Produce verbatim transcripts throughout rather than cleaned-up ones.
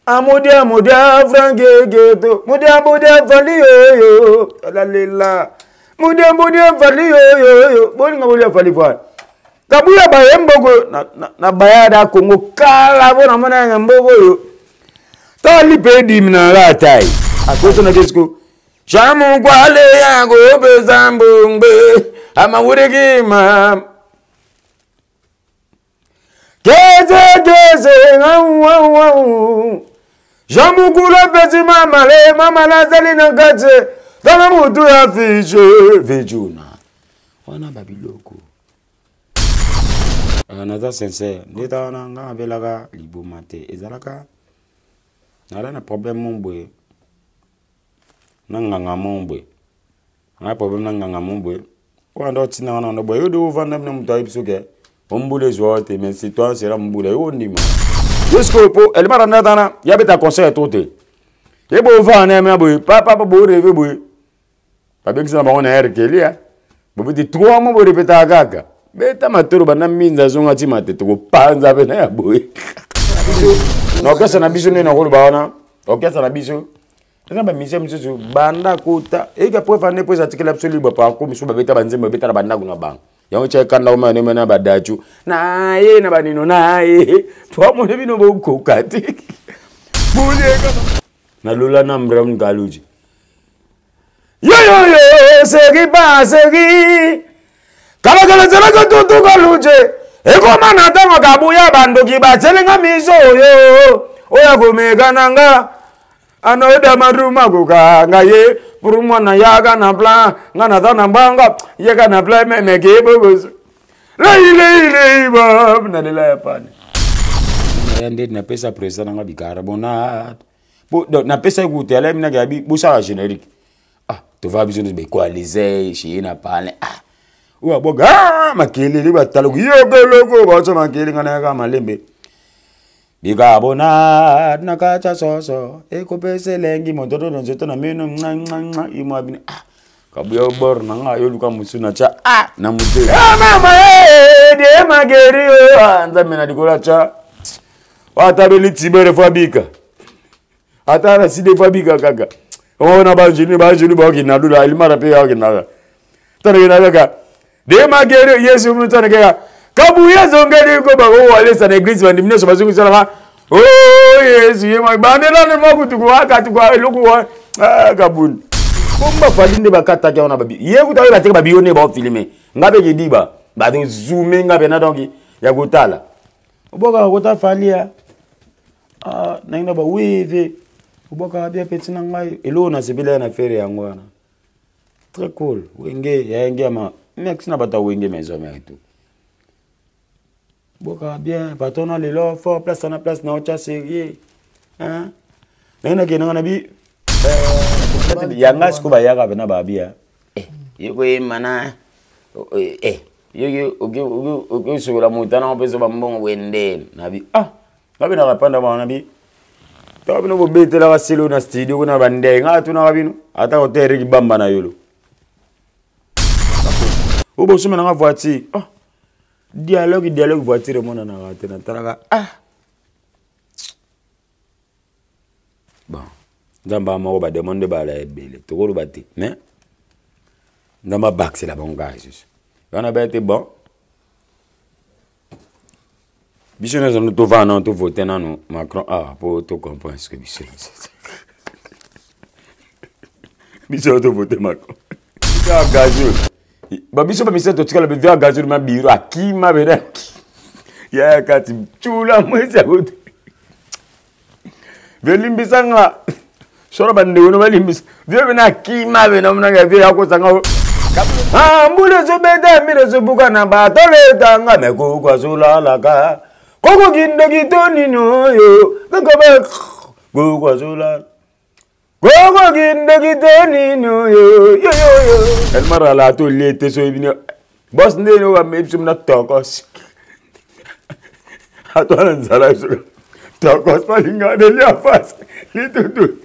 Amodia modia frange geto. Modia modia vali yo yo. La lela. Modia modia vali yo yo yo. Boni ngamodia vali kwa. Kabuya ba mbogo na na, na bayada Kongo kala bona mana mbogo yo. Tali pedi mina ratai. Akoso na disco. Shamu kwale yango bezambungbe. Ama wurigi ma. Keze keze ngau ngau ngau. Shamu kula pezi mama le mama la zali na gaje. Kama mutu ya fiche vijuna. Wana babiloko. Anaza sincère. Neta wana nga abelaka libo mate. Ezalaka. Nala na problème mombwe. Na nganga mombwe. Na problème na nganga mombwe. Wanda tina wana ndo boy. Yodo vanda mna mutu ayibisoke. Ombule jote mais si toi c'est la mbule yo ndima. Jusqu'au po elle m'a ramené dans ya beta conseil toté. Ye bo vanda me boy. Papa bo rêve boy. Pas que ça va on air kelia. Bo biti trois mois bo répéter kaka. Beta matoro bana minza zonga ti matete ko panza bena ya boy. No kesa na biso ne na ko baona. O kesa na biso. Na ba mise misusu banda kota. E ka po fa ne po za tikela absolu ba pa ko miso ba beta banzemba beta na banda kuna bang. Yango che kanda ko mane mena badachu. Na ye na banino na ye. To mo ne bino bo ko kati. Bule ka. Na lula na mbram galuji. Yo yo yo segi ba segi. Kala kala zela ko tutu galuje. Eko mana tama kabuya bandoki ba chelenga miso yo. Oya ko mega nanga. Ano eda maruma ko ka ngaye puruma na yaga na plan ngana dana mbanga yaga na plan me me ke bogo. Lei lei lei ba na le la pani. Ya ndet na pesa presa na bikara bona. Bo na pesa ikutela mina ga bi busa générique. Ah, tu vas besoin de be coaliser chez na parler. Ah. Uwa boga makele li batalo yogoloko ba so makele ngana ka malembe. Biga bona nakacha soso e ko pese lengi mototo nzeto na meno nqa imabini ah kabuya bor na nga yo luka musuna cha ah na mute ah mama eh de mageri o anza mena dikola cha wata beli tibere fabika atara side fabika kaka ona ba jini ba jini ba kina dula ilmara pe ya kina tare kina kaka de mageri yesu mutane kaka kabuya zongeli ko ba o wale sa na église bandimine so bazungu sala oh yesu yema bandela ne makutu kwa kati kwa loku wa ah kabun komba falinde bakata kya ona babi ye kuta ba teka babi one ba filmer ngabe ke diba ba do zoomer ngabe na donc ya gotala oboka kota falia ah naina ba weve oboka bia petina ngai elona sebele na fere yango wana très cool wenge ya nge ma next na bata wenge mezo me tout. Boka bien, patona le lo fort place na place na ocha sérieux. Hein? Nena ke na bi euh yanga siko ba yaga bena ba bia. Eh, yego mana eh, yego oge oge oge so la mutana on peut so ba mbongo wende na bi. Ah, ba bina rapanda ba na bi. To bino bo betela wa silo na studio na bande nga tu na bino. Ata ko tere ki bamba na yolo. Obo so na voiture. Ah. Dialogue dialogue voiture mona na raté na taraka ah bon ndamba ma ba demande ba la ebele to ko bati mais ndamba back c'est la bon gars juste on a été bon bichona zo to va non to voter na no Macron ah pour to comprendre ce que bichona bichona to voter Macron ça gazou babiso bamisa to tikala be via gazou ma biro akima bena ya kati chula mwezi akuti velimbisa nga sora bande wono velimbisa vio bena akima bena mna ga via ko sanga ah mbule zo beda mire zo buka na batole tanga me ko kwa zula laka koko gindo gitoni no yo koko ba ko kwa zula Gogo ginde gitoni no yo yo yo el mara la to lete so ibini boss ndeno wa mepsum na tokos atona nzala so tokos palinga de la face li tutu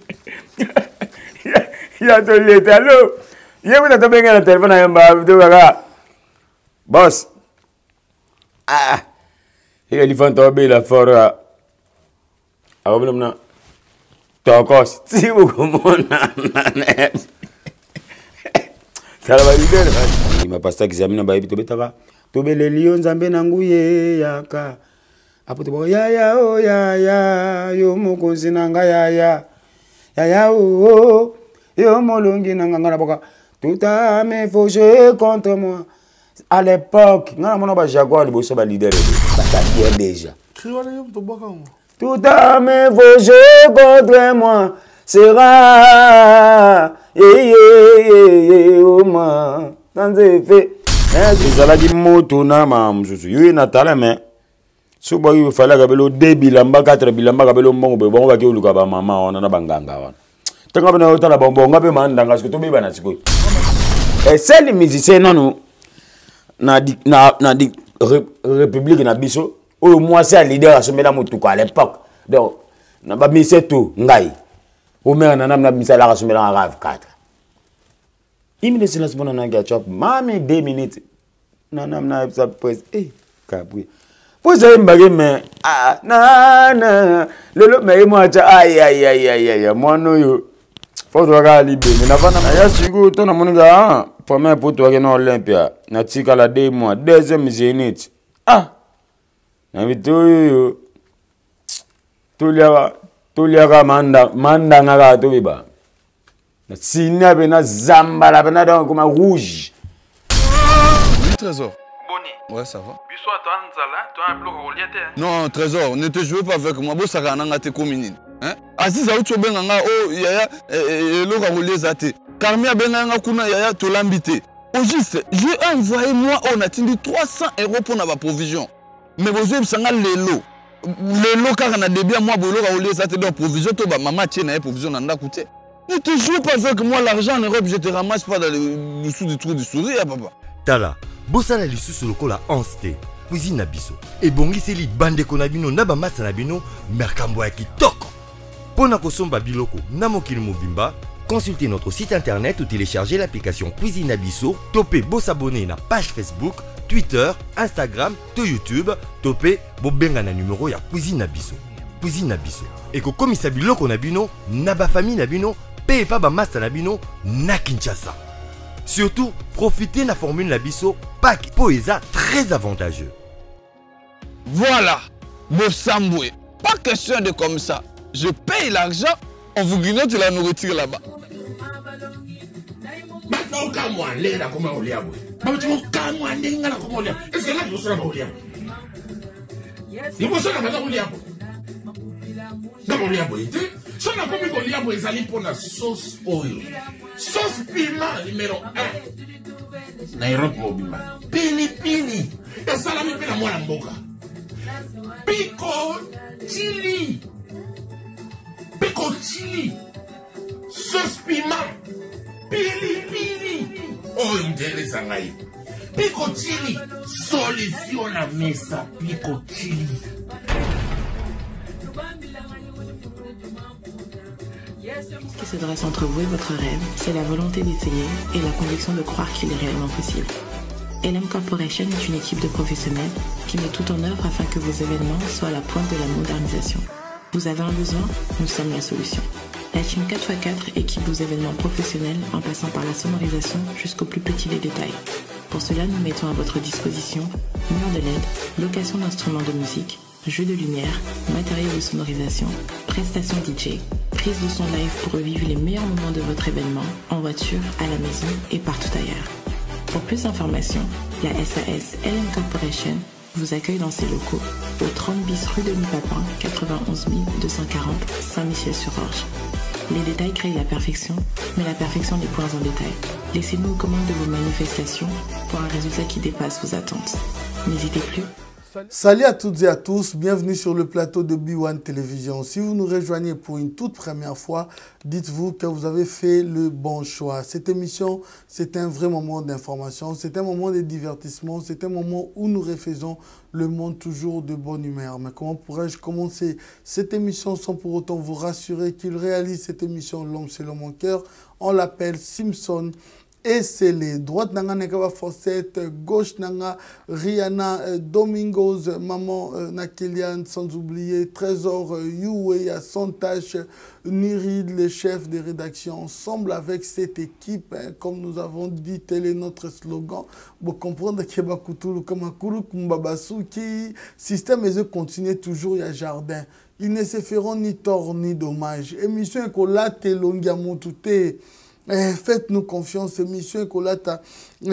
ya to lete allo yebo na to benga na telefona yamba to ga boss ah il faut tomber la fora Akobilom na tokos. Si beaucoup mona na. Sala ba leader ba. Ma pasteur qui zamina ba ibito betaka. Tobele lion nzambe na nguye yaka. Apo to ya ya o ya ya yo mokonzi na nga ya ya. Ya ya o yo molongi na nga na boka. Tout a me faut jouer contre moi. À l'époque, on a mon Jaguar, le boss, leader, ça déjà. Tout à me faut jouer contre moi. Sera. Eh, eh, eh, oh, man. Dans ces faits. Ils allaient dire moto, na, mam, je suis. Il Natala, mais. Si il fallait que le débit, l'amba, quatre bilamba, que le bon, bon, va que le gaba, maman, on en a banganga. Tant qu'on a autant la bonbon, on a pas mal d'angas que tout le monde. Et c'est les musiciens, non, nous. Na di na na di république na biso o moi c'est leader à somela motuko à l'époque donc na ba mise tout ngai o mer na na mise la somela rave quatre imine silence bona na ga chop mami deux minutes na na na ça presse eh kapui pour ça mbage mais ah na na lelo mais moi cha aïe aïe aïe aïe aïe moi no yo faut toi libé mais na vana ya sigo to na moninga premier pour toi na Olympia na tika la deux mois deuxième zénith ah na vitu yo tulia tulia manda manda ngaka to biba na sina bena zamba la bena donc comme rouge oui Trésor Boni ouais ça va biso toi nzala toi un bloc relié non Trésor ne te joue pas avec moi bo saka na ngate communine hein Aziz a utu benga nga oh yaya eloko relié zate Carmia benga nga kuna yaya to lambité au juste j'ai envoyé moi on a tindi trois cents euros pour na ba provision mais vous avez sanga lelo lelo kaka na début moi boloko relié zate donc provision to ba maman tie na provision na nda coûter ne te joue pas avec moi l'argent en Europe je te ramasse pas dans le dessous du trou du sourire papa tala bosala lisusu lokola onste cuisine na biso ebongiseli bandeko na bino na bamasa na bino merkambo ya kitoko pona kosomba biloko na mokili mobimba consultez notre site internet ou téléchargez l'application Cuisine na biso topé bo s'abonner na page Facebook Twitter Instagram to YouTube topé bo benga na numéro ya Cuisine na biso Cuisine na biso eko komisa biloko na bino na ba famille na bino pe pa bamasa na bino na Kinshasa. Surtout, profitez de la formule Labisso pack Poesa très avantageux. Voilà, Bossamboué. Pas question de comme ça. Je paye l'argent, on vous grignote la nourriture là-bas. Maintenant, quand moi, les là, comment on l'y a. Quand moi, les là, comment on l'y a. Est-ce que là, vous savez pas où l'y a. Il faut ça, là, où l'y a. Comment on l'y a. Si on n'a pas mis qu'on l'y a, ils allaient pour la sauce oil. Sauce piment numéro un. Nairobi mobima. Pili pili. Et ça la mipena mwana mboka. Pico chili. Pico chili. Sauce piment. Pili pili. Oh, intéressant ngai. Pico chili. Solution la mesa. Pico chili. Ce qui se dresse entre vous et votre rêve, c'est la volonté d'essayer et la conviction de croire qu'il est réellement possible. L M Corporation est une équipe de professionnels qui met tout en œuvre afin que vos événements soient à la pointe de la modernisation. Vous avez un besoin, nous sommes la solution. La team quatre par quatre équipe vos événements professionnels en passant par la sonorisation jusqu'au plus petit des détails. Pour cela, nous mettons à votre disposition murs de L E D, location d'instruments de musique, jeux de lumière, matériel de sonorisation, prestations D J, prise de son live pour revivre les meilleurs moments de votre événement, en voiture, à la maison et partout ailleurs. Pour plus d'informations, la S A S L M Corporation vous accueille dans ses locaux au trente bis rue de l'Ipapin, quatre-vingt-onze mille deux cent quarante Saint-Michel-sur-Orge. Les détails créent la perfection, mais la perfection des points en détail. Laissez-nous aux commandes de vos manifestations pour un résultat qui dépasse vos attentes. N'hésitez plus. Salut à toutes et à tous, bienvenue sur le plateau de B un Télévision. Si vous nous rejoignez pour une toute première fois, dites-vous que vous avez fait le bon choix. Cette émission, c'est un vrai moment d'information, c'est un moment de divertissement, c'est un moment où nous refaisons le monde toujours de bonne humeur. Mais comment pourrais-je commencer cette émission sans pour autant vous rassurer qu'il réalise cette émission L'homme selon mon cœur? On l'appelle Simpson. et c'est les droites nanga nekaba Fawcett, gauche nanga Rihanna euh, Domingos, maman euh, Nakelian, sans oublier Trésor euh, Youé à Sontache, Nirid, les chefs de rédaction, ensemble avec cette équipe, hein, comme nous avons dit, tel est notre slogan, pour comprendre que Bakutulu Kamakuru Kumbabasu qui système et continue toujours, il y a jardin. Ils ne se feront ni tort ni dommage. Émission Ekolate Longia Moutouté. Faites-nous confiance, émission Ekolata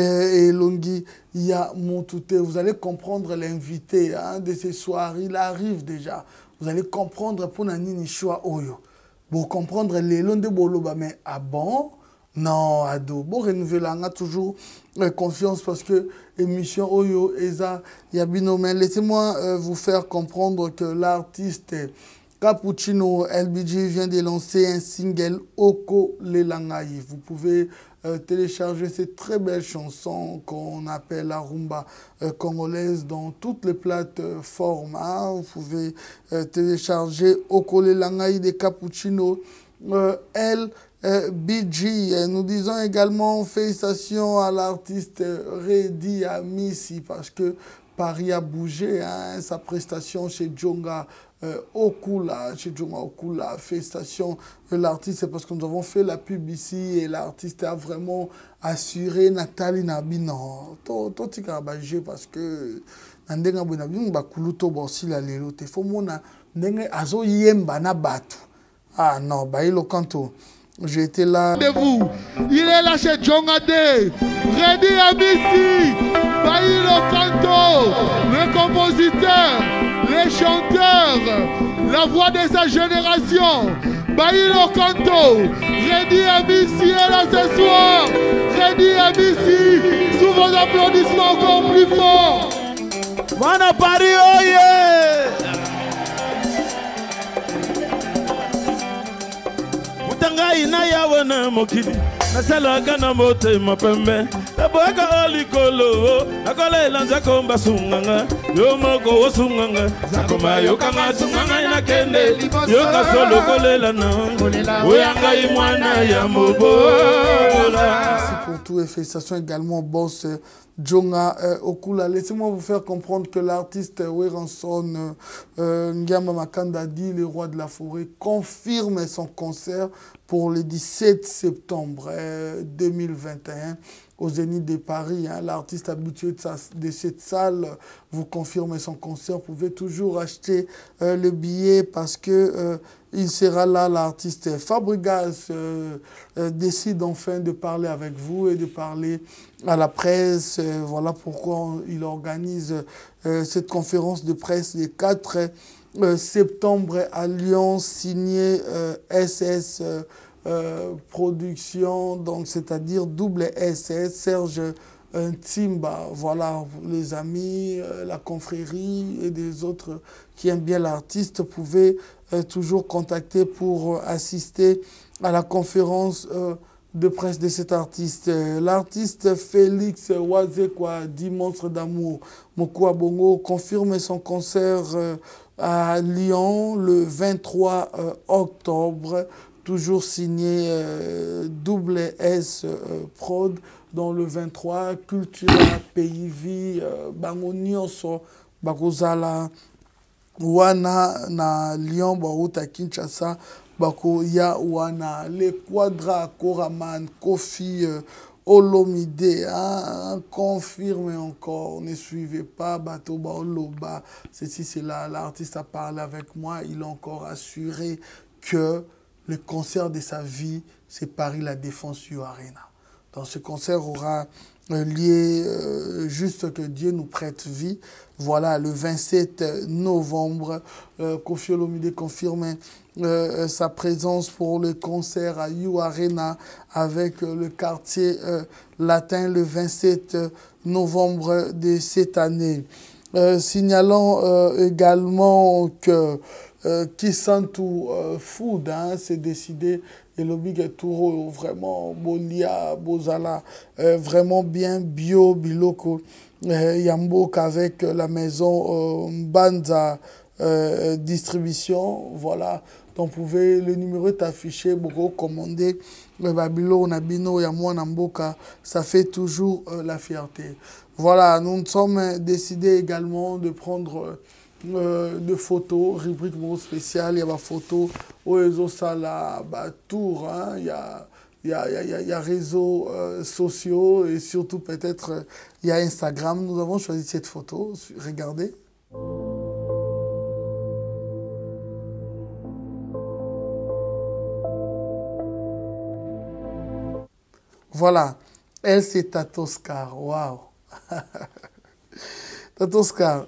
et Longi Ya Moutouté. Vous allez comprendre l'invité hein, de ce soir. Il arrive déjà. Vous allez comprendre pour Nanini Choua Oyo. Pour comprendre les longs de Boloba. Mais ah bon? Non, ado. Bon, renouveler, on a toujours euh, confiance parce que émission Oyo, Eza, Yabino. Mais laissez-moi euh, vous faire comprendre que l'artiste Cappuccino L B G vient de lancer un single Oko Lelangai. Vous pouvez euh, télécharger cette très belle chanson qu'on appelle la rumba euh, congolaise dans toutes les plateformes. Hein. Vous pouvez euh, télécharger Oko Lelangai de Cappuccino euh, L B G. Nous disons également félicitations à l'artiste Redi Amissi parce que Paris a bougé, hein, sa prestation chez Djonga euh, Okula, chez Djonga Okula, félicitations de l'artiste, c'est parce que nous avons fait la pub ici et l'artiste a vraiment assuré Nathalie Nabino. Tout ce qui a bougé parce que Nandenga Bonabino Bakuluto Borsi la Lelo, te faut mona Nenge Azo Yemba na Batu. Ah non, Baïlo Kanto. J'ai été là. De vous, il est là chez Djonga D. Redi Amissi, Baïlo Kanto, le compositeur, les chanteurs, la voix de sa génération. Baïlo Kanto, Redi Amissi est là ce soir. Redi Amissi, sous vos applaudissements encore plus forts. Mana Paris, oh yeah! Ina yawana mokili nasala kana mote mapembe eboka olikolo nakole lanza komba sunganga yo moko osunganga zakoma yo kanga sunganga ina kende yo kasolo kolela na oyanga imwana ya mobola. C'est pour tout et félicitations également au boss Djonga euh, Okula. Laissez-moi vous faire comprendre que l'artiste Weranson euh, Ngiamba Makanda dit le roi de la forêt confirme son concert pour le dix-sept septembre euh, deux mille vingt et un au Zénith de Paris. Hein. L'artiste habitué de, sa, de cette salle vous confirme son concert. Vous pouvez toujours acheter euh, le billet parce que euh, il sera là, l'artiste Fabregas euh, euh, décide enfin de parler avec vous et de parler à la presse. Euh, voilà pourquoi il organise euh, cette conférence de presse le quatre septembre à Lyon, signé euh, S S euh, euh, Production, donc c'est-à-dire double S S, Serge euh, Timba. Voilà, les amis, euh, la confrérie et des autres qui aiment bien l'artiste, pouvez euh, toujours contacter pour euh, assister à la conférence euh, de presse de cet artiste. L'artiste Félix Wazekwa, dit Monstre d'amour, Mokwa Bongo, confirme son concert euh, à Lyon le vingt-trois octobre, toujours signé euh, double S euh, Prod, dans le vingt-trois, Cultura, Pays Vie, euh, Bango Nyonso, Bakozala, Wana, na Lyon, Baouta Kinshasa, Bako ya wana le Quadra Koraman Kofi euh, Olomide hein, confirme encore, ne suivez pas Bato Baoloba, ceci c'est là, l'artiste a parlé avec moi, il a encore assuré que le concert de sa vie c'est Paris La Défense U Arena. Donc ce concert aura euh, lié euh, juste que Dieu nous prête vie. Voilà, le vingt-sept novembre, euh, Kofi Olomide confirme euh, sa présence pour le concert à U Arena avec euh, le quartier euh, latin le vingt-sept novembre de cette année. Euh, signalant euh, également que euh, Kisantu euh, Food hein, s'est décidé et l'obig Touro vraiment Bolia, Bozala, euh, vraiment bien bio, biloko. Euh, Yambok avec la maison euh, Banza euh, Distribution, voilà. Donc, vous pouvez, le numéro est affiché, beaucoup commander le Babilo, Nabino, Yamou, Namboka. Ça fait toujours euh, la fierté. Voilà, nous nous sommes décidés également de prendre euh, des photos, rubrique spéciale. Il y a des photos au réseau Sala, tour, hein, il y a. Il y a, il y a, il y a réseaux euh, sociaux et surtout peut-être euh, il y a Instagram. Nous avons choisi cette photo. Regardez. Voilà. Elle, c'est Tatoscar. Waouh. Tatoscar.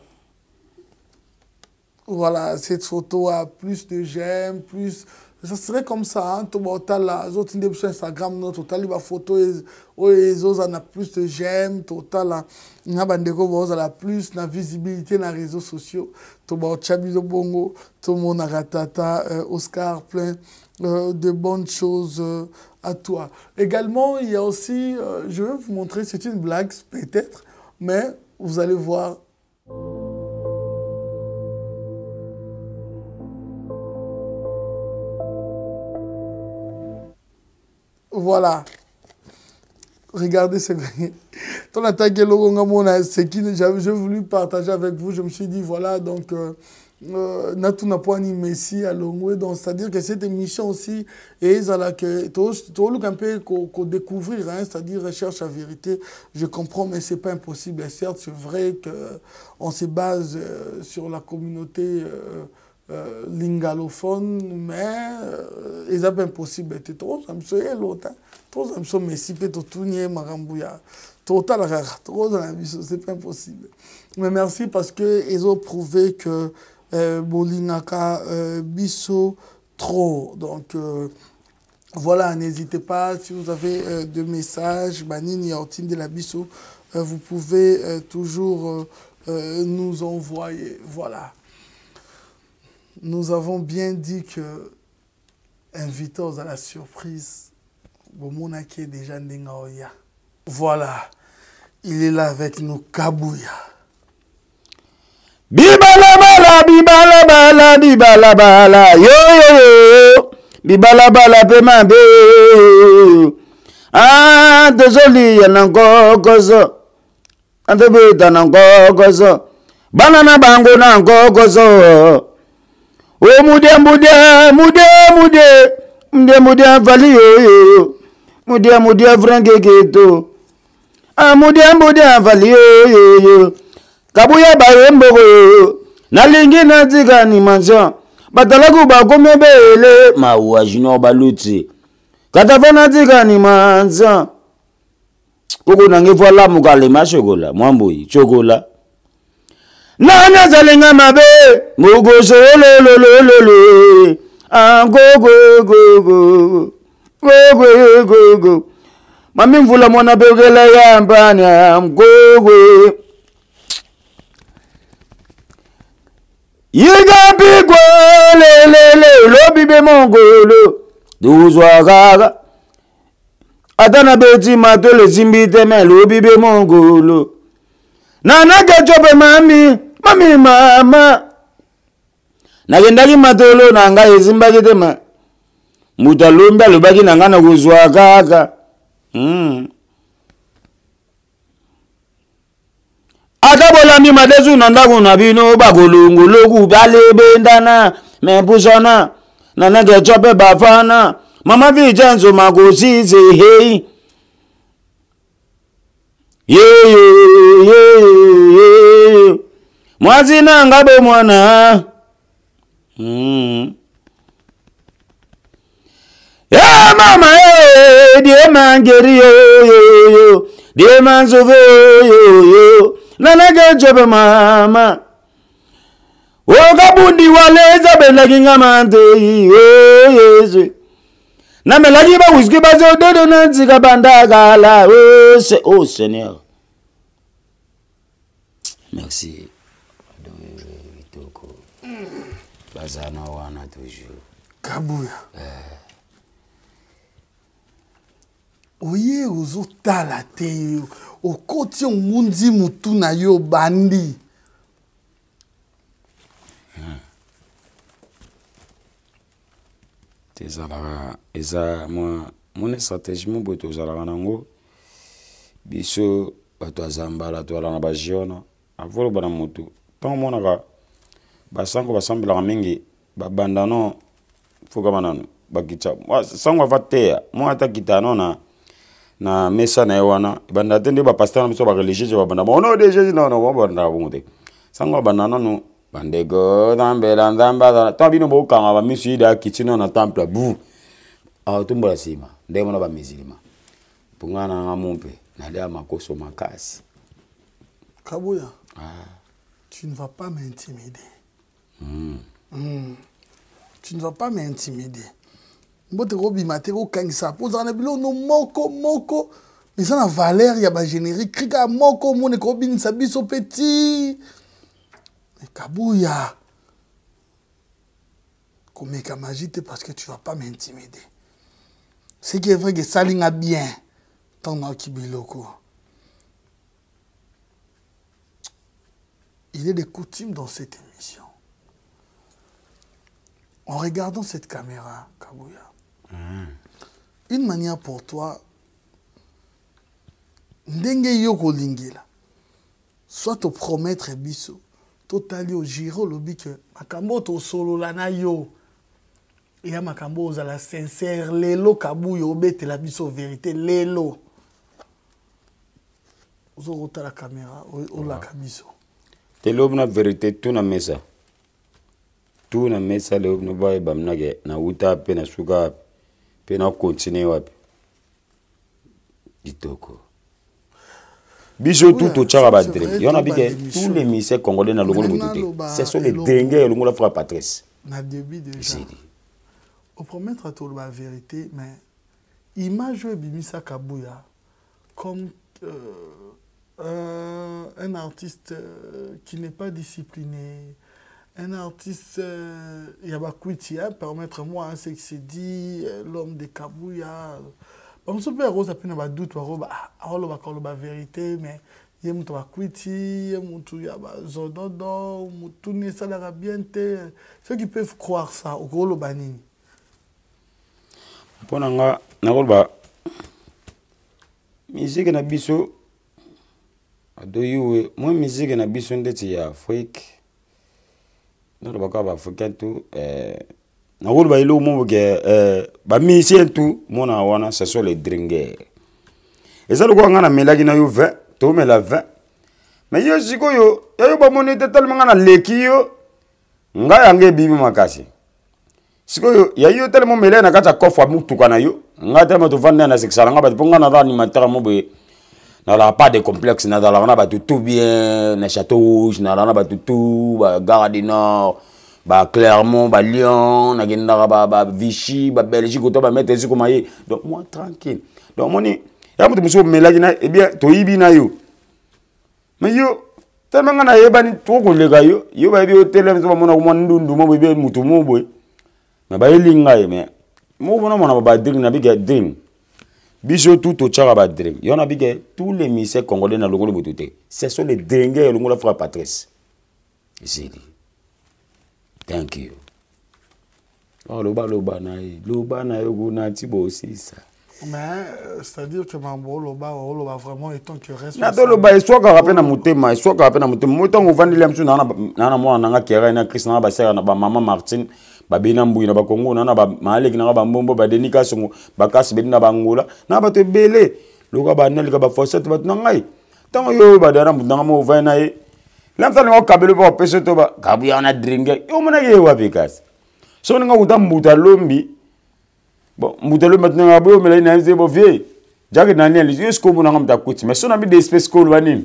Voilà, cette photo a plus de j'aime, plus... Ça serait comme ça, hein, tout les autres sur Instagram, non, total, il y a photo, les autres en a plus de j'aime, total, il y a la plus de visibilité dans les réseaux sociaux, tout le monde Chabizo Bongo, tout le monde a Ratata, euh, Oscar, plein euh, de bonnes choses euh, à toi. Également, il y a aussi, euh, je vais vous montrer, c'est une blague peut-être, mais vous allez voir. Voilà. Regardez ce que ton attaque c'est qui j'ai voulu partager avec vous. Je me suis dit voilà donc Natu n'a pas ni Messi à Longwe, donc c'est-à-dire que cette émission aussi est là que tu un peu qu'on découvrir, hein, c'est-à-dire recherche à vérité. Je comprends, mais c'est pas impossible. Et certes, c'est vrai que on se base euh, sur la communauté. Euh, Euh, lingalophone, mais euh, ils n'ont pas impossible. C'est trop, ça me fait l'autre. Trop, ça me fait Messi, tout tout n'y est marambouya. Total rare, trop dans la vie, c'est pas impossible. Mais merci parce qu'ils ont prouvé que euh, Bolingaka euh, biso trop. Donc euh, voilà, n'hésitez pas, si vous avez euh, des messages, Banini Yaotin de la biso, euh, vous pouvez euh, toujours euh, euh, nous envoyer. Voilà. Nous avons bien dit que invitons à la surprise, Bomonake déjà Ndengaoya. Voilà, il est là avec nous, Kabouya. Bibalabala, bibalabala, bibalabala, yo yo yo, bibalabala pemambe. Ah, désolé, y en a encore gozo. Antebeta encore gozo. Banana bango na encore gozo. Oh mude mude mude mude mude mude vali yo mude mude frange geto ah mude mude vali yo yo Kabuya baye mbogo nalingi na tika ni mansion batalaku bakomebele mawa jino baluti katafana tika ni mansion koko nange voila mukalema chokola mwamboyi chokola Nana zalenga mabe mugo so lo lo lo lo lo ah go go go go go go go go mami mvula mwana begela ya mbanya go go yiga bigwa le le le lo bibe mongolo duzwa gaga atana beti matole zimbite me lo bibe mongolo nana gachope mami Mami mama nagendaki matolo nanga ezimbaki te ma mutalomba lobaki nanga na kuzwa kaka mm. Ata bolami madesu na ndako na bino bakolongoloku balebendana mepusana nana kechope bafana mama vichenzo makosise hey yeah yeah yeah yeah Mwazina ngabo mwana. Mm. Ya mama eh die mangeri yo yo yo. Die manzove yo yo. Nanaga jobe mama. O kabundi waleza belagi ngamante yo yesu. Na melagi ba whisky ba zo dodo na nzika bandagala. Oh c'est oh Seigneur. Merci. Bazana wana toujours. Kabouya. Oye ozotala te okoti omundi mutu na yo bandi. tezalaka eza moi mon stratégie mon boto tozalaka nango biso bato azambala toala na bajiona avolo bana motu tant monaka basango basambelaka mingi babandano fuka banano bakitsa sango avateya mo ata kitano na na mesa na wana banda tende ba pasteur na biso ba religieux ba banda ono de Jésus non non banda bonde sango banana no bandego dambela ndamba to bino bo kanga ba misu ida kitino na temple bu a tumba sima ndemo na ba mizilima pungana nga mumpe na dia makoso makasi Kabuya. Ah. Tu ne vas pas m'intimider. Mm. Mm. Tu ne vas pas m'intimider. Mbote robi matero kangisa poza na bilo no moko moko mais ça na valeur ya ba générique krika moko mone ko bin sabiso petit. Mais Kabuya. Comme ka magite parce que tu vas pas m'intimider. C'est qui est vrai que ça linga bien ton akibiloko. Il est de coutume dans cette émission. En regardant cette caméra, Kabuya, mmh. une manière pour toi, ndenge yoko lingela, soit te promettre biso, totali au giro lobi que makambo to solo lana yo, et ya makambo ozala sincère, lelo Kabuya obete la biso vérité, lelo. Ozo rota la caméra, o la kabiso. Te lob na vérité tout na mesa. Tout na mesa le lob no boy bam na ge na uta pe na suka pe na continuer wapi. Ditoko. Biso tout au tchara ba drink. Yon a bige tous les misères congolais na longo botuté. Ce sont les dingues longo la frère Patrice. Na début déjà. Au promettre à tout la vérité mais image bimisa Kabuya comme euh, Euh, un artiste euh, qui n'est pas discipliné, un artiste, il y a Bakwiti, permettre-moi, hein, c'est que c'est dit, euh, l'homme de Kabuya. On se peut rose à peine à doute, on va parler la vérité, mais il y a mon Bakwiti, il y a mon tout, il y a Zododo, mon tout n'est ça la bien. Ceux qui peuvent croire ça, au gros le banini. Pour nga, n'akolba, musique na biso. Adoyoué, moi musique na biso ndeti ya Afrique. Dans le baka ba africain tout euh na rôle ba ilo mo ke euh ba musicien tout mona wana ce sont les dringers. Et ça le ko ngana melaki na yo vingt, to mela vingt. Mais yo siko yo, yo ba monete tellement ngana leki yo. Nga yange bibi makasi. Siko yo, ya yo tellement mela na kata kofa mutu kana yo. Nga tellement to vanda na sexala nga ba ponga na ba animateur mo boye. N'a pas de complexe, n'a pas de tout bien, n'a château rouge, n'a pas de tout, Gare du Nord, Clermont, Lyon, n'a Vichy, Belgique, autant va mettre comme ailleurs. Donc moi tranquille. Donc mon y a beaucoup de choses mais là eh bien to ibina yo. Mais yo tellement qu'on a yebani trop qu'on les gars yo, yo va bien hôtel mais mon mon ndundu mo bébé mutu mo boy. Mais ba elinga mais mo bona mona ba drink na biga drink. Biso tout au tchara drink. Yon a bige tous les misères congolais na longo botuté. Ce sont les dingues et longo la frère Patrice. Ici. Thank you. Oh loba loba na loba na yo guna tibo aussi ça. Mais c'est-à-dire que mambo loba loba vraiment étant que reste. Na to loba soit ka rapena mutema, soit ka rapena mutema. Moto nguvandi lemsu na na na mwana nga kera na Christ na ba sera na ba mama Martin. Babina mbui na bakongo na ba maleki na ba mbombo ba denika songo bakasi bedina bangola na ba te belé loka ba neli ka ba fossette ba ngai tango yo ba dara mutanga mo va na e lamsa ni okabelo ba peso to ba Kabuya na dringe yo mona ye wa bikas so nga uta mbuta lombi bon mbuta lombi tanga bo mela ina nze bo vie jage na neli jusqu'au bout na ngam ta kuti mais so na bi des espèces ko lwanini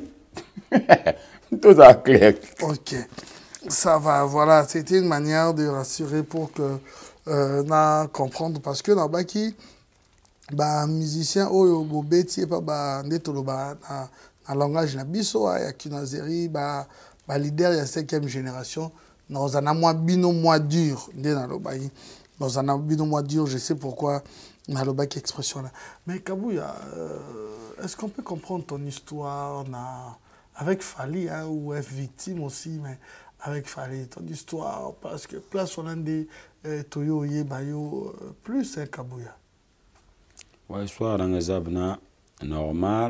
tout ça clair. OK. Ça va, voilà, c'était une manière de rassurer pour que euh, na comprendre parce que dans baki ba musicien oyo bo beti pa ba ndetolo ba na, na langage na biso ya kinazeri ba ba leader ya cinquième génération dans un mois bino mois dur ndé na lobai dans un bino mois dur je sais pourquoi na lobaki expression là mais Kabuya euh, est-ce qu'on peut comprendre ton histoire na avec Fali hein, ou être victime aussi mais avec Fali, ton histoire, parce que place on a des toyo yeba yo plus un Kabouya. Ouais, soit dans les abna normal.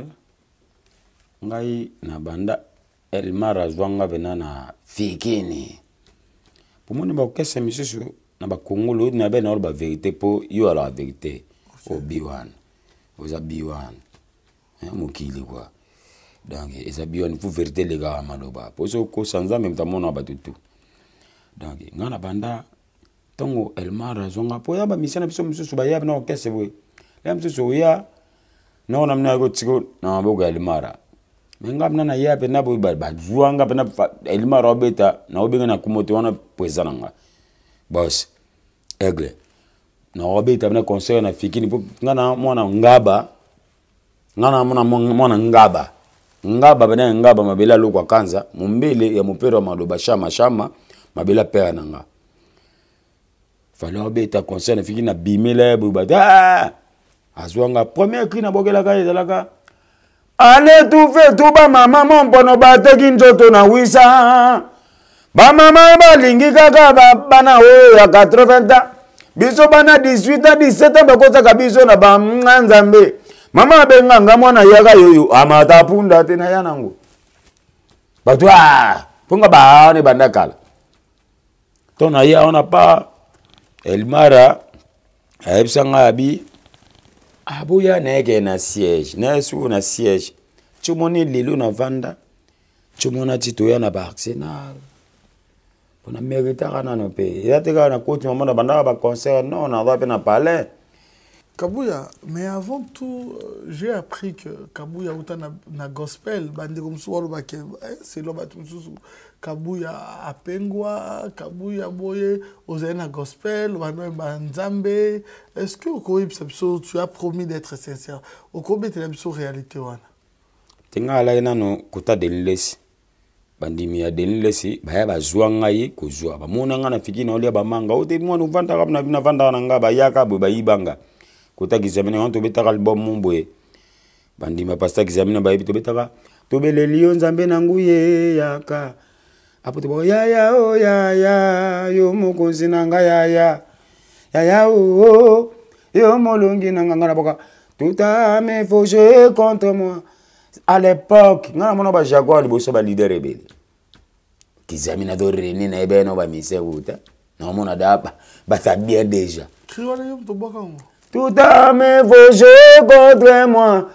Ngai na banda el mara zwanga bena na fikini. Pour moi, ne pas monsieur na ba Congolo na ben or ba vérité pour yo la vérité au B un. Vous a B un. Hein mokili quoi. Donc et ça B un pour vérité les gars maloba. Pour ça ko sanza même tamon na batutu. Donc ngana banda tongo el mara zwanga po ya ba misana biso monsieur ba ya na okese boy. Là monsieur ya na na mna go tsiko na boga el mara. Menga mna na ya pe na boy ba ba zwanga pe na el mara obeta na obenga na kumoto wana poezana nga. Boss aigle na obeta na conseil na fikini po ngana mwana ngaba ngana mwana mwana ngaba ngaba bana ngaba mabela lokwa kanza mumbele ya mupero maloba shama shama mabela pera nanga fallait obeta conseil na fikini na bimela bo ba ah azwanga premier cri na bokela ka ezalaka allez tout fait tout ba mama mon pono ba teki njoto na wisa ba mama ba lingi kaka ba bana o ya quatre-vingts ans biso bana dix-huit ans dix-sept ans bakota ka biso na ba nzambe mama benga ngamo na yaka yoyo amata punda tena yanango batwa punga ba ne banda kala tona ya ona pa elmara aibsanga abi abuya nege na siège na su na siège chumoni lelo na vanda chumona titoya na ba Arsenal. On a mérité à nos pays. Il y a des gens qui ont un concert, non, on va pas parler. Kabouya, mais avant tout, j'ai appris que Kabouya a un gospel, c'est le Kabouya a Pengwa, Kabouya Boye, vous avez un gospel, vous avez un Nzambe. Est-ce que tu as promis d'être sincère? Au combien tu as une réalité? Tu as un quota de l'Est. Bandimi ya denilesi baya bazwanga ye kozwa ba monanga na fiki na olia ba manga ote mwana uvanda kabna bina vanda na ngaba yaka bo bayibanga kota kizamene wanto betaka album mumbwe bandima pasta kizamene ba yibito betaka to belelio nzambe na nguye yaka apo to ya ya o ya ya yo mukonzi nanga ya ya ya ya o yo molongi nanga ngana boka tout a me faut jouer contre moi. À l'époque, nous avons un jaguar qui est un leader rebelle. Qui a mis un réuni na ebe no ba mise wuta. Na mo na da ba ta bien déjà. Tout à me vos contre moi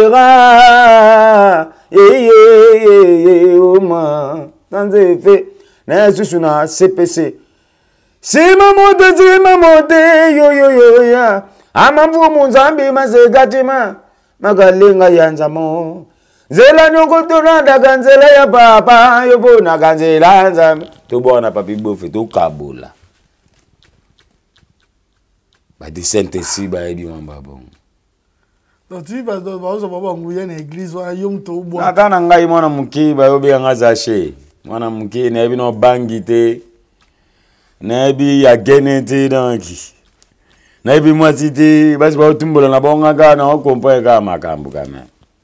sera eh eh eh oh ma dans effet na susu na C P C. C'est maman de c'est maman de yo yo yo ya. Amamvu munzambi masegatima magalenga yanzamo. Zela nyongo tonanda ganzela ya papa yobo na ganzela nzambe to bona papi bofe to kabola ba de sainte si ba ebi mamba bon donc tu vas dans ba baba nguye na église wa yom to bo aka na ngai mwana muki ba yobe nga zashe mwana muki na ebi no bangite na ebi ya genete danki na ebi mwatite basi ba tumbola na bonga ka na okompa ka makambu kana.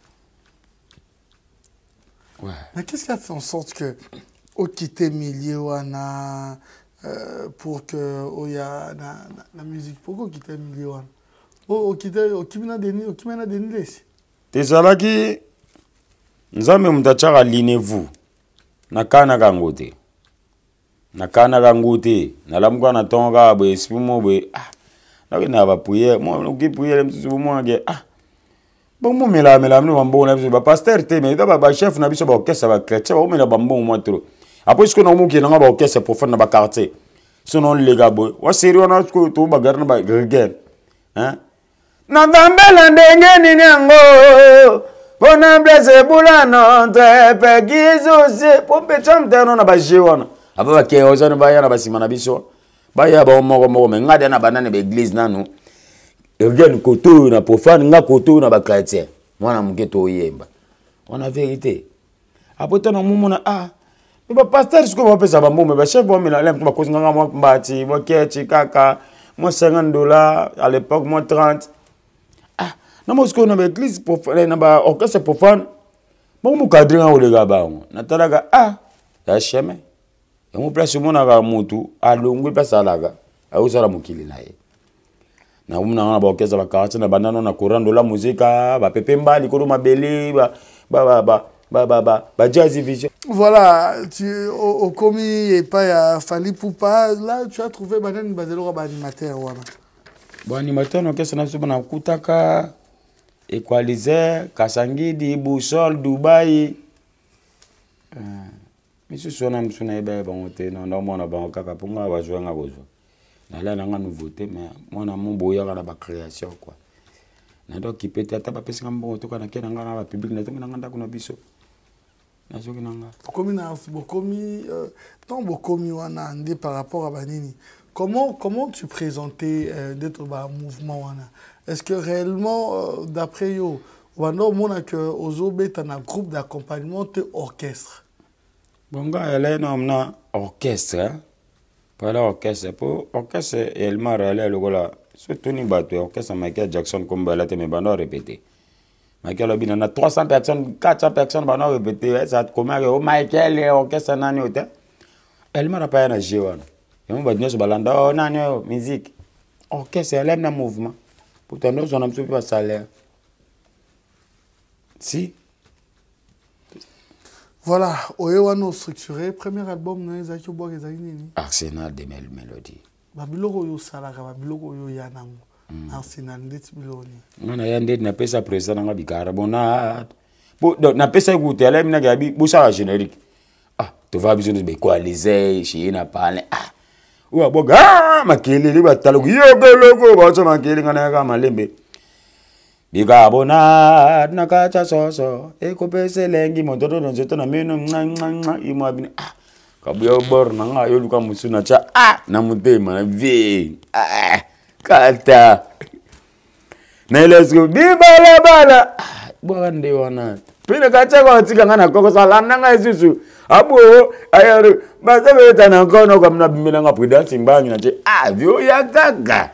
Ouais. Mais qu'est-ce qui a fait en sorte que au quitter milieu wana euh, pour que oya na la musique pourquoi quitter milieu wana au quitter au kimina deni au kimina deni lesi tezalaki nzambe mutachaka linevu nakana kangote nakana kangote nalamuka na tonga bwe simo bwe ah na ba prière moi oki prière msusu moi nge ah bon mo mela mela no bambo na biso ba pasteur te mais ba ba chef na biso ba orchestre ba chrétien ba mela bambo mo trop après ce que no mo ki na ba orchestre profane na ba quartier sinon les gars boy wa sérieux na ko to ba garna ba gegen hein na bambela ndenge ni nyango bona blesse bulano te pegizo se pompe chamte no na ba jewana aba ba ke ozana ba yana ba simana biso ba ya ba mo mo me ngade na banane be église nanu Eugène Koto na profane nga Koto na ba chrétien mwana muketo yemba on a vérité après ton moment na ah mais ba pasteur ce que va pesa ba mbombe ba chef ba mela lem ba kozinga nga mo mbati mo kechi kaka mo cinquante dollars à l'époque mo trente ah na mo ce que na ba église profane na ba orchestre profane mo mu cadre nga ole ga ba na talaga ah ya cheme et mo place mo na ga mutu alongwe pesa laga aosala mokili na ye na umna ba orchestre ba quartier na banana na courant de la musique ba pepe mbali ko mabele ba ba ba ba ba ba ba jazz vision. Voilà, tu au commis et pas à Fali Poupa, là tu as trouvé banane bazelo ba animateur wana. Bon animateur no orchestre na subana kutaka Equalizer, Kasangidi, Boussole, Dubaï. Mais ce sont des choses qui sont très bien. Nous avons des choses qui sont très bien. Nous avons des nouveautés, mais nous avons des choses de création. Nous avons des choses qui sont très bien. Nous avons des choses qui sont très bien. Par rapport à Banini, comment, comment tu présentais euh, d'être un mouvement? Est-ce que réellement, euh, d'après yo, on a que Ozobé est un groupe d'accompagnement de orchestre? Bon, elle est un orchestre. Pour l'orchestre, pour l'orchestre, elle m'a réalisé le gola. Surtout ni bateau, orchestre Michael Jackson comme elle a été mais bano répété. Michael Obin on a trois cents personnes, quatre cents personnes bano répété. Ça comment oh Michael orchestre nani hôtel. Elle m'a rappelé un géant. Et on va dire ce balanda oh nani musique. Orchestre, elle aime le mouvement. Pourtant, nous, on n'a pas de salaire. Si. Voilà, Oyewano structuré. Premier album, nous avons eu Bois Arsenal de Mel Melody. Babiloko yo salaka, babiloko yo yanango. Arsenal, ndeti biloni. Non, il y a des gens qui sont présents dans la bicarbonate. Na pesa écouter, là, il y a des gens qui générique. Ah, tu vas besoin de quoi les ailes, chez n'a pas. Ah. Ou boga ah makele li batalo yoko loko ba so makele ngana ka malembe bicarbonate na kacha soso e ko pese lengi montoto no zeto na meno nqa imo abini ah kabuya bor na nga yo luka musuna cha ah na mutema na vi ah kata na lesko bibala bala bwande wana pina kacha ko tsika ngana koko sala nanga isusu abo ayaru bazabe tana kono kwa mna bimela nga prudence mbanyu na che ah vyo ya gaga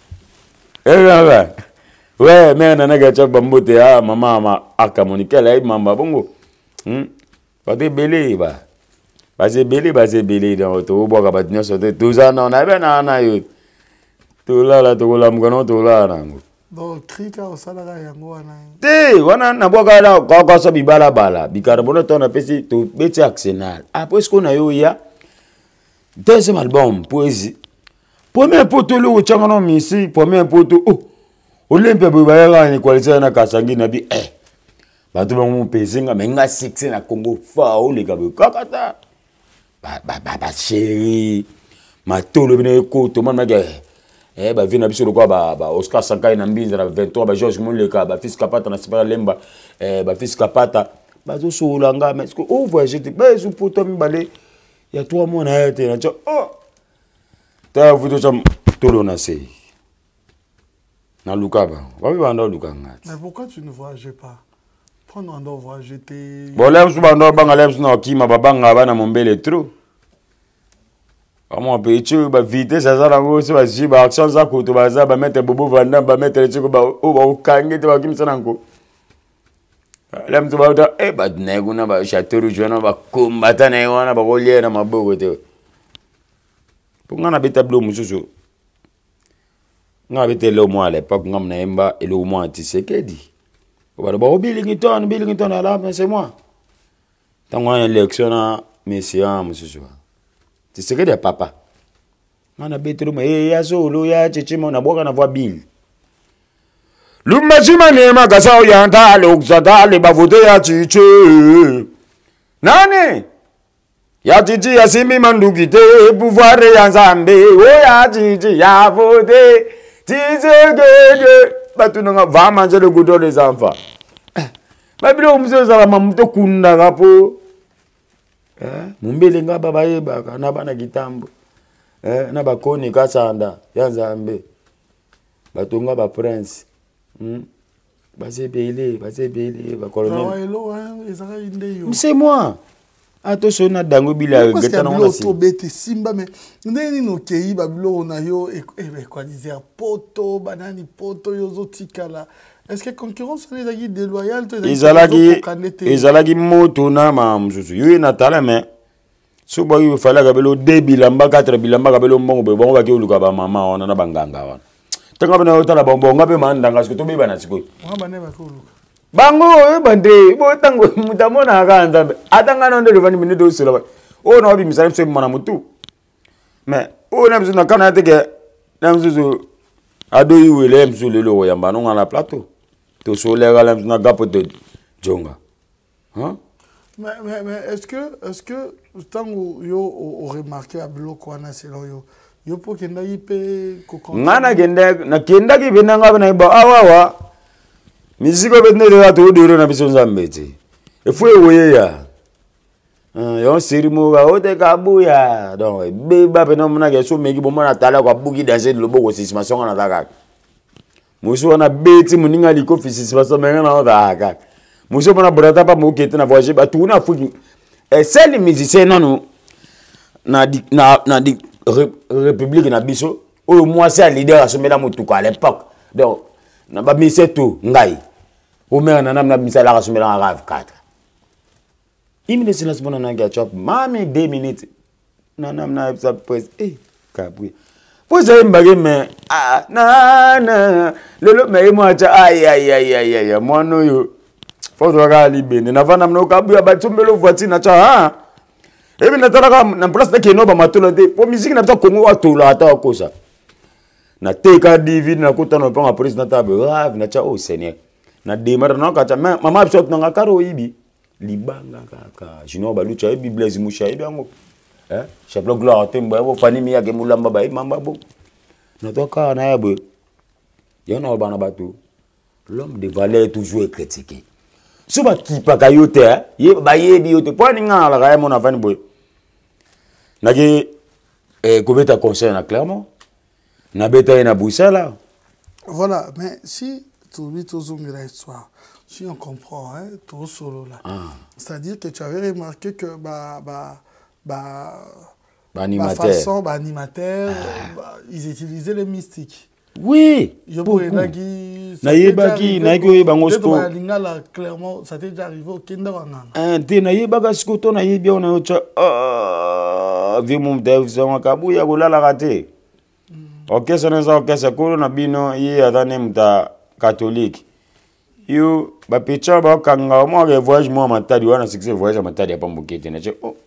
eh baba we mena na gacha bambote ah mama ma akamonika la mamba bongo hm pate bele ba base bele base bele dans to bo ka batnya so te tuzana na bena na yo to la la to la mkono to la nango. Donc, trika au salaga yango wana. Te, wana na boka la koko so bibala bala. Bicarbonate on a pesi to beti Arsenal. Après ce qu'on a eu ya deuxième album poésie. Premier poto le uchangano misi, premier poto oh. Olimpe bibala ni qualité na Kasangi na bi eh. Batu ba mu pesinga menga six na Congo fa o le kabe kakata. Ba ba ba ba chéri. Matolo bine ko to man maga. Eh ba vina biso lokwa ba ba Oscar Sakai na mbinza na vingt-trois ba George Muleka ba fils kapata na Super Lemba eh ba fils kapata ba zo solanga mais que oh voyage te ba zo poto mbale ya trois mois na yete na oh ta vuto cham tolo na sei na lukaba wa ba ndo lukanga. Mais pourquoi tu ne voyages pas? Prendre un voyager te bon là su ba ndo banga là su na kima babanga bana mombele trop. Comment peut-tu ba vitesse ça ça ngo se ba ji ba action za ko to ba za ba mettre bobo vanda ba mettre chiko ba o ba ukange to ba kimisa nango lem to ba ta e ba nego na ba chateau jona ba kombata na wana ba goliera maboko te punga na betablo mususu nga betelo mo ale pa ngam na emba elo mo antisekedi ba ba Billington Billington ala mais c'est moi tango élection na monsieur mususu tu sais que des papa. On a bétru mais ya solo ya chichimo na boka na voix bill. Lumachima nema kasao ya ntale ukzatale bavote ya chiche. Nani? Ya chichi ya simi mandukite pouvoir ya nzambe. O ya chichi ya vote. Chiche gege. Batu nga va manger le gouton des enfants. Babilo umse sala mamuto kunda kapo. Eh, mumbele nga baba yeba kana bana kitambo eh na bakoni kasanda ya Nzambe batonga ba prince hmm base bele base bele ba colonel c'est moi attention na dango bila geta na ngasi to bete simba mais ndeni no kei babilo na yo e quoi dire poto banani poto yo zotikala. Est-ce que la concurrence est des déloyale? Ils allaient ils allaient moto na ma msusu. Yo na tala mais so ba il fallait kabelo deux bilamba quatre bilamba kabelo mbongo be bongo ba ke uluka ba mama ona na banganga wana tanga bana otala bongo be mandanga siko to be bana siko wa bane ba ko uluka bango e bande bo tango mutamona kanza atanga na ndo vani minute usula o no bi misale mse mana mutu mais o na mzu na kana teke na mzu ado yiwele mzu lelo yamba no ngala plateau to so le gala mzu na gapo de jonga hein mais mais mais est-ce que est-ce que tango yo o remarqué à bloko na selo yo yo po kenda yipe ko ngana kenda na kenda ki binanga bana ba awawa miziko betne de to duro na biso nzambeti efue woye ya euh yon sirimo ga ote kabuya donc be ba pe no mona ke so meki bo mona tala kwa buki danser le boko sismation na taka muso na beti muninga liko fisismation menga na taka muso mona brata pa mo kete na voyager ba tout na fuki et c'est les musiciens non na di na na di république na biso o moi c'est leader asomela mutuka à l'époque donc na ba mise tout ngai o me na na mise la asomela rave quatre il me silence bon na chop mami deux minutes na na na ça pose eh kabui pour ça mbage me ah na na lelo me mo acha ai ai ai ai ai mo no yo faut droga libene na vana mno kabui ba tumbelo voiture na cha ha ebi na tala na place de keno ba matolo te po musique na ta kongo wa tola ata kosa na teka David na kutana pa nga police na tabe rave na cha o seigneur na demara na ka cha mama bisot na karo ibi libanga kaka jino ba lucha ibi blaze musha ibi ngo eh chaplo gloire tembo bo fani mi yake mulamba ba mamba bo na toka na yabo yana ba na batu l'homme de valeur toujours critiqué suba kipa kayote ye ba yebi yote po ni ngala ga mo na fani boy na ki eh kobeta conseil na clairement na beta na Bruxelles. Voilà, mais si tu lis ton histoire, si on comprend, hein, tout solo là. Ah. C'est-à-dire que tu avais remarqué que bah bah bah bah animateur, bah, façon bah animateur, ah. bah, ils utilisaient les mystiques. Oui. Beaucoup. Nagi. Naïbaki, naïgo bango sko. Lingala clairement, ça t'est déjà arrivé au Kenda Wanga. Un té naïbaga sko to naïbi on a autre. Ah, vi mon dev ça kabu ya gola la raté. Ok, ça n'est pas ok, c'est cool, on a bino, il y a des mta catholique. You, ba pecha ba kanga, moi je voyage moi matadi, on a succès voyage matadi pas mbokete na che. Oh.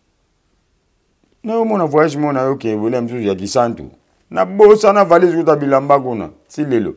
Na mo na voyage moi na ok, voulez me ya kisantu. Na bosa na valise uta bilamba kuna, si lelo.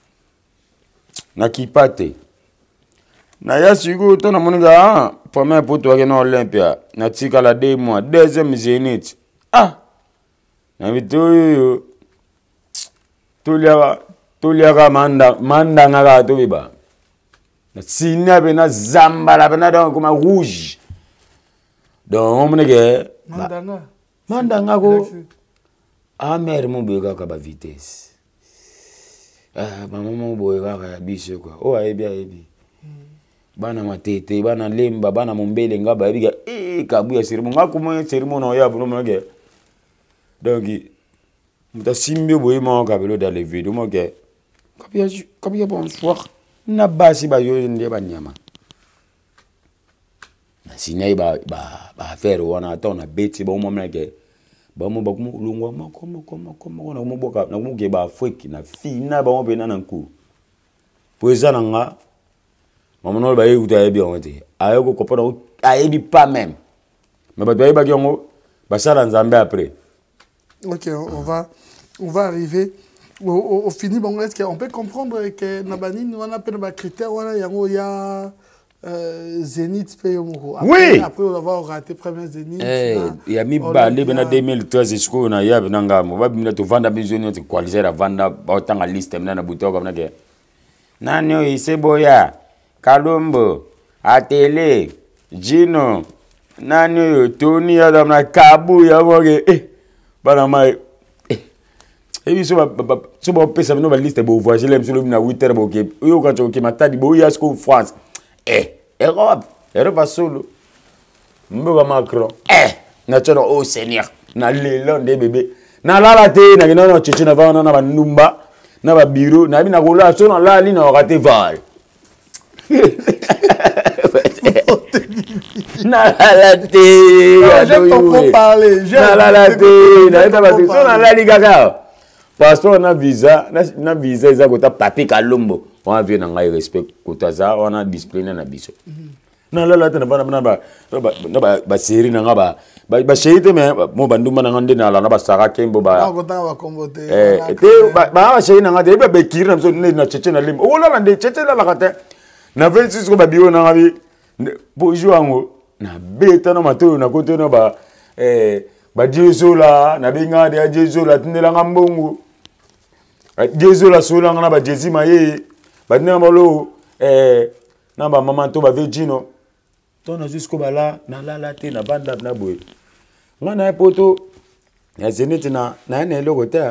Na kipate. Na ya sigo to na moninga, premier poto ke na Olympia, na tika la deux mois, deuxième zénith. Ah. Na vitu Tulia tulia manda manda ngaga to biba na sina bena zambala bena donc comme rouge donc on menege mandanga mandanga ko amer mo bega ka ba vitesse ah ba mo boyega ka biso quoi o ayebi ayebi bana matete bana lemba bana mombele ngaba biga eh kabuya sirimo ngakumo sirimo no ya buno menege donc muta simbio boye mo kabelo dans les vidéos mo ke kabia kabia bonsoir na basi ba yo ndé ba nyama na sinai ba ba ba faire wana atona beti ba mo meke ba mo ba ko lungwa mo ko mo ko mo ko mo na mo boka na mo ke ba fweki na fina ba mo be na nku poeza nanga maman no ba ye uta ye bien wote ayo ko ko na ayebi pas même mais ba doye ba kyongo ba sala nzambe après. Ok, on, on va on va arriver au, au, au fini. Bon, est-ce qu'on peut comprendre que Nabani, on a plein de critères, il y a euh, Zénith, après, oui. Après on va rater premier Zénith. Il y a mis balé ben deux mille treize jusqu'au na ya benanga mo ba bimna to vanda besoin de qualiser la vanda autant à liste na buto comme na ke nanyo iseboya Kalombo Atele Gino nanyo Tony Adam na Kabu ya moge eh bana mai et puis so ba so ba pesa no ba liste bo voyager lem sur na huit heures bo ke yo ka cho ke matadi bo ya sko France eh Europe Europe solo mbo Macron eh na chono oh seigneur na lelo nde bébé na lala te na kino no chichi na va na ba numba na ba bureau na bi na ko la so na la li na raté val nalala te j'aime ton trop parler nalala te naeta bato so nalali kaka parce qu'on a visa na visa eza kota papier kalombo on a vu na ngai respect kota za on a discipline na biso nalala te na bana bana ba ba ba série na ngaba ba ba shite me mo banduma na ngande na la na ba saka kembo ba kota ba kombote eh te ba ba shite na ngade ba bekiri na so na cheche na lim o la nde cheche la la kata na vingt-six ko ba bio na ngabi bonjour ango na beta na mato na kote na ba eh ba jesu la na binga de jesu la tindela ngambongo jesu la sola na ba jesi maye ba na molo eh na ba mama to ba vegino to na jusqu'au bala na la la te na banda na boy ngana poto ya zeniti na na ne loko ta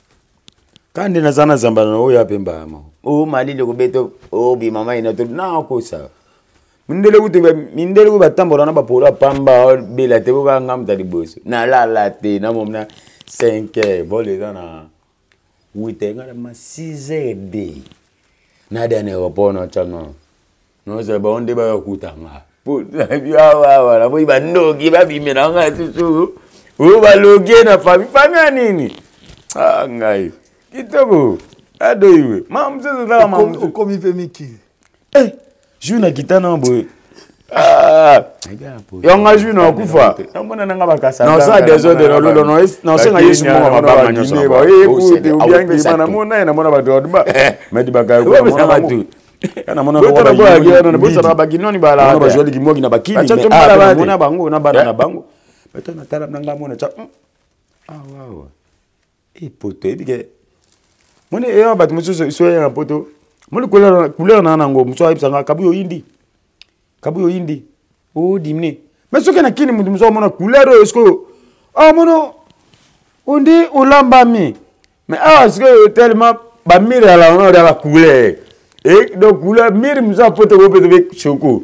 kandi na sana zambana o ya pemba ma o mali le ko beto o bi mama ina to na ko sa mindele ku te mindele ku batambora na ba pola pamba bela te ko ngam ta diboso na la la te na momna cinq heures volé na huit heures ngara ma six heures de na dane ko pono chano no se ba onde ba kutanga po ya wa wa la bo ba ndogi ba bi mena nga tusu o ba loge na fami fami nini ah ngai kitoko ado iwe mam se da mam ko mi fe miki eh juna kitana boy ah yonga juna kufa mbona nanga bakasa na sa desode no lo no no se nga yesu mo mabanga nyoso ba e kuti ubyangi bana mona na mona ba dodba medi baka ko mona batu kana mona ko ba yi no bo sa ba ginoni ba la ba joli gimogi na bakini me ah mona bango na bana na bango beto na tala nanga mona cha ah wow e poto ebige mona e ba muso so ya poto mona couleur couleur na nango muso ayibsanga kabuyo indi kabuyo indi o dimne mais soki na kini mutu muso mona couleur esko ah mono ondi ulamba mi mais ah est-ce que tellement ba mire ala on a la couleur et donc couleur mire muso poto ko peut avec choko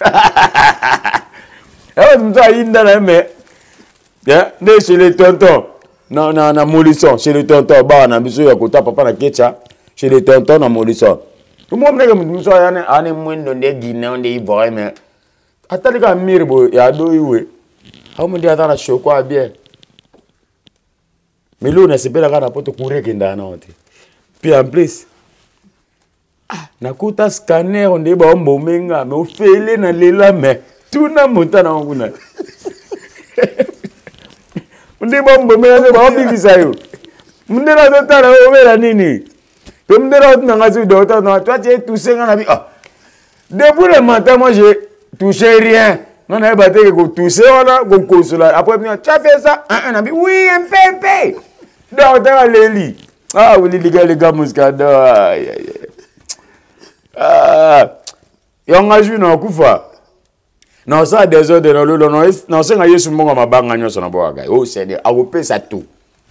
ah muso inda na mais ya ne chez les tontons na na na molisson chez les tontons ba na biso ya kota papa na kecha chez les tontons na molisson tout le monde ne muso ya ne ane mwendo nde gine onde ivoire mais atali ka mirbo ya do iwe au mundi atana shoko abie melo na sepela kana poto kureke ndana ote puis en plus ah nakuta scanner onde ba ombo menga me ofele na lela me tuna mutana nguna onde ba ombo menga ba obikisa yo mundela totala obela nini pe mundela otanga zu do tata toi tu es touché ngana bi ah depuis le matin moi j'ai touché rien. On a battu que touché voilà qu'on consola. Après tu as fait ça un un oui un pépé. Donc dans les lits. Ah oui les gars les gars muscado. Aïe aïe. Ah. Et on a joué na kufa. Non ça désordre non le non non c'est nga Yesu mbonga mabanga nyoso na boaga. Oh c'est a opé ça tout.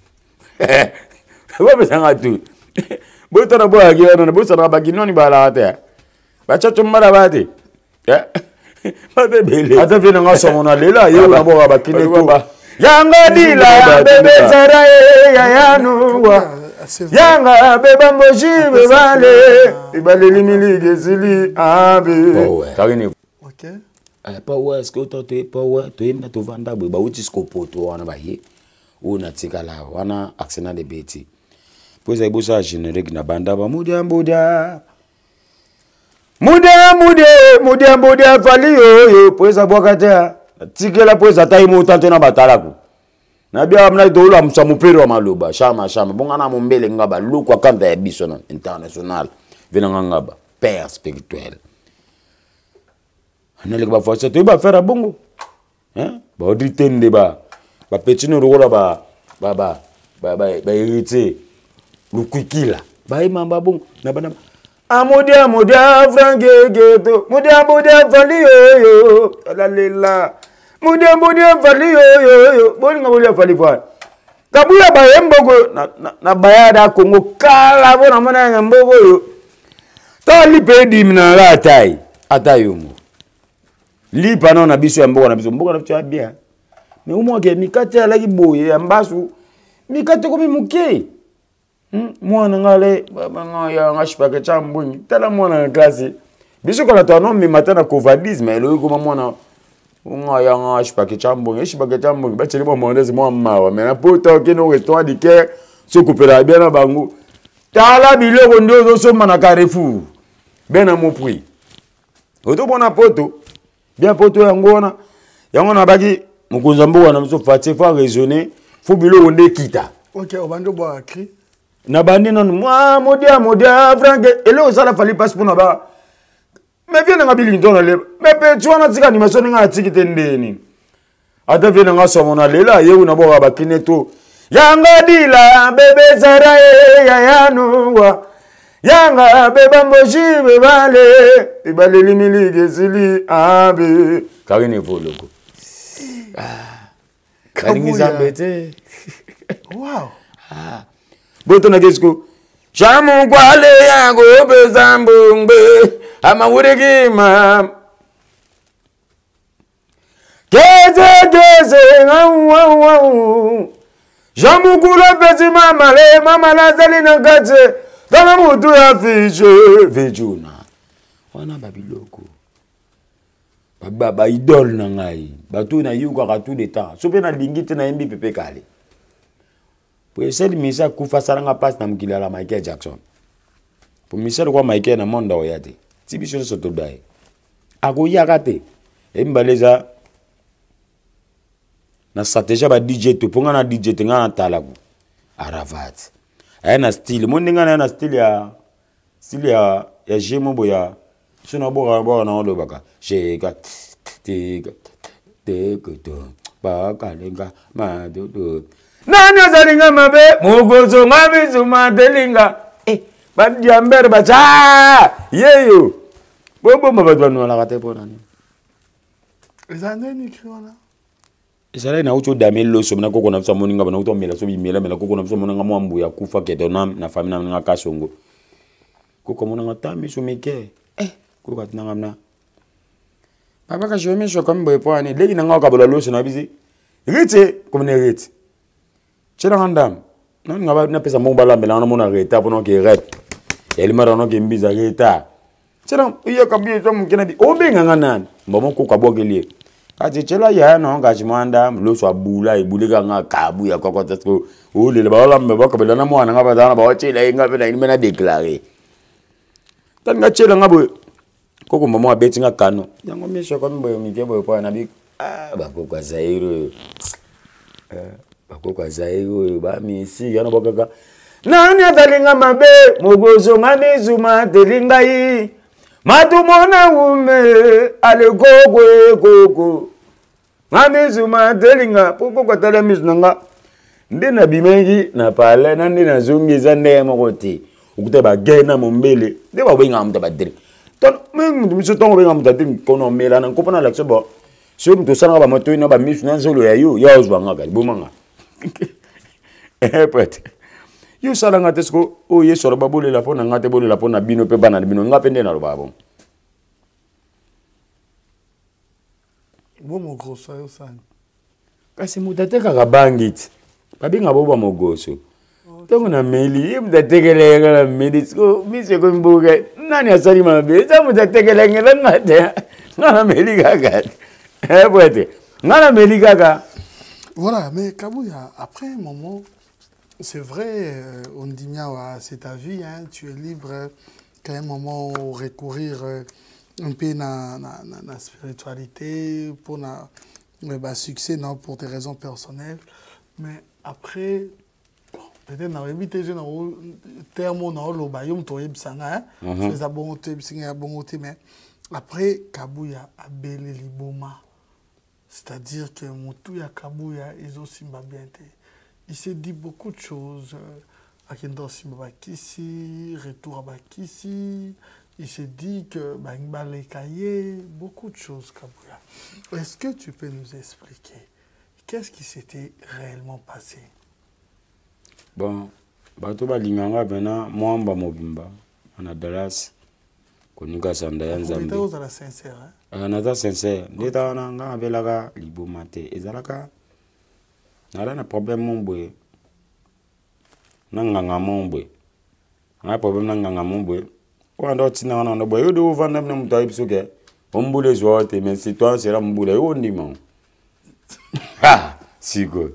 Wa be sanga tout. Bo tona boaga na bo sana baginoni bala ate. Ba chacho mara bate. Ya. Bate bele. Ata vena ngaso mona lela ye na boga bakine to. Yanga dila bebe sara ya yanu wa. Yanga beba mboji bebale. Ibale limili gezili abe. Kagini. OK. Eh pa wa est-ce que to te pa wa to ina to vanda ba uti skopo to wana ba ye. Una tikala wana accident de beti. Pois aí bosa générique na banda ba mudia mudia. Mudia mudia mudia mudia fali yo yo pois abokata. Tikela pois atai mutanto na batala ku. Na bia amna dola msamupero wa maloba shama shama bonga na mombele ngaba lukwa kanda ya biso international vena ngaba père spirituel. Anele ba force to ba faire bongo. Hein? Ba odritende ba ba petino rola ba ba ba ba ba héritier lukwikila. Ba imamba bongo na bana amodia modia frange geto modia modia fali yo yo la lela modia modia fali yo yo yo bolinga modia fali kwa kabuya ba yembogo na na bayada kongo kala bona mona ngambogo yo tali pedi mina ratai atayumo li pano na biso ya mbogo na biso mbogo na biso bien mais umo ke mikate ala kiboye ya mbasu mikate ko mimuke mwana ngale banga ya ngashipaka chambuni tala mwana na klasi biso kala to no mi matana covadisme elo ko mwana On a un chipake chambon, un chipake chambon, bah tu les bon monde c'est moi marre, mais na poto qui nous restaurant du cœur, se couper la bien na bango. Ta la bilo kondo zo so mana Carrefour. Ben à mon prix. Oto bona poto. Bien poto yangona. Yangona baki mukunzambo wana mso fati fa raisonner, faut bilo onde kita. OK, on va ndo boire cri. Na bandi non moi modia modia frank et là ça la fallait passe pour na ba. Mais viens nga bili ndona le. Mais pe tu wana tika animation nga tikite ndeni. Ata viens nga somo na lela ye una bo ba kineto. Yanga dila bebe sara ya yanuwa. Yanga beba mboshi bebale. Ibale limili gesili abe. Karine voloko. Ah. Karingi zambete. Wow. Ah. Boto na gesko. Shamu kwale yango bezambungbe. Ama wurigi ma. Keze keze ngau ngau ngau. Jamu kula pesi mama le mama la zali na gache. Kama mutu ya fiche vejuna. Wana babiloko. Baba ba idol na ngai. Batu na yuka ka tout le temps. Sope na lingite na mbi pepe kale. Pour essayer de misa kufa saranga passe na mukila la Michael Jackson. Pour misa kwa Michael na monda oyate. Tibiso so to dai. Ako yakate. Embaleza na stratégie ba D J to ponga na D J tenga na talaku. Aravat. Ayana style mo ninga na style ya style ya ya jemo boya. Sino boga boga na lo baka. Sheka tika tika to ba kalenga ma do do. Nani azalinga mabe mugozo ngabi zuma delinga. Eh ba diamber ba cha yeyo. Bobo mabadwa no la kate pona ni. Ezane ni kiona. Ezale na ucho damelo so na koko na fisa moninga bana uto mela so bi mela mela koko na fisa moninga mo ambu ya kufa kedonam na famina nga kasongo. Koko monanga tami so meke. Eh koko katinanga mna. Papa ka jome so comme boy po ani legi na nga ka bola lo so na bizi. Rite comme ne rite. Chela ngandam. Non nga ba na pesa mo bala mela na mona reta pono ke rep. El mara no ke mbiza reta. Chela iyo ka bi so mukina bi obenga ngana. Mbamo ko ka bogelie. Ati chela ya no nga chimanda lo so abula ibuleka nga kabu ya kokota tso. O le ba la mbe ba ka bela na mwana nga ba dana ba chela inga pe na ni mena declarer. Tan nga chela nga bo koko mama abeti nga kano. Yango misho ko mbo mi ke bo po na bi ah ba ko kwa zairo. Eh bakoko zairo ba mi si yana bokaka nani atalinga mabe mugozo ngami zuma telinga yi matumona ume ale gogwe gogo ngami zuma telinga poko kwa tala misnanga ndina bimengi na pale na ndina zungiza ndema koti ukute ba gena mombele de ba wenga amta badiri ton mimi miso tongo wenga amta tin kono mela na kopana la sebo so mto sana ba moto ina ba misu na zolo ya yo ya uzwanga ka bomanga. Eh pote. Yo sala ngate sko o ye soro babole la pona ngate bole la pona bino pe bana bino ngapende na robabo. Bo mo grosso yo sana. Kasi mutateka kabangit. Babinga boba mogoso. Tongo na meli mutatekele ngala meli sko mise ko mbuge nani asali mabe za mutatekele ngala ngate. Ngala meli gaga. Eh pote. Ngala meli gaga. Voilà, mais Kabouya, après un moment, c'est vrai, euh, on dit miawa, c'est ta vie, hein, tu es libre qu'à un moment recourir euh, un peu à la spiritualité, pour na bah, succès, non, pour tes raisons personnelles. Mais après, peut-être dans les vies, terme dans le bayum, tu es bisanga, tu es à bon côté, bisanga à bon côté, mais après Kabouya a belé liboma. C'est-à-dire que Moutouya Kabouya, ils ont simba bien. Il s'est dit beaucoup de choses. Akendo simba kisi, retour à Bakisi. Il s'est dit que Bangba les cahiers, beaucoup de choses Kabouya. Est-ce que tu peux nous expliquer qu'est-ce qui s'était réellement passé? Bon, bato ba linganga bena mwamba mobimba ana Dallas konuka sanda ya Nzambe. On était sincère hein. Nata sincère, ndeta wana nga abelaka liboma te ezalaka nala na problème mombwe na nganga mombwe na problème na nganga mombwe wanda otina wana ndo boyo do vanda na muta episoke Omboule zote, mais si toi c'est la mboule, on dit man. Ah, si quoi.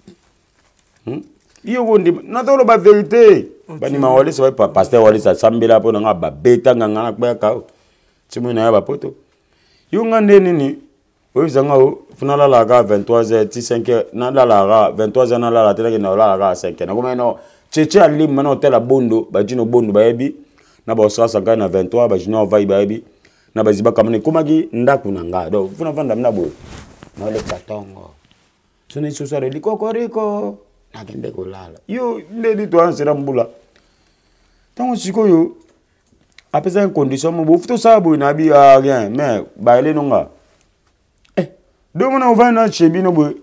Yo on dit, n'a pas la vérité. Bani ma wali ça va pasteur wali ça sambela po nga ba beta nga nga kwa ka. Timu na ba poto. Yo ngande nini? O zanga o funala la ga vingt-trois heures cinq heures na la la vingt-trois heures na la la tele na la la cinq heures. Na kuma no cheche ali mano tela bondo ba jino bondo ba yebi. Na ba sasa ga na vingt-trois ba jino vai ba yebi. Na ba ziba kamane kumagi ndaku na nga. Do funa vanda mna bo. Na le katongo. Sone susare likokoriko. Nakende kulala. Yo ndedi to ansera mbula. Tango siko yo. Apesa condition mo bofto sabu na bi a rien mais ba ele nonga. Eh, do mona o vana chebi no bo.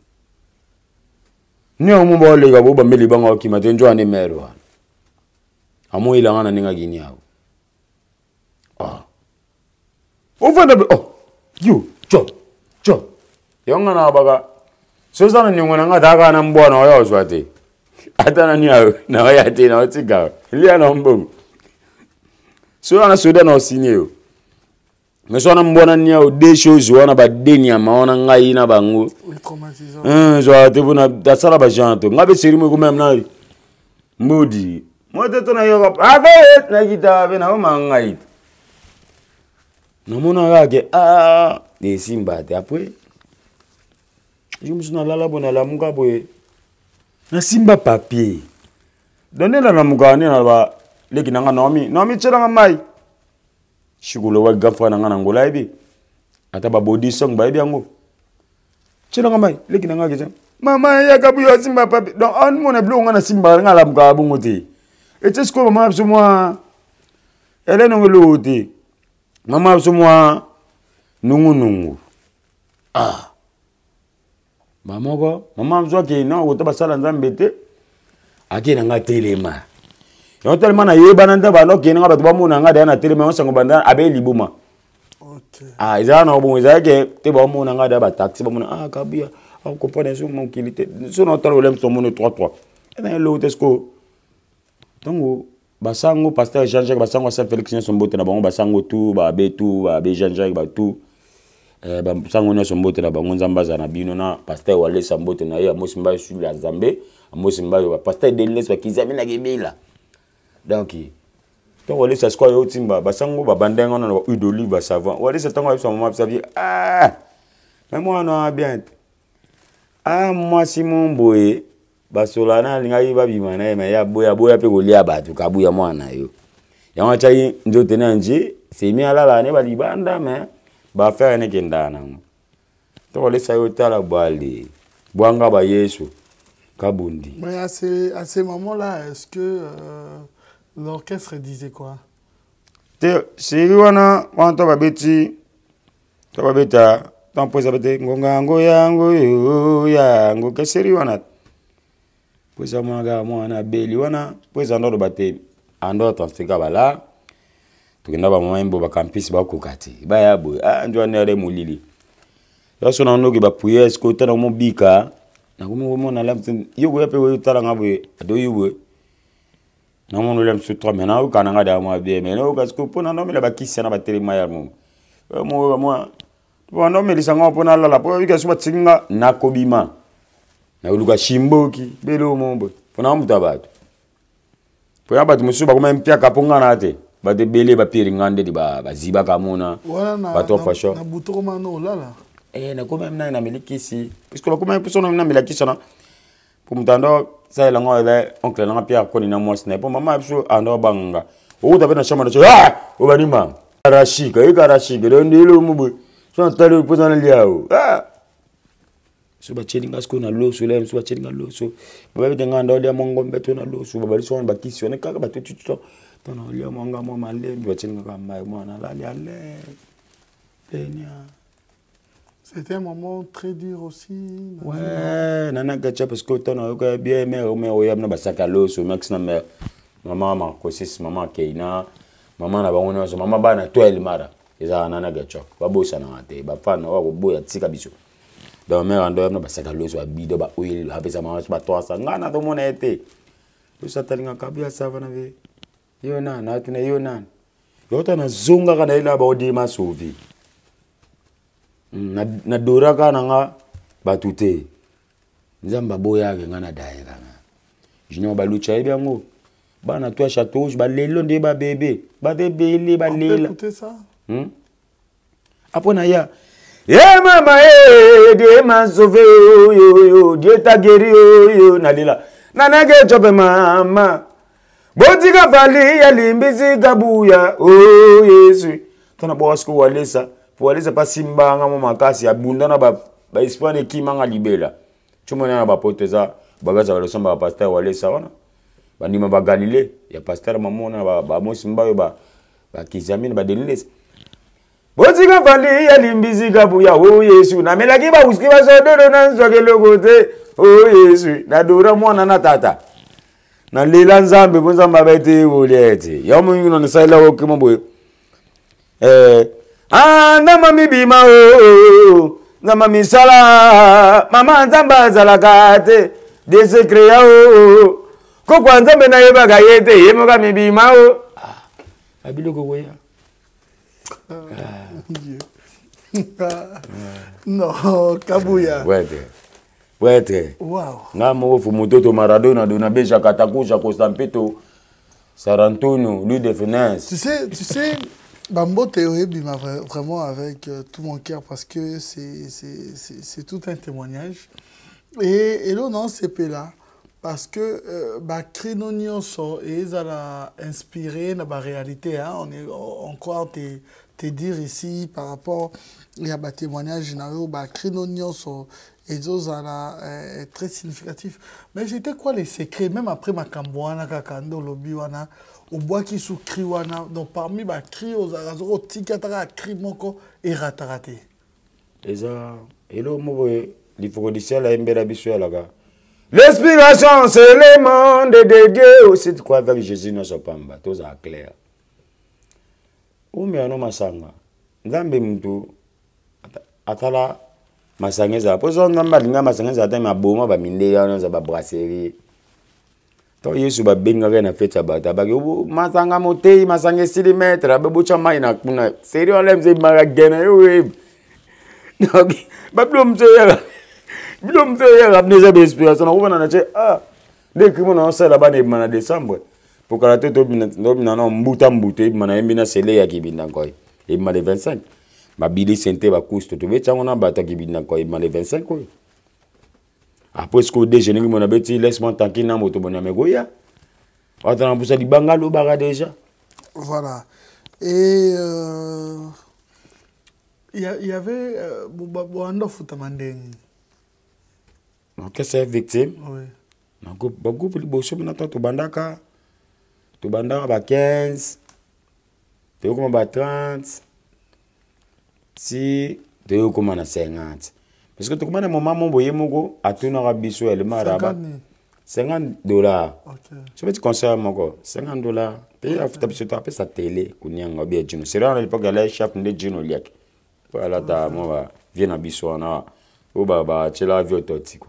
Ni o mo bo le ga bo ba meli banga ki matenjo ane mero. Amo ila ngana ninga gini yao. Ah. O vana oh. Yo, cho. Cho. Yonga na baga. Sosana ni ngona nga daga na mbona oyo swati. Atana ni ayo na oya te na otiga. Lia na mbongo. So ana soda na osinyo. Mesona mbona ni ayo de choses wana ba denia maona ngai na bangu. Hein, swati buna dasala ba janto. Ngabe sirimo ko même na. Modi. Mote to na yo ave na kita be na ma ngai. Namona yake ah ni simba te après. Je me suis dit, la bonne la muka boye. Na simba papier. Donne la na muka ni na ba leki nanga nomi. Nomi chera nga mai. Shigulo wa gafa nanga nangola ibi. Ata ba body song ba ibi yango. Chera nga mai leki nanga keja. Mama ya kabu yo simba papier. Donc on mon eblo nga na simba nga la muka bungote. Et c'est ce que mama abso moi. Elle no ngolote. Mama abso moi nungu nungu. Ah. Maman ko maman zo ke no go to basala nzambete akena nga telema yo tellement na yeba nda ba no ke nga bato ba mona nga da na telema on sango banda abe libuma. Okay. Ah iza na obo iza ke te ba mona nga da ba taxi ba mona ah kabia on comprend sur mon qualité sur notre problème sur mon trois trois et ben l'autre esco donc basango pasteur Jean-Jacques basango Saint Félix son bote na bango basango tout ba be tout ba be Jean-Jacques ba tout. Eh ba sango na sombote na bango nzambaza na bino na pasteur wale sambote na ye amosimba sur la Zambé amosimba yo pasteur Denis ba kizami na gebela donc to wale sa sko yo timba ba sango ba bandenga na huile d'olive ba savon wale sa tango so mama savi ah mais moi non bien ah moi Simon Boye ba solana linga yi ba bima na me ya boya boya pe golia ba tu kabuya mwana yo ya wacha yi njote na nje semi alala ne ba libanda mais ba faire ne kendana to le sayo tala bali bwanga ba Yesu kabundi. Mais à ces à ces moments-là, est-ce que euh, l'orchestre disait quoi? Te siri wana wanto ba beti to ba beta tant poza bete ngonga ngo yango yo yango ke siri wana poza mwaga mwana beli wana poza ndo bate ando tafika bala. Tukenda ba mwembo ba campus ba kokati ba yabo ah ndio nere mulili yaso na nogi ba puye esko tana mo bika na kumu mo na lamtu yugo yape we tala ngabwe ado yugo na mo no lamtu to mena o kana ngada mo be mena o gasko pona no me la bakisi na ba telema ya mo mo mo bo no me lisanga pona la la po bika suba tsinga na kobima na uluka shimboki belo mombo pona mo tabatu po ya batu musuba kuma mpia kaponga na ate ba de bele ba piringande di ba ba ziba kamona ba to fasho na buto koma no lala eh na kuma mna na milikisi puisque ba kuma puso na milikisi na pour mtando ça la ngole oncle na pia ko ni na mo sniper mama biso ando banga o da bena chama na ah o banima arashika e karashika ndo ndilo mubu so tali puso na liao ah so ba chelinga sko na lo so le so ba chelinga lo so ba be tenga ndo le mongo mbeto na lo so ba bali so ba kisi on kaka ba tutu to tono le monga mo male ba chelinga kama mwana la le ale penya. C'était un moment très dur aussi. Ouais, nana gacha parce que ton a bien mais mais o yamna basaka lo so max na mère maman ma kosis maman keina maman na bango so maman bana twelve mara eza nana gacha babosa na ate ba fana wa ko boya tsika biso donc mère ando yamna basaka lo so abido ba oil apesa maman ba toasa ngana to mona ete to satalinga kabia savana ve yo na na tuna yo na yo tana zunga kana ila ba odi masovi na na dora ka nanga batute nzamba boya ke ngana daira junior balucha e biango bana toi château ba lelo nde ba bébé ba bébé ba lela écoutez ça hmm après na ya eh mama eh Dieu m'a sauvé yo yo Dieu t'a guéri yo yo nalila nanage chope mama botika vali ya limbisi kabuya oh Yesu tona bosko walesa walesa pa simbanga mo makasi abunda na ba ba Espagne kimanga libela chumona na ba poteza bagaza wale somba pasteur walesa wana bandima ba Galilée ya pasteur mamona ba ba mosimba yo ba ba kizamini ba deliles botika vali ya limbisi kabuya oh Yesu na melaki ba uski ba sododo na nsoke lokote oh Yesu na dora mwana na tata na lela nzambe bonzamba bete bolete ya mungu no saila okimo boy eh ah ndama mibima o ndama misala mama nzamba zalakate de secret ya o ko kwa nzambe na yeba ga yete yemo ka mibima o ah abiloko koya non kabuya wete wete wow ngamo fu mutoto Maradona dona beja katakusha Constantino Sarantono lui de finesse tu sais tu sais Bambo Théoé m'a vraiment avec euh, tout mon cœur parce que c'est c'est tout un témoignage et et là non c'est là parce que euh, bah Crinonio so et ça l'a inspiré dans la réalité hein on est on croit te te dire ici par rapport il y a bah témoignage généraux bah Crinonio so et ça là est très significatif mais j'étais quoi les secrets même après ma camboana kakando lobby wana au bois qui sous cri wana donc parmi ba cri aux arazo tikatara cri moko et rataraté eza elo mo il faut que dise la mbela biso ya laga l'inspiration c'est le monde de Dieu c'est quoi avec Jésus no sopamba tout ça clair o me ano masanga nzambe mtu atala masangeza pozo ngamba linga masangeza ata maboma ba mindela no za ba brasserie to Yesu ba benga na feta ba tabaki masanga motei masanga sili metre ba bucha mai na kuna serio lemze maragena yo donc ba blom teyela blom teyela neza be inspiration na ubana na che ah de kimo na sala ba ne mana décembre pour que la tête obina obina na mbuta mbute mana embina sele ya kibinda koy e ma le vingt-cinq ma bili sente ba kusto to becha ngona bata kibinda koy ma le vingt-cinq koy après ce que déjeuner mon abeti laisse-moi tranquille na moto bona megoya attends pour ça di bangalo bara déjà voilà et euh, il y, y avait Boando Futamandeng ok c'est victime oui na groupe ba groupe li boso na to bandaka to bandaka ba quinze to comme ba trente si to comme na cinquante parce que tout le monde moment mon boyer mogo a tout na biso elle maraba cinquante dollars ok je vais te conseiller moko cinquante dollars paye à futa biso to apesa sa télé kunyanga bien jino c'est là à l'époque elle chef de jino liak voilà ta moi vient na biso na o baba chela vio totiko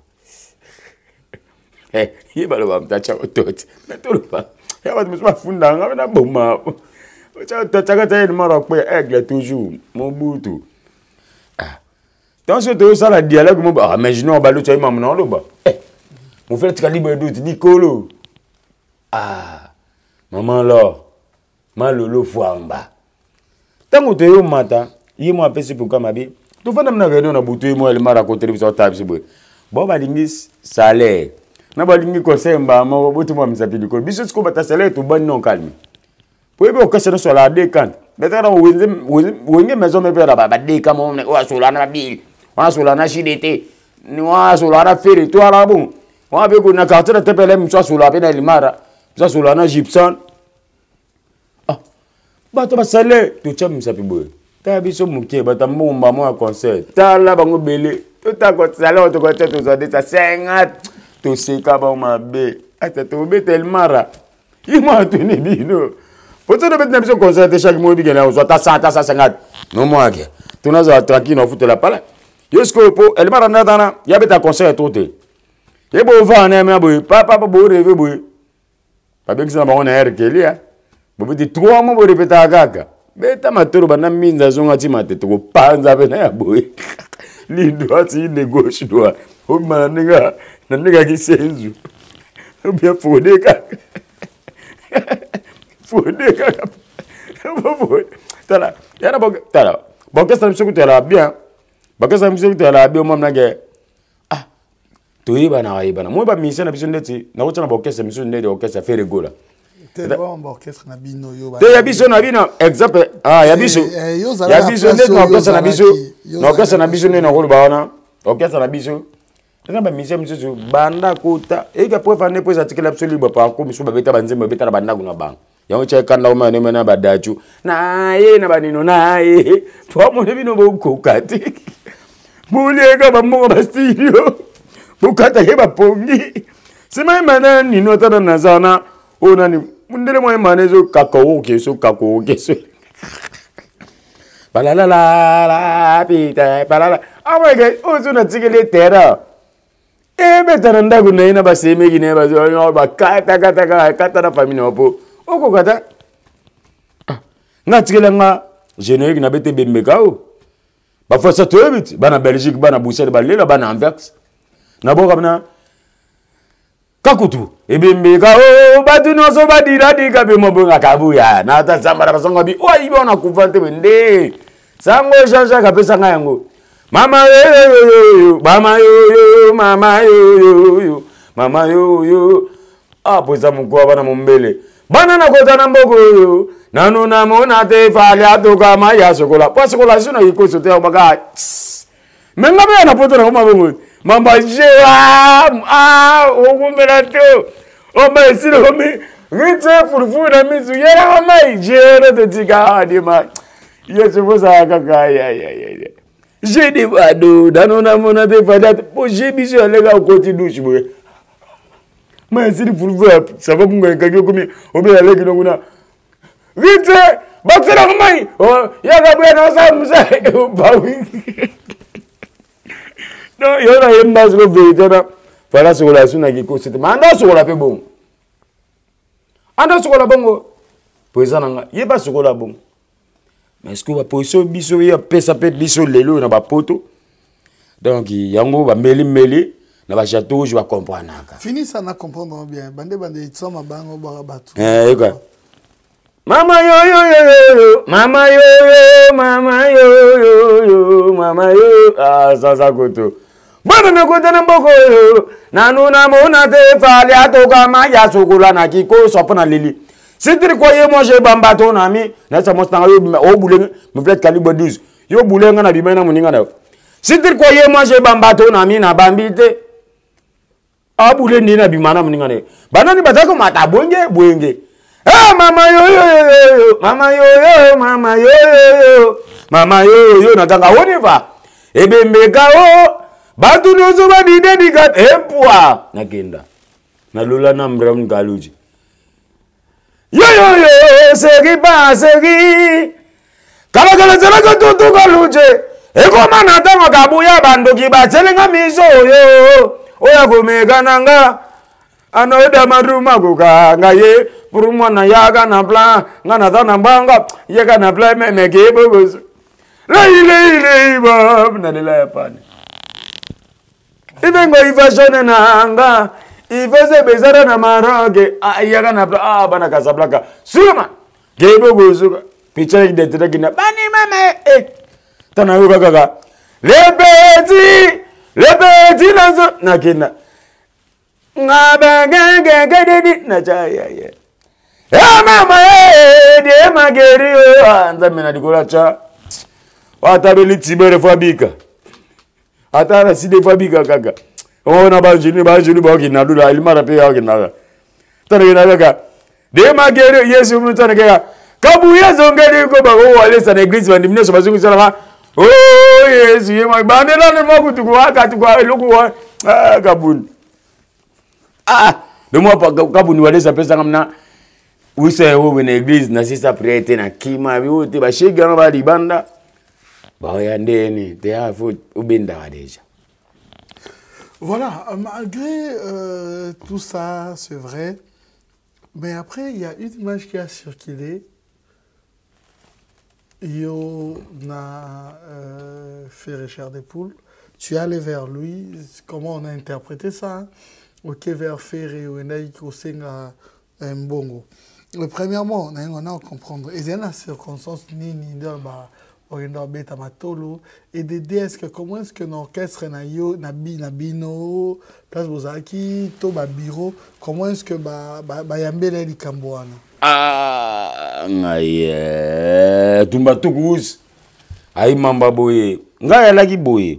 eh il va le va mtacha toti mais tout le pas il va me pas funda nga na bomma o cha tata ta ni mara pe aigle toujours mon butu donc ce que ça la dialogue mo ba mais je non ba lo tsa imam na lo ba eh mon frère calibre doute Nicolo ah maman là malolo fuamba tango te yo mata yimo apesi pour kamabi to fana mna réunion na butu mo elle m'a raconté biso tabisi boy bon ba lingis salaire na ba lingi conseil mba mo butu mo msapi diko biso ko bata salaire to ban non calme pour ebe okasena sur la décante betara wenze wenge maison me pera ba deka mo wa sur la na bil wa sur la na chidete ni wa sur la na feri to ala bon wa be ko na quartier te pele mso sur la pena limara mso sur la na gypsum ah ba to ba salaire to cham msapi boy ta biso muke bata mbomba mo conseil ta la bango belé to ta ko salaire to ko te to za de ta cinquante to seka ba ma be ata to be tellement ra ima to ne bino poto de betna biso conseil te chaque mois bi gena so ta cent ta cinquante non moi ke to na za tranquille no foute la pala yesko po el mara na dana ya beta conseil to te e bo va na me boy papa bo reve boy pa be que ça ba on a r que lia bo be trois mois bo répéter gaga beta matoro bana minza zonga ti matete ko panza bena ya boy li doit ti de gauche doit o maninga na ninga ki senzu bien fodeka fodeka tala yana bo tala bo que ça me souhaite la bien ba que ça me souhaite la bien mo mnage ah to yi bana wa yi bana mo ba mi sena biso ndeti na ko tana bo que ça me souhaite ndeti o que ça fait rigola. Te bon orchestre na bino yo ba. Te ya biso na bino exemple ah ya biso. Ya biso net na orchestre na biso. Na orchestre na biso ne na ko ba ona. Orchestre na biso. Tena ba mise misusu banda kota. E ka po fa ne po za tikela absolu ba pa ko miso ba beta banze ba beta na banda kuna bang. Ya o che kanda o ma ne mena ba dachu. Na ye na ba nino na ye. Po mo ne bino bo ko kati. Mule ka ba mo ba studio. Bo kata he ba pongi. Sema mana nino tana na zana. Ona ni mundere mo manezo kakao keso kakao keso balala la la pita balala awe ga ozo na tigele tera e betana ndagu na ina baseme gine bazo ba kata kata kata na famille opo oko kata na tigele nga jeno na bete bembeka o ba fosa to ebit bana Belgique bana Bruxelles balela bana Anvers na boka bana kakutu ebembeka o batu no so badira dika be mobonga kabuya na ta zambara basonga bi o ibona kuvante bende sango shasha kapesa ngayango mama yo mama yo mama yo mama yo yo apo za mukwa bana mombele bana na kota na mboko yo nanu na mona te fali atoka maya sokola pasokola sino ikoso te obaga menga be na poto na mabongo mamba je ah ogumbela to o ba sino komi rite furfu na mizu yera ma je na te tika adi ma yesu bosa kaka ya ya ya je di bado dano na mona te fada po je biso alega okoti douche bo ma sino furfu sababu ngaka komi obe alegi nguna rite baksera mai o ya ga bwana sa musa bawi non, il y a une base de vérité. Voilà ce que la suna qui cause. Mais anda ce que la fait bon. Anda ce que la bon. Pour ça nanga, il pas ce que la bon. Mais est-ce que va position biso ya pesa pe biso lelo na ba poto. Donc yango ba meli meli na ba château je va comprendre naka. Fini ça na comprendre bien. Bande bande tsoma bango ba batu. Eh quoi. Mama yo yo yo yo, mama yo yo, mama yo yo yo, mama yo. Ah ça ça koto. Bana na kota na mboko yo nanu na mona te fali atoka ma ya sokula na kiko sopona lili sitri ko ye mo je bamba to na mi na sa mo stanga yo o bule me peut calibre douze yo bule nga na bimena muninga na sitri ko ye mo je bamba to na mi na bambite a bule ni na bimana muninga ne bana ni batako mata bonge bonge eh mama yo yo yo mama yo yo mama yo yo mama yo yo na tanga woni va ebe mega o batu nozo ba di dedicat empwa nakenda na lula na mram galuji yo yo yo segi ba segi kala kala zela ko tutu galuje e ko mana tanga kabuya bandoki ba tselenga miso yo oya ko megananga ano da maruma ko ka ngaye purumwa na yaga na plan ngana tana mbanga yaga na plan me me gebo gozo lei lei lei ba na la pani Ivengo ifashone na anga ifese bezara na maroge ayaga na ah bana Casablanca suma gebo gozuka picha ide tedagina bani mama eh tana yuka kaka le petit le petit nazo nakina ngaba gege gede na chaya ya eh mama eh de mageri o anza mena dikola cha watabeli tibere fabika atara si de fabika kaka ona ba jini ba jini ba kina dula ilmara pe ya kina tare kina kaka de magere yesu mu tare kaka kabu yeso ngeli ko ba o wale sa na église bandi mine so bazungu sala oh yesu ye ma bande la ne makutu ko akati ko luku wa ah kabuni ah de moi pa kabuni wale sa pesa ngamna wisa wo na église na sisa prière na kima bi wote ba shega ba libanda. Voilà, malgré euh, tout ça, c'est vrai, mais après, il y a une image qui a circulé yo na euh, fait Richard des Poules. Tu es allé vers lui. Comment on a interprété ça? Ok, vers Ferré ou Enaïk au Senga Mbongo. Premièrement, on a à comprendre. Et il y a une circonstance ni ni de ba orienda beta matolo et de dire est-ce que comment est-ce que l'orchestre na yo na bi na bino place bozaki to ba bureau comment est-ce que ba ba yambela li kamboana. Ah, ngaye tumba tukus ai mamba boye ngaya laki boye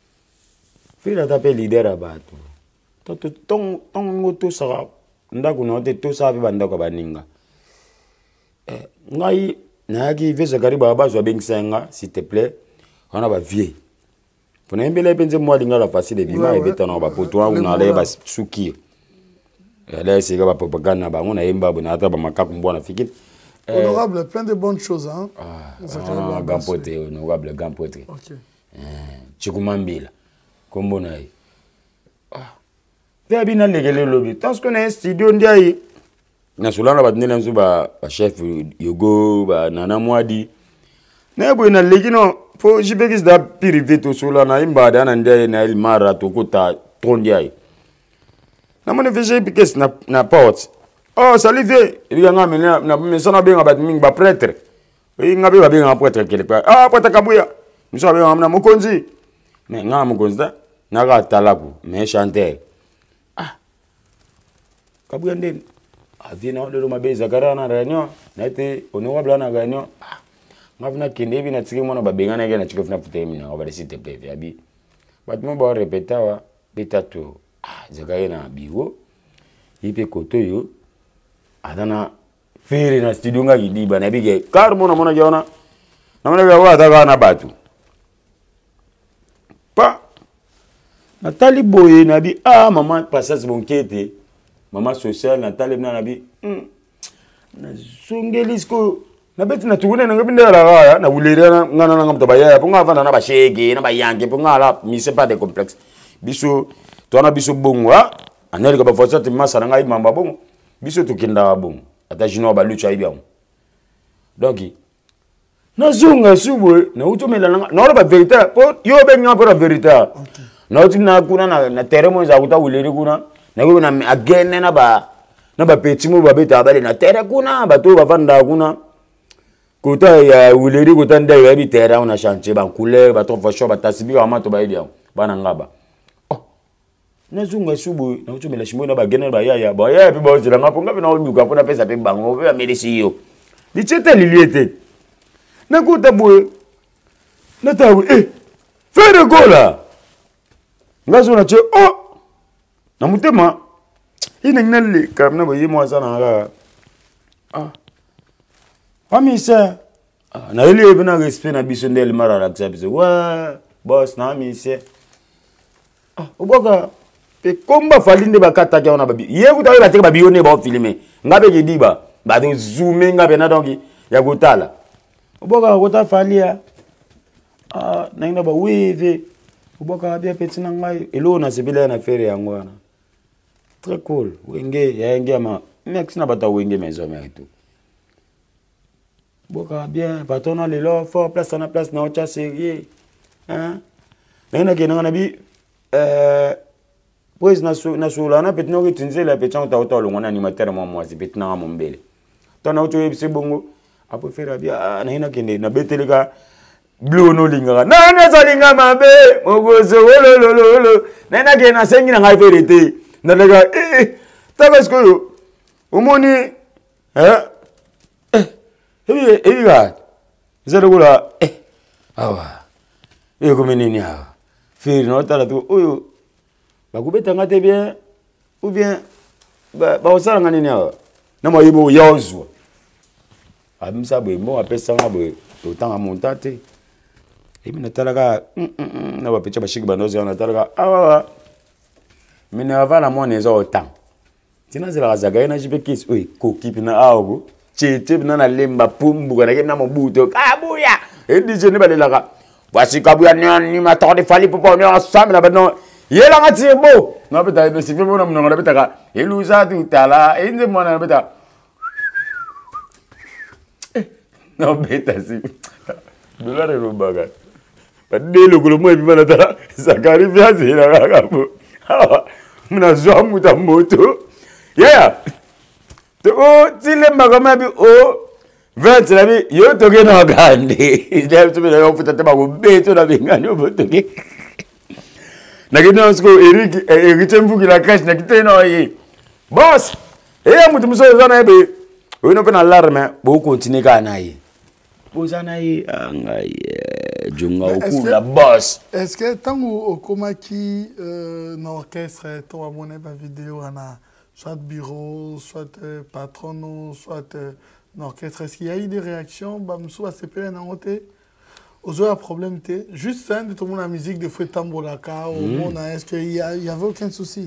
fila tape leader abato to to ton ton ngoto sara ndako no te to sabe bandako baninga eh ngai naki vesa kariba abazo bengisenga s'il te plaît on a ba vie pona mbele penze moi linga la facile bima ebetana ba poto wangu na le ba suki là c'est que ba propagande ba on a yemba bona ata ba makaku mbona fikiri honorable plein de bonnes choses hein ah gampote honorable gampote OK eh chikumambila kombona yi ah te bina legele lobi parce que na studio ndiayi na sulana ba tnela nzu ba chef yogo ba nana mwadi na bo na legino fo jibekis da privé to sulana imba dana ndiayi na il mara to kota trondiayi na mone veje pikes na na porte oh salive il y a ngame na na mesana benga ba mingi ba prêtre e ngabe ba benga prêtre kele pa ah prêtre kabuya miso ba ngam na mokonzi mais ngam mokonzi da na ga talaku mais chanter ah kabuya ndeni avina lelo mabeza karana réunion na été honorable na réunion ah ngavina kende bi na tsiki mona ba benga na ga na tsiko fina futemi na ba s'il te plaît abi batmo ba répéter wa bitato ah zakaye na biwo ipe koto yo adana fere na studio nga gidiba na bige kar mona mona jona na mona ga wa daga na batu pa Nathalie boye na bi ah maman passage bonkete maman social Nathalie na bi hmm na zungelisko na beti na tukune na ngabinda la ya na wulera ngana na ngamto baya po nga vana na ba shege na ba yange po nga la mi c'est pas de complexe biso tona biso bongwa aneli ka ba força te masana ngai mamba bongo biso to kinda bongo ata jino ba lucha ibiam donc na zunga subwe na utomela na na ba vérité po yo be nya po la vérité na utina kuna na na teremo za kuta uleri kuna na go na again na ba na ba petimo ba beta ba na tere kuna ba to ba vanda kuna kota ya uleri kota nda ya bi tere ona chantier ba couleur ba to fasho ba tasibi wa mato ba ibiam bana ngaba na zunga subu na utumela shimo na bagena ba yaya ba yaya pe ba zira ngapo ngapi na oluka pona pesa pe bango pe amelisi yo dichete liliete na kuta boye na tabu eh fere gola ngazo na che oh na mutema ina ngale kam na boye mo sana ga ah amisa na ile ebe na respect na biso ndel mara la tsabiso wa boss na amisa ah oboka pe komba falinde bakata kia ona babi ye kutawe bateka babi one ba filmer ngabe ke diba ba do zoomer ngabe na donc ya gotala oboka kota falia ah naina ba weve oboka bia petina ngai elo na sebela na fere yango wana très cool wenge ya ngia ma next na bata wenge maison merito oboka bien patona lelo fort place na place na ocha sérieux hein naina ke na bi euh pues na su na su la na petno ke tinzela petang ta ta longa na animateur mo mo si petna mo mbele to na uto yebise bongo apo fera bia na hina kende na beteleka blue no linga na na zalinga mabe mogozo wolololo na na ke na sengi na ngai verite na lega eh ta basko yo omoni eh eh ebi ebi ga zero gula eh awa e ko menini awa feri no ta la tu oyo bakubeta ngate bien ou bien ba ba osala ngani nya na mo yibo yozwa amisa bwe mo apesa ngabwe otanga montate ebi na talaka na ba pecha bashiki bandozi na talaka awa mine avala mo neza otang tina zela zaga na jibekis oi ko kipina awo chete bina na lemba pumbu kana kemna mo buto kabuya edije ne balelaka basi kabuya ni ma torde fali popo ni ensemble ba no yela ngati bo ngapeta be sifi bona mna ngona betaka eluza tu tala enze mwana beta no beta si Dollar et le bagage. Dès le gros mois, il m'a dit ça arrive bien, c'est la gamme. Ah, on a joué à mon moto. Yeah. Oh, si les magasins oh, vingt la vie, yo te gagne en grande. Il est tout bien, on peut t'attendre au béton la vie, gagne au béton. Nakita nsko Eric Eric Mvu qui la cache nakita no yi. Boss, eh mutu muso zana be. We no pena larme, bo continue ka na yi. Bo zana yi angai junga okula boss. Est-ce que tango okomaki euh na orchestre to abonné ba vidéo ana soit bureau, soit euh, patron, soit euh, orchestre, est-ce qu'il y a eu des réactions bamsou a sepé na ngote? Aux autres problèmes, juste ça, de tout le monde la musique de Fouet Tambolaka, au monde, est-ce qu'il y avait aucun souci?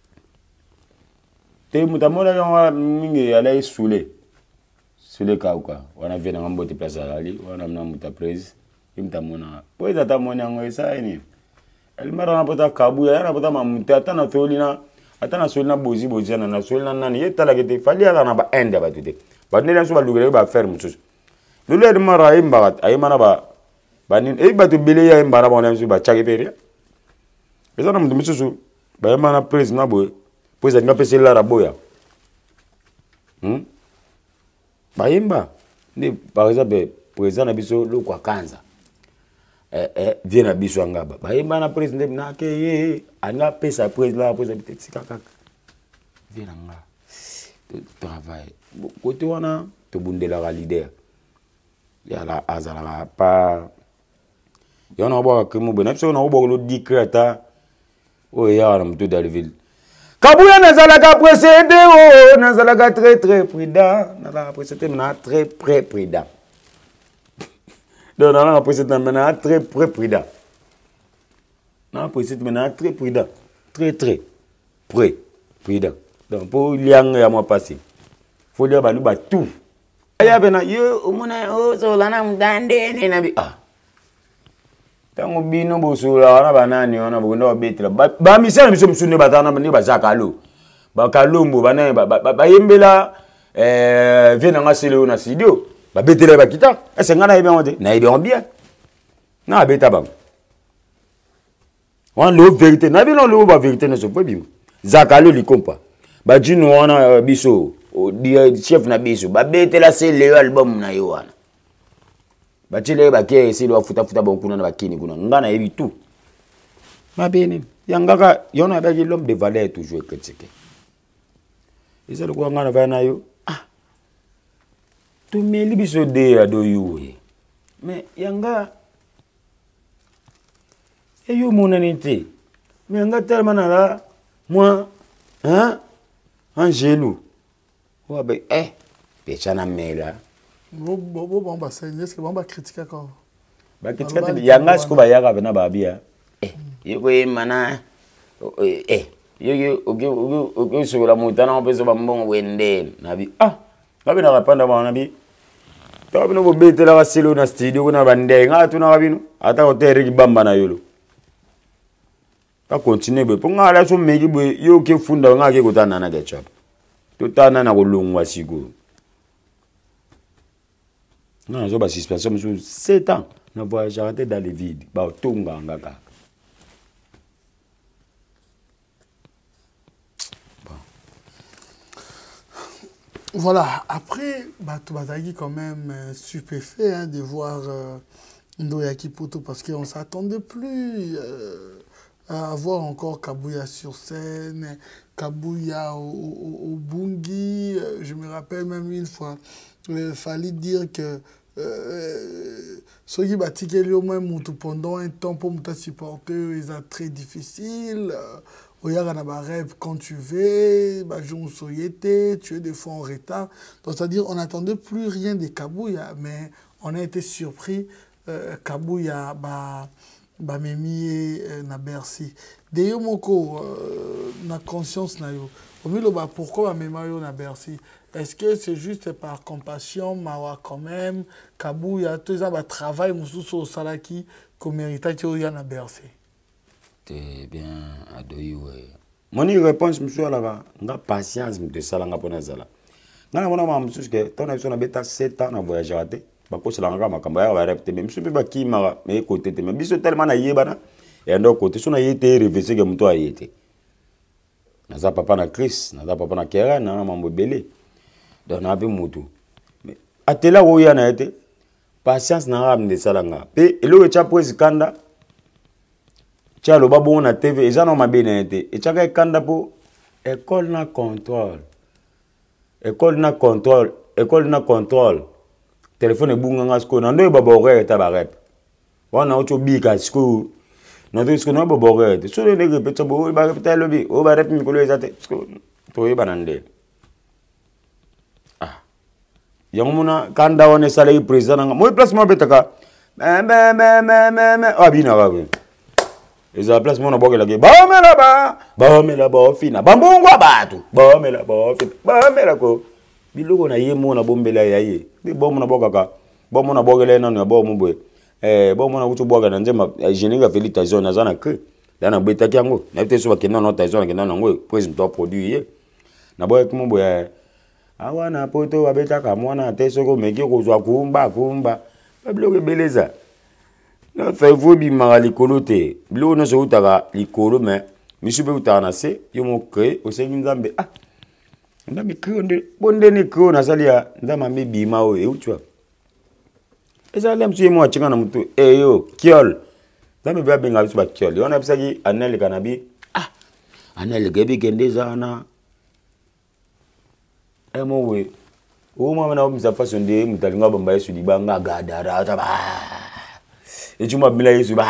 T'es mutamola mingi allait saouler, saouler quoi. On a vu dans un beau place à l'ali, on a mis muta prise, il mutamona. Pour les attaques monnaie ça ni. Elle m'a rendu à Kabou, elle a pas ma muta, attends solina, attends solina bozi bozi na solina nani, et t'as la guette, fallait aller na ba ende ba tuté. Ba nela sur ba lugre ba faire musus. Le le de mara imbarat, ay manaba. Banin e batu bele ya mbara bona msu ba chake pere eza na mtu msusu ba mana pres na boy poza nga pese la raboya hm ba yimba ni par exemple président na biso lo kwa kanza eh eh vie na biso ngaba ba yimba na pres ndem na ke ye anga pesa pres la poza biteti kaka vie na nga travail côté wana to bundela ga leader ya la azala pa yon a pas que mon bonheur on a pas le dicrata oh ya na mtu d'Alville Kabouya nazalaka précédé oh nazalaka très très prudent nazalaka précédé mais très très prudent donc nazalaka précédé mais très très prudent na précédé mais très prudent très très près prudent donc pour liang ya moi passé faut dire ba nous ba tout aya bena yo umuna oh so lana mdande ni nabi ah tango bino bosula wana banani wana bokunda betela ba misala miso msune batana bani bazakalo ba kalombo bana ba yembela eh vena ngasele na studio ba betela ba kita ese ngana yebe onde na yebe bien na beta bam wan lo vérité na bino lo ba vérité ne so pas bim zakalo li kompa ba jinu wana biso chef na biso ba betela sele album na yo wana bachile bakie esi lo futa futa bon kuna na bakini kuna ngana yebi tout mabene yangaka yona ba l'homme de valeur toujours critiqué isa lo kwa ngana va na yo ah to meli biso de ado yo mais yanga e yo monanité mais yanga tellement là moi hein Angelo wa be eh pechana mela Bon, bon, bon, bah, c'est est-ce que bon, bah, critiquer encore. Bah, critiquer, il y a un gars qui va y avoir un babia. Eh, il y a mana, eh, il y a ok, ok, ok, sur la montagne, on peut se battre bon wende. Nabi, ah, nabi n'a pas d'abord nabi. Tu as vu nos bêtes là, c'est le na studio, on a bandé, ah, tu n'as pas vu, attends, on t'est bamba na yolo. Tu continues, mais pour nga la somme, mais il y a ok funda, on a quelque chose na na ketchup. Tout a na na kolongwa sigo. Non, je suis suspension sur sept ans. Je voyage arrêté dans les vides. Bah, tout le monde a Voilà, après, bah, tu vas quand même euh, stupéfait hein, de voir euh, Ndoya Kipoto parce qu'on ne s'attendait plus euh, à avoir encore Kabouya sur scène, Kabouya au, au, au Bungi. Euh, je me rappelle même une fois. Il fallait dire que ceux qui battent au moins pendant un temps pour me supporter, ils sont très difficiles. Au y a un rêve quand tu veux, tu es des fois en retard. Donc c'est-à-dire on n'attendait plus rien de Kabouya, mais on a été surpris. Euh, Kabouya bah bah memi na Bercy. D'ailleurs moko na conscience na yo. Pourquoi Mémario na Bercy? Est-ce que c'est juste par compassion, Mawa quand même, Kabouya, tout ça, travail, Moussou au Salaki, qu'on mérite qu'il y ait na Bercy? C'est bien, Adoyi, oui. Mon réponse, monsieur, là, on a patience de ça, on a pas zala. Non, non, non, monsieur, que ton action a bêta sept ans, on a voyagé raté. bakosala ngaka makambo ya ba répéter même sope ba kimaka mais côté te mais biso tellement na yebana et ndo côté so na yete révisé que muto a yete naza papa na Chris naza papa na Kera na mambo belé donc na pe mutu mais atela wo ya na été patience na ram de salanga pe elo cha prise kanda cha lo babo na T V eza no mabe na été e cha ka kanda po école na contrôle école na contrôle école na contrôle téléphone e bunga ngasko na ndo babo re ta ba rep wana ocho bika sko na ndo sko na babo re so le ne repeta bo ba repeta lo bi o ba rep mi ko le ezate sko to e banande ah yamuna kanda one sale président nga mo place mo betaka me me me me me abina ba we eza place mo na bokela ke ba me la ba ba me la ba fina bambongwa batu ba me la ba fina ba me la ko biloko na ye mo na bombela ya ye bi bomo na bokaka bomo na bokele na na bomo bwe eh bomo na kutu boka na nzema jeninga felita zone azana ke dana beta kyango na bete so bakenda na ta zone kenda na ngwe president to produit ye na boye kumo bwe awana poto babeta ka mwana te soko meki ko zwa kumba kumba biloko beleza na fa vobi mara likolo te biloko no so utaka likolo me misupe utana se yo mo kre o sengi nzambe ah ndami kronde bonde ni krona salia ndama mebi mao e utwa eza lem suye mo achinga na mutu e yo kiol ndami bia benga bisu ba kiol yona bisaki anele kanabi ah anele gebi kendeza na emo we o mama na misa façon de mutalinga bamba yesu libanga gadara ta ba e chuma bila yesu ba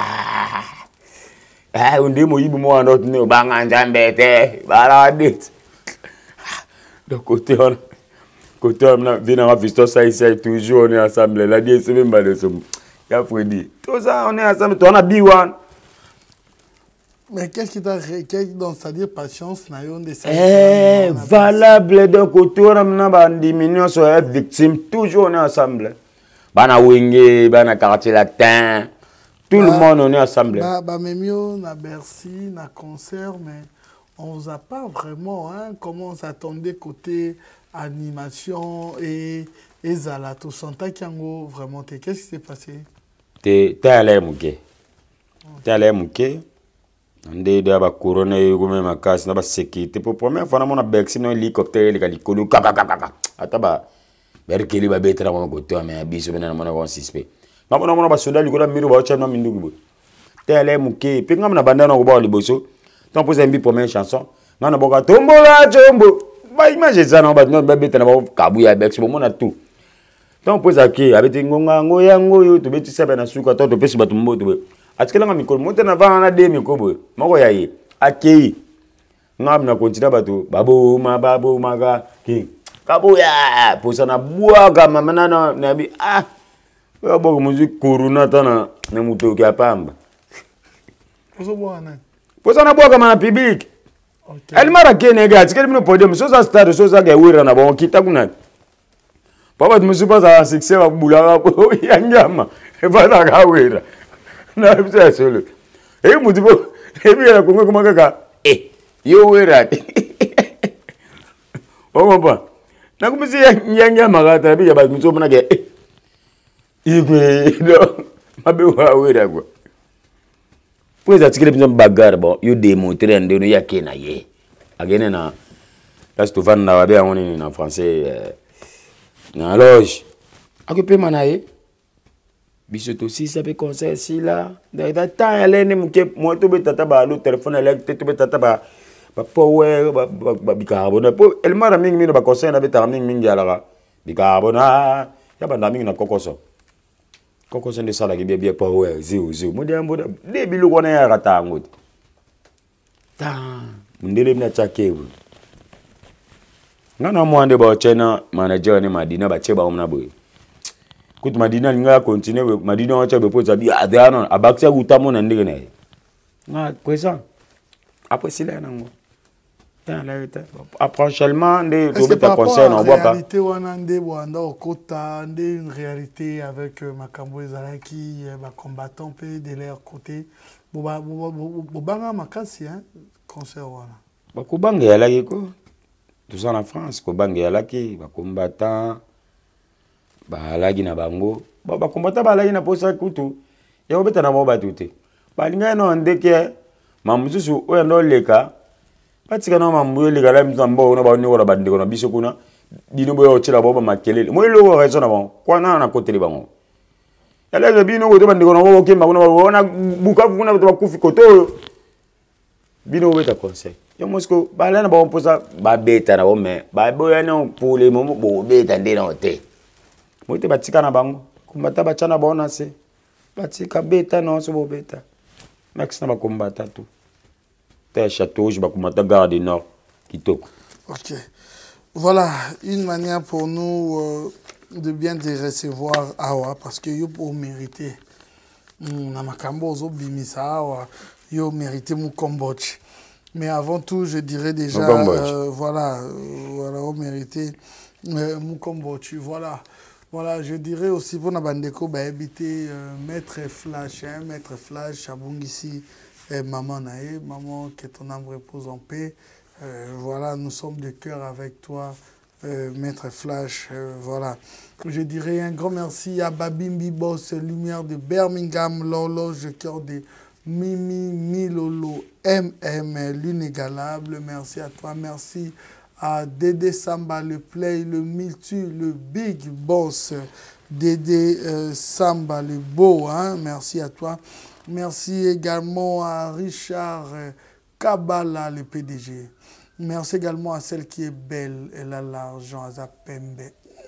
ah onde mo yibu mo andot ne banga njambete bara dit de côté on côté on vient à visiter ça ici toujours on est ensemble la die c'est même pas de ça ya Freddy tout ça on est ensemble toi on a B one mais qu'est-ce qui t'a dans c'est-à-dire patience na yon de ça eh valable de côté on a ba diminution sur être victime toujours on est ensemble bana wenge bana quartier latin tout le monde on est ensemble bah bah memio na Bercy na concert mais on vous a pas vraiment, hein, comment on s'attendait côté animation et, et Zala, tout Santa Kiango, vraiment, qu'est-ce qui s'est passé? T'es allé mouké. T'es allé mouké. On dit de la couronne, comme ma casse, n'a pas sécurité. Pour la première fois, on a bercé un hélicoptère, les calicolo, kakakakaka. Attends, Berkeli va bêter à mon côté, mais un bisou, mais on a un suspect. Mais on a un soldat, il y a un miro, il y a un miro. T'es allé mouké. Puis on a un bandana au bord du bosso. Tant pour une première chanson, non on boka tombola jombo. Bah imagine ça non bah non bah bête na ba kabuya avec ce moment na tout. Tant pour ça qui avec ngonga ngoya ngoyo to beti saba na suka to to pesi batumbo to. Atikela ngami ko monte na va na de mi ko bo. Moko ya yi. Akei. Ngam na continue bato babo ma babo maga ki. Kabuya pour ça na boaga mama na na bi ah. Ba bo musique corona tana na muto ki apamba. Poso bwana. Posa na boka mana public. Okay. Elle m'a raqué nega, tu me podium, so ça stade, so ça gawira na bon kita kuna. Papa tu me suis pas à succès wa bula ko yangama. E ba na gawira. Na bisa solo. E mu tipo, e bi na kongo kuma kaka. Eh, yo wera. O papa. Na kumisi yangama gata bi ya ba mu so na ke. Igwe do. Mabe wa wera ko. Pour ça tikele bizon bagarre bon yo démontrer ande no yake na ye agene na là tu vas na ba on en français na loge akupe manaye biso to si ça peut conseil si là da temps elle ne muke moi to betata ba le téléphone elle to betata ba ba power ba bicarbonate po elle mara mingi mingi ba conseil na beta mingi mingi ala bicarbonate ya banda mingi na kokoso Koko sende sala ki bien power zero zero modia modia de bilu kona ya rata ngoti ta mundele mna chakewu ngana mwande ba chena manager ni Madina ba cheba omna boy kuti Madina nga continue Madina wacha be poza bi adano abaksa utamo na ndege na nga kwesa après cela nango ya la eta approchement de to beta conseil na boka réalité wana nde bwanda okota nde une réalité avec makambo ezalaki ba combattants pe de leur côté boba bobanga makasi hein concert wana ba kubanga yalaki ko tout ça en France ko banga yalaki ba combattants ba lagi na bango ba ba combattant ba lagi na posa kutu ya obeta na mo batute ba linga no ndeke mamususu oya ndo leka patika no mamuyo leka la mzambo no ba ni wala bandeko na biso kuna bino boyo chela boba makelele mo lo raison na bon kwa na na côté bango yala ga bino ko to bandeko na bo kemba kuna bona bukavu kuna to bakufi koto bino obeta conseil yo mosko ba la na ba posa ba beta na bo me ba boya no pour les moments bo beta ndé na hotel moite batika na bango kumbata bachana bona se batika beta no so bo beta max na bakumbata tu te château je bakumbata gare du nord kitoko. OK. Voilà une manière pour nous euh, de bien te recevoir awa parce que yo pour mériter na makambo zo bimisa awa yo mériter mon Cambodge. Mais avant tout, je dirais déjà euh, voilà euh, voilà on mériter euh, mon Cambodge. Voilà. Voilà, je dirais aussi pour Nabandeko, bah, habiter euh, Maître Flash, hein, Maître Flash, Chabungisi, et Maman Naé, Maman, que ton âme repose en paix. Euh, voilà, nous sommes de cœur avec toi, euh, Maître Flash. Euh, voilà, je dirais un grand merci à Babimbi Boss, Lumière de Birmingham, l'horloge cœur de Mimi Milolo, M M, l'inégalable. Merci à toi, merci à Dédé Samba, le play, le multi, le big boss, Dédé euh, Samba, le beau, hein? Merci à toi. Merci également à Richard euh, Kabala, le P D G. Merci également à celle qui est belle, elle a l'argent, à Zapembe.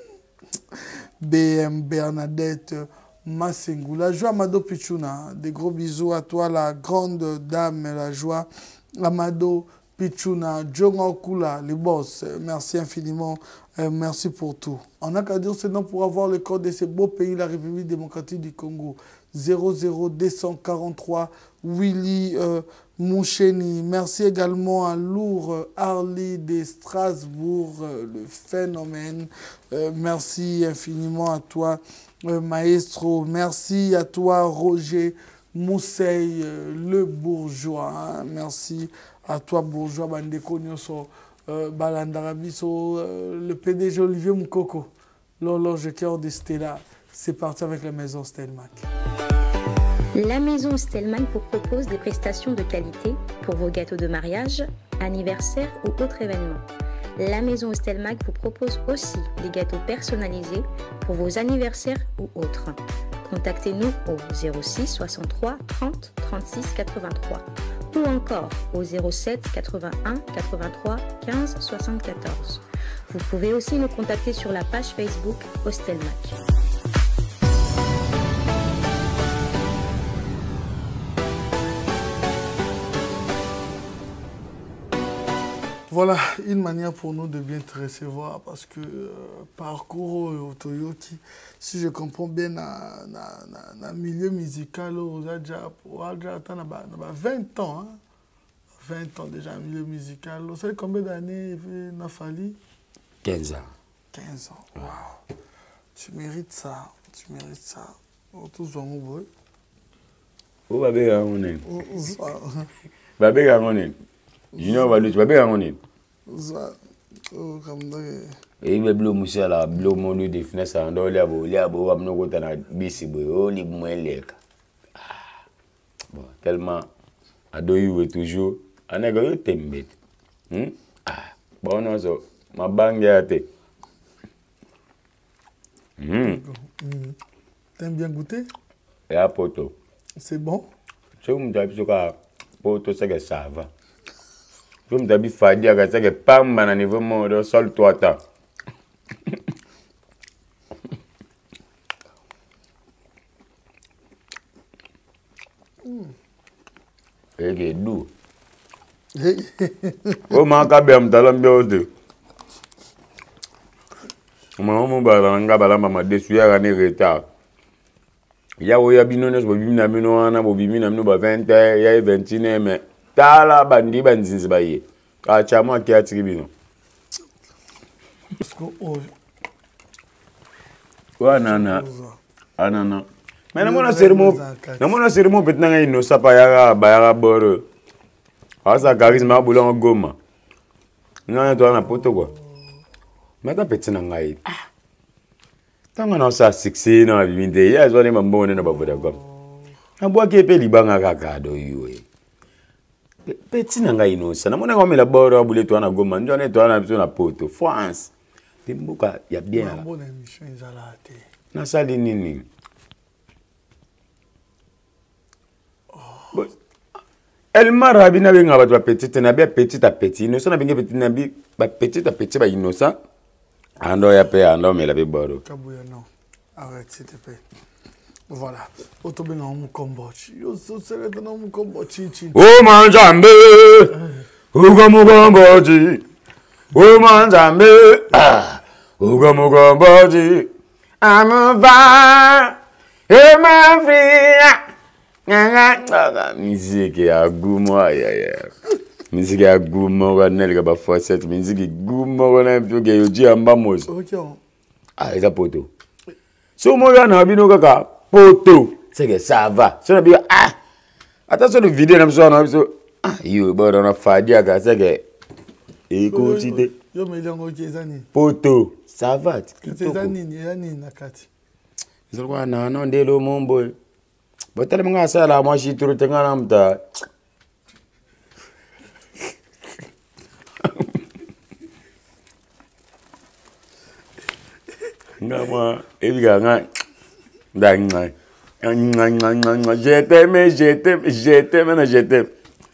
B M Bernadette Massengou. La joie Amado Pichuna, des gros bisous à toi, la grande dame, la joie Amado Pichuna, Djonga Okula, les boss, merci infiniment, euh, merci pour tout. On n'a qu'à dire ce nom pour avoir le code de ce beau pays, la République démocratique du Congo. zéro zéro deux cent quarante-trois, Willy euh, Moucheni. Merci également à Lourd Harley de Strasbourg, euh, le phénomène. Euh, merci infiniment à toi, euh, Maestro. Merci à toi, Roger Mousseil, euh, le bourgeois. Hein. Merci à toi, bourgeois, Bandeko Nyoso, euh, Balandarabiso, euh, le P D G Olivier Moukoko, l'horloge cœur de Stella. C'est parti avec la maison Stelmack. La maison Stelmack vous propose des prestations de qualité pour vos gâteaux de mariage, anniversaire ou autres événements. La maison Stelmack vous propose aussi des gâteaux personnalisés pour vos anniversaires ou autres. Contactez-nous au zéro six soixante-trois trente trente-six quatre-vingt-trois ou encore au zéro sept quatre-vingt-un quatre-vingt-trois quinze soixante-quatorze. Vous pouvez aussi nous contacter sur la page Facebook Stelmack. Voilà une manière pour nous de bien te recevoir parce que euh, parcours au Toyoti, si je comprends bien, dans le milieu musical, on a déjà vingt ans, hein? vingt ans déjà dans le milieu musical. Vous savez combien d'années il a fallu? quinze ans. quinze ans, waouh! Tu mérites ça, tu mérites ça. Oh, tous sont heureux. Oh, babé, on est. Babé, on est. Junior Valus, babé, on est. Oh, comme ça. Et il bleu monsieur là, bleu mon de finesse en dehors là, bon, là, bon, on nous a bisi, bon, les moins les bon, tellement, adoyou toujours, on a gagné tembe. Hum, ah, bon, non, ça, ma banque est à te. Hum. T'aimes bien goûter? Et à poto. C'est bon? C'est où m'as dit que poto c'est que ça va. Je me dis Fadi que c'est que pam à niveau de sol toi ta. Et que doux. Oh ma kabem talam biode. Maman balanga balamba ma déçu ya ne retard. Ya wo ya binones bo bimina mino ana bo bimina mino ba vingt ya vingt et un mais tala bandi banzinzi baye achama ki atribino wa nana anana mais na mona sermo na mona sermo betna ngai no sapa ya ba ya boro asa charisme bulon goma na to na poto quoi mais ta petina ngai Tant qu'on a ça succès dans la vie, il y a des gens qui ont des Vodacom. On boit qui paye les banques à cadeau. Petit nanga innocent. Na mona comme la bord boule toi na goma, ndone toi na biso na poto. France. Timbuka ya bien là. Bonne émission ezalate. Na sali nini. Elle m'a rabina benga ba petite na bien petite à petit. Innocent na benga petit na bi ba petit à petit ba innocent. Ando ya pe ando me la be bord. Kabuya non. Arrête s'il te plaît. Voilà. Autobéna mu kombochi. Yo so sele na mu kombochi chi. O manjambe. Uga mu kombochi. O manjambe. Ah. Uga mu kombochi. Amava. E ma fria. Nganga musique ya gumo ya ya. Musique ya gumo ga nel ga ba forcette musique gumo na pio ge yoji amba mos. OK. Ah, eza poto. So mo ya na bino kaka. Poto, c'est que ça va. Si on a bien, ah, attention de vidéo, on a besoin, ah, yo, bon, on a fait dire que c'est que, écoutez, yo, mais il y a un qui poto, ça va. C'est ça, nini, nini, nakati. C'est quoi, non, non, de l'eau, mon boy. Bon, tellement que ça, là, moi, je suis trop tenant à l'âme, nga moi, évidemment. Je t'aime, je t'aime, je t'aime, je t'aime.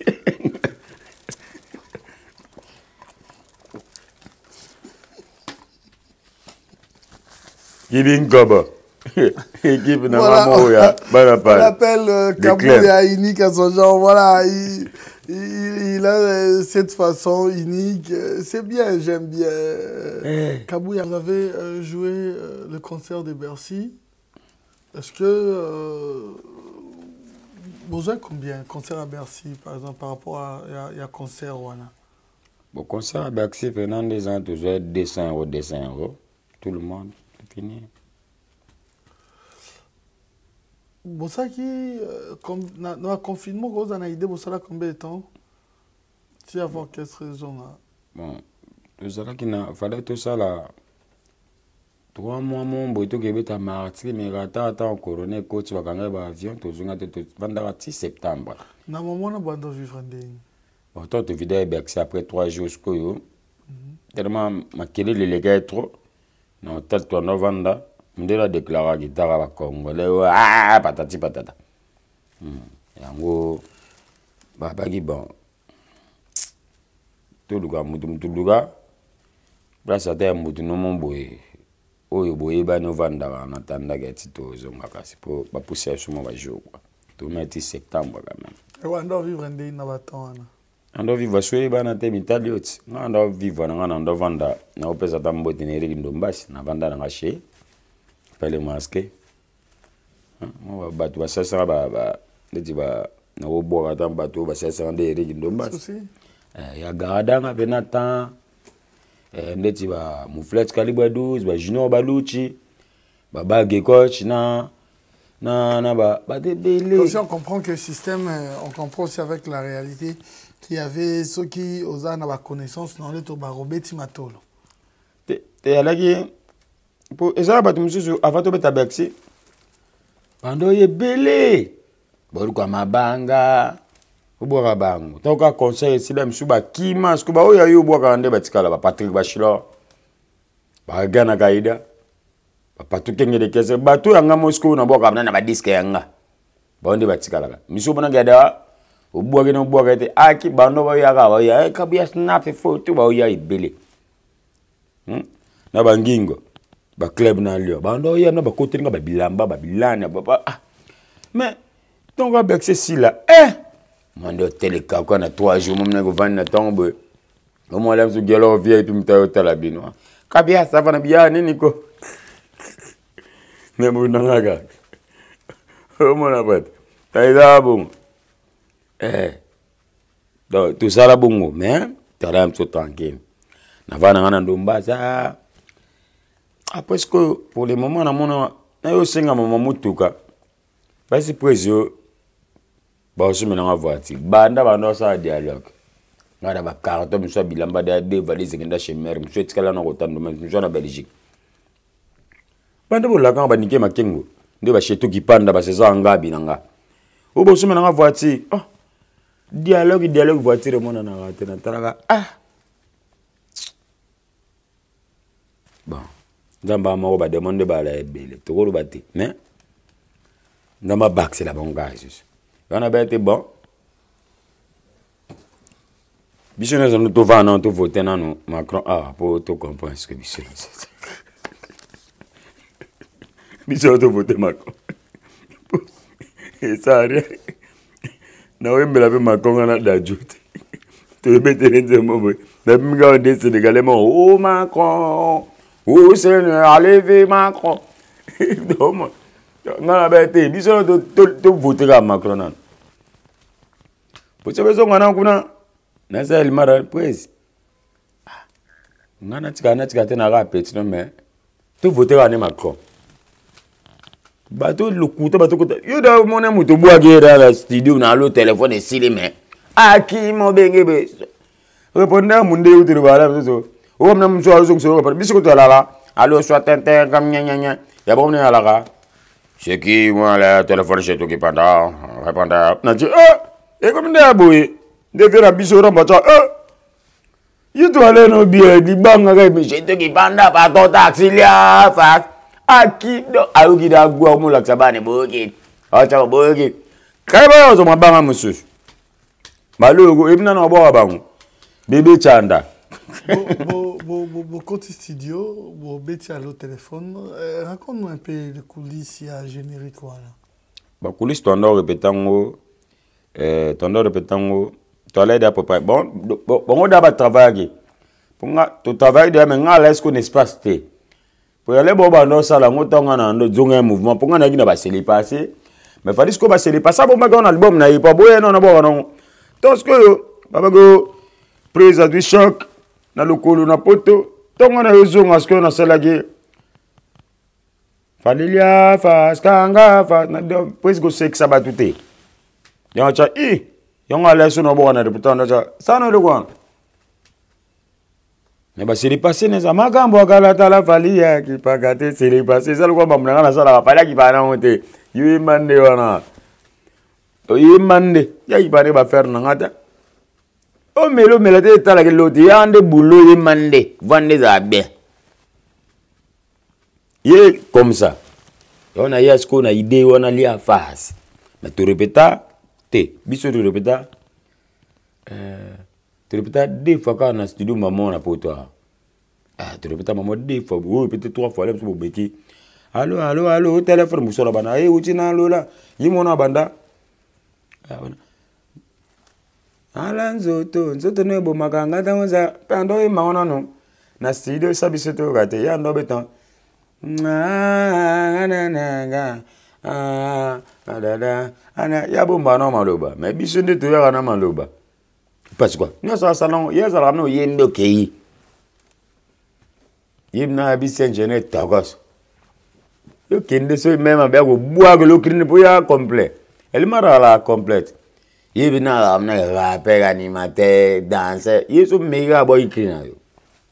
Kibin Koba. Équipe Namamoya. On appelle Kabuya unique à son genre. Voilà, il, il, il a euh, cette façon unique. C'est bien, j'aime bien. Hey. Kabuya, vous avez euh, joué euh, le concert de Bercy. Est-ce que euh, vous avez combien concert à Bercy, par exemple, par rapport à, à, à concert Wana? Bon, concert à Bercy, pendant des ans, toujours deux cents euros, deux cents euros. Tout le monde, c'est fini. Bon, ça qui, dans le confinement, vous avez une idée, vous savez combien de temps? Si avant, quelle raison là? Bon, tout ça là, il fallait tout ça là. Trois mois, mon boy, tu es à martyr, mais rata attend couronné, coach, tu vas gagner l'avion, tu vas vendre six septembre. Na moment, on va vivre en ligne. Bon, toi, tu vidéo Bercy après trois jours, ce que tellement ma kélé les gars trop. Non, tel toi novembre, on a déclaré guitare à Congolais, ah, patati patata. Et en gros, bah, bah, bon, tout le gars, moutou, tout le gars, là, ça t'a moutou, non, mon boy. Oyo boye ba novanda en attendant que tu te zonga kasi pour pas pousser sur mon jour quoi. Tout mettre septembre quand même. Et on doit vivre en des nabaton. On doit vivre sur ba na temi taliot. On doit vivre na na ndo vanda na opesa tambo tenere ndombasi na vanda na ngache. Pele masque. Mo ba batu ba sasa ba ba ndeti ba na obo ka batu ba sasa ndere ndombasi. Eh ya garada nga benata. Ndeti ba mouflette calibre douze ba junior baluchi ba bague coach na na na ba ba débélé. Aussi on comprend que le système on comprend aussi avec la réalité qu'il y avait ceux qui osaient avoir connaissance dans les toba robeti matolo. Te te alaki pour eza ba tumususu avant to beta Bercy. Bando ye belé. Boru kwa mabanga. Boira bango. Donc à conseil ici là monsieur ba kima ce que ba oya yo boira ande batikala ba Patrick Bachila. Ba gana kaida. Ba patu kenge de kese ba to yanga Moscow na boka na ba disque yanga. Ba onde batikala ka. Monsieur bona gada o boira no boira te aki bando ba ya ka ba ya ka bia snap photo ba oya ibele. Hm? Na bangingo. Ba club na lio. Bando ya na ba kote nga ba bilamba ba bilana ba ah. Mais donc à Bercy si là eh Mando teleka kwa na trois jours mumne go vanda tombe. Au moins là sur gelo vie et puis mta hôtel bino. Kabia ça va na bien nini ko. Ne mo nanga. Au moins là pat. Taïda bon. Eh. Donc tout ça là bongo mais t'as tout tranquille. Na va na ndomba ça. Après ce que pour le moment na mona na yo senga mama mutuka. Basi presio ba aussi maintenant voiture banda banda ça dialogue ngada ba carte monsieur bilamba de de valise ngenda chez mère monsieur tikala na kotando monsieur na Belgique Pande bo la kan ba nike makengo. Nde ba cheto ki panda ba seza nga binanga. O bo suma nga voiture. Oh. Dialogue dialogue voiture mona na rate na taraka. Ah. Bon. Ndamba ma ba demande ba la ebele. To ko ba te, mais ndamba back c'est la bonne gage. On a été bon. Bicho nous nous to va non to voter non Macron ah pour to comprendre ce que bicho. Bicho to voter Macron. Et ça rien. Na wembe la pe Macron na d'ajoute. To mettre les mots. Na mi ga des Sénégalais mo oh Macron. Oh Seigneur, allez Macron. Non. Ngana bete biso to to voter à Macron nan. Pour ça besoin ngana kuna na ça il mara prise. Ngana tika na tika tena ga petit non mais to voter à Macron. Ba to le couteau ba to couteau. Yo da mon amu to boa guerre dans studio na le téléphone et s'il mais aki mo bengue be. Répondre munde yo te bala so. O mna mso azo so ko biso to la la. Allo soit tente comme nya nya nya. Ya bon na la ga. C'est qui moi le téléphone chez toi qui pendant répondre. Na dit eh et comme nda boy. De faire un biso ramba eh. You to aller no bien di banga ga bi chez toi qui pendant pas ton taxi là fa. Aki do ayugi da gwa mo la tsabane boki. Acha boki. Kai ba zo mabanga musu. Malugo ibna na bo bangu. Bébé Chanda. Bon, bon, bon, bon, côté studio, bon, Betty à le téléphone, euh, raconte-nous un peu les coulisses, il y a générique, voilà. Bah, coulisses, ton ordre répétant, euh, ton ordre répétant, tu as l'aide à peu près. Bon, bon, on doit travailler. Pour nga, tu travailles de mais nga laisse qu'on espace té. Pour aller bon, bah, non, ça, là, on t'en a un mouvement. Pour nga, n'a pas se les passer. Mais faut dire qu'on va se les passer. Bon, on a album, n'a pas beau, non, non, bon, non. Tout ce que, bah, go, prise à du choc. Na lokolo na poto tonga na yozonga sko na salage falilia fa skanga fa na pres go sex sabatute yo cha i yo ngala so no bona de putain cha sana le kwa ne ba siri passer ne za magambo akala tala falia ki pagate siri passer ça le kwa bamna na sala falia ki bana monte yu mande wana to yimande ya ibare ba faire na ngata. Oh melo melo te tala ke loti yande boulot ye mande vande za bien. Ye comme ça. On a ya sko na idée on a li à face. Mais tu répéta te biso tu répéta euh tu répéta deux fois quand na studio maman na pour toi. Ah tu répéta maman deux fois ou répéter trois fois là pour beki. Allô allô allô téléphone musora bana eh uti na lola yimona banda. Ah voilà. Ala nzoto nzoto no bo makanga tanza pando e maona no na studio sabisoto gate ya ndo beton na na na ga ah dada ana ya bo mbano maloba mais biso nde to ya na maloba parce quoi no sa salon ya za ramno yendo kei yimna bi senjene tagos yo kende so même ba go bua go lo krine po ya complet elle mara la complète. Il vient à amener rappel, animateur, danser. Il est méga boy qui n'a eu.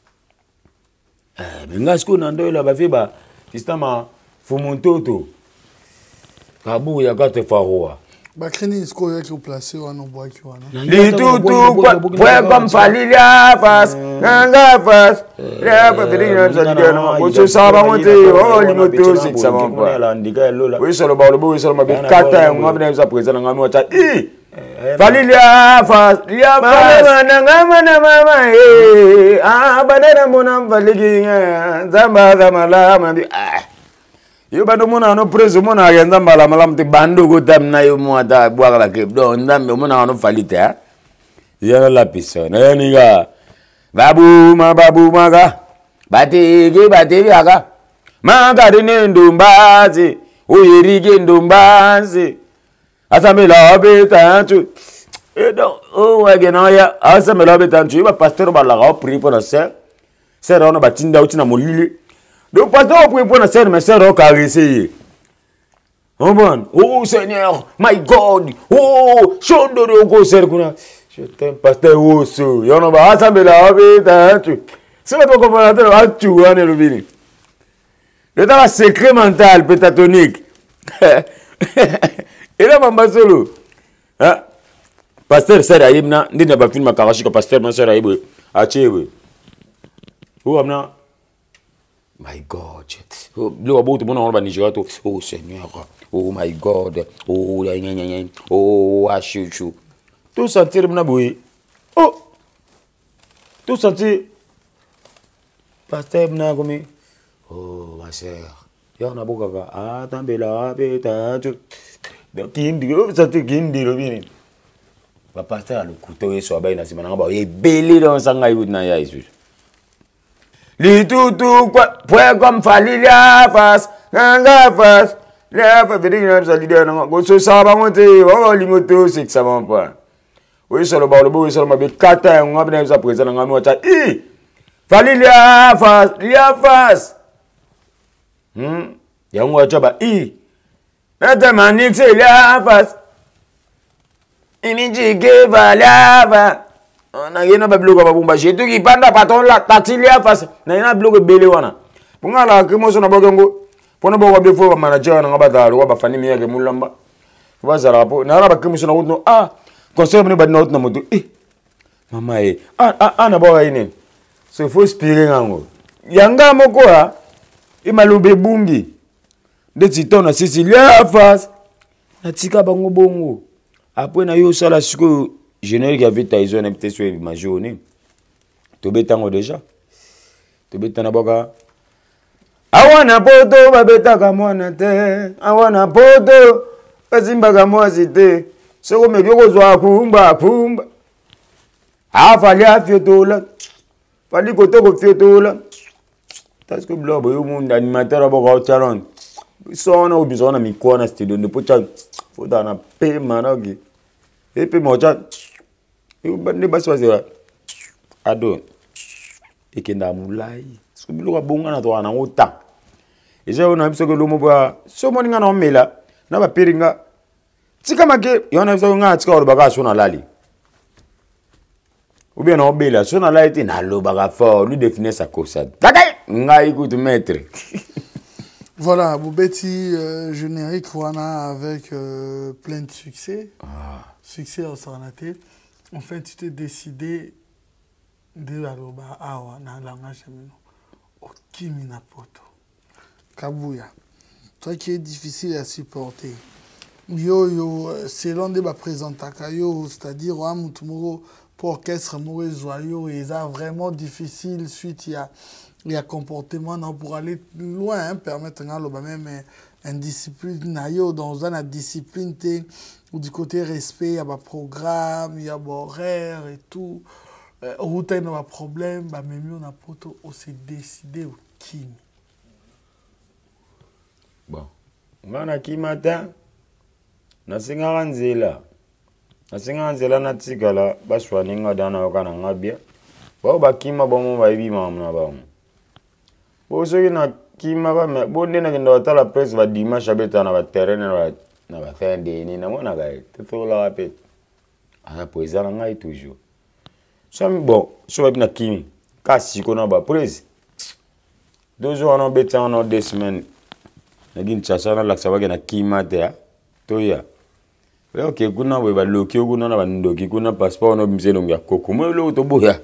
Mais ngas qu'on a là bas fait bah système faut monter auto. Kabou ya quatre fois. Bah craignez ce qu'on a qui placé ou non boy qui ou non. Les tout tout point comme Falilia face, nanga face. Là pas dire ça dit non. Vous se savez monter oh les motos c'est ça va pas. Oui sur le bord le bout sur le bord quatre on va venir ça présent on va mettre i Falilia fa lia fa nanga mana mama eh ah badana mona faligi zamba zama la mbi ah yo bado mona no preso mona ya zamba la malam te bando go tam na yo moata bwa la ke do ndambe mona no falite ah ya la pisa na ni ga babu ma babu maga batege batege aga maga de ndumbazi uyirige ndumbazi asamela betantu edo o wagena ya asamela betantu ba pasteur ba la ga prier pour la sœur sœur on ba tinda utina molile donc pasteur prier pour la sœur mais sœur o caresser oh bon oh Seigneur my God oh chondoro go sœur kuna je t'aime pasteur oso yo no ba asamela betantu c'est pas comment on a tu ane lubini Le temps secret mental, pétatonique. Et là, ma solo. Hein? Pasteur Saraïbna, n'y a pas film à Karachi, pasteur Saraïb, à Tchéwe. Oh, amna. My God. Oh, le wabo tout le monde en Nigeria. Oh, Seigneur. Oh, my God. Oh, ya ya ya. Oh, achouchou. Tout sentir mna boui. Oh. Tout sentir. Pasteur mna comme. Oh, ma sœur. Ya na boka. Ah, tambela, peta. Donc, qui dit, vous sentez qui dit le bien. Va passer à le couteau et soit bien dans ce moment. Il est belé dans sa gaïoute na ya Jésus. Li tutu quoi, point comme Falilia face, ganga face. La fa vedi na sa leader na go so sa ba monte, o li moto c'est que ça va pas. Oui, sur le bord le beau, sur le bord kata, on va bien sa présence na mo cha. I Falilia face, lia face. Hmm, ya ngwa cha ba i. Nata manix lia face. Imiji ke valava. On a rien à bloquer à bomba. J'ai tout qui panda patron la tatilia face. Na ina bloquer belé wana. Punga la que moi son abogongo. Pona bo wabe fo manager na ngabadalo wa bafani miya ke mulamba. Fa zara po. Na raba que son no ah. Conseil me badna na moto. Eh. Mama eh. Ah ah ah na bo ine. So faut inspirer ngango. Yanga moko a. Imalube bungi. De titona Sicilia face. Na tika bango bongo. Après na yo sala siko générique avait Tyson peut-être sur ma journée. Tu bétango déjà. Tu bétana boka. Awana poto babeta kamwana te. Awana poto bazimba kamwa zite. Soko mekyo zwa kumba kumba. Afali afiotola. Fali kotoko fiotola. Parce que blob yo monde animateur boka charon. Sona ubizona mikona studio ne pocha. Faut dans la paix manogi. Et puis moi chat. Et bande baswaze ado. Et kenda mulai. Subilo bonga na to ana ota. Et j'ai on a biso que lomo ba so moninga na mela na ba piringa. Tika make yona biso nga tika ro baga so na lali. Ou bien on bela so na lali na lo baga fort lui définir sa cosa. Dakai nga écoute maître. Voilà, Boubeti euh, générique voilà avec euh, plein de succès. Ah. Succès au Saranaté. En fait, tu t'es décidé de la roba awa na langage mino. Okimina poto. Kabuya. Toi qui est difficile à supporter. Yo yo selon des ba présentaka yo, c'est-à-dire wa mutumuro pour orchestre mauvais joyeux et ça vraiment difficile suite il y a il y a comportement non, pour aller loin, hein, permettre à même indiscipline, dans une discipline, ou du côté respect, il y a un programme, il y a un horaire et tout. Route, il y a un problème, même on a poto, on s'est décidé au Kimi. Bon, on a qui matin, na singa nzela, na singa nzela na tikala, baswa ninga dana okana ngabia, ba ba kima ba mo ba ibi mamna ba mo. Bon, ceux qui n'ont qui m'a mais bon, dès que la presse va dimanche à bêta na terrain na va faire des ni na mo na gaï tout faut la répéter à poésie na ngai toujours ça bon so na kimi kasi ko na ba presse deux jours on bêta en deux semaines na gin chacha na laksa ba na kima te to ya ok kuna we ba loki kuna na ba ndoki kuna passeport no bimselo ngya koko mo lo to boya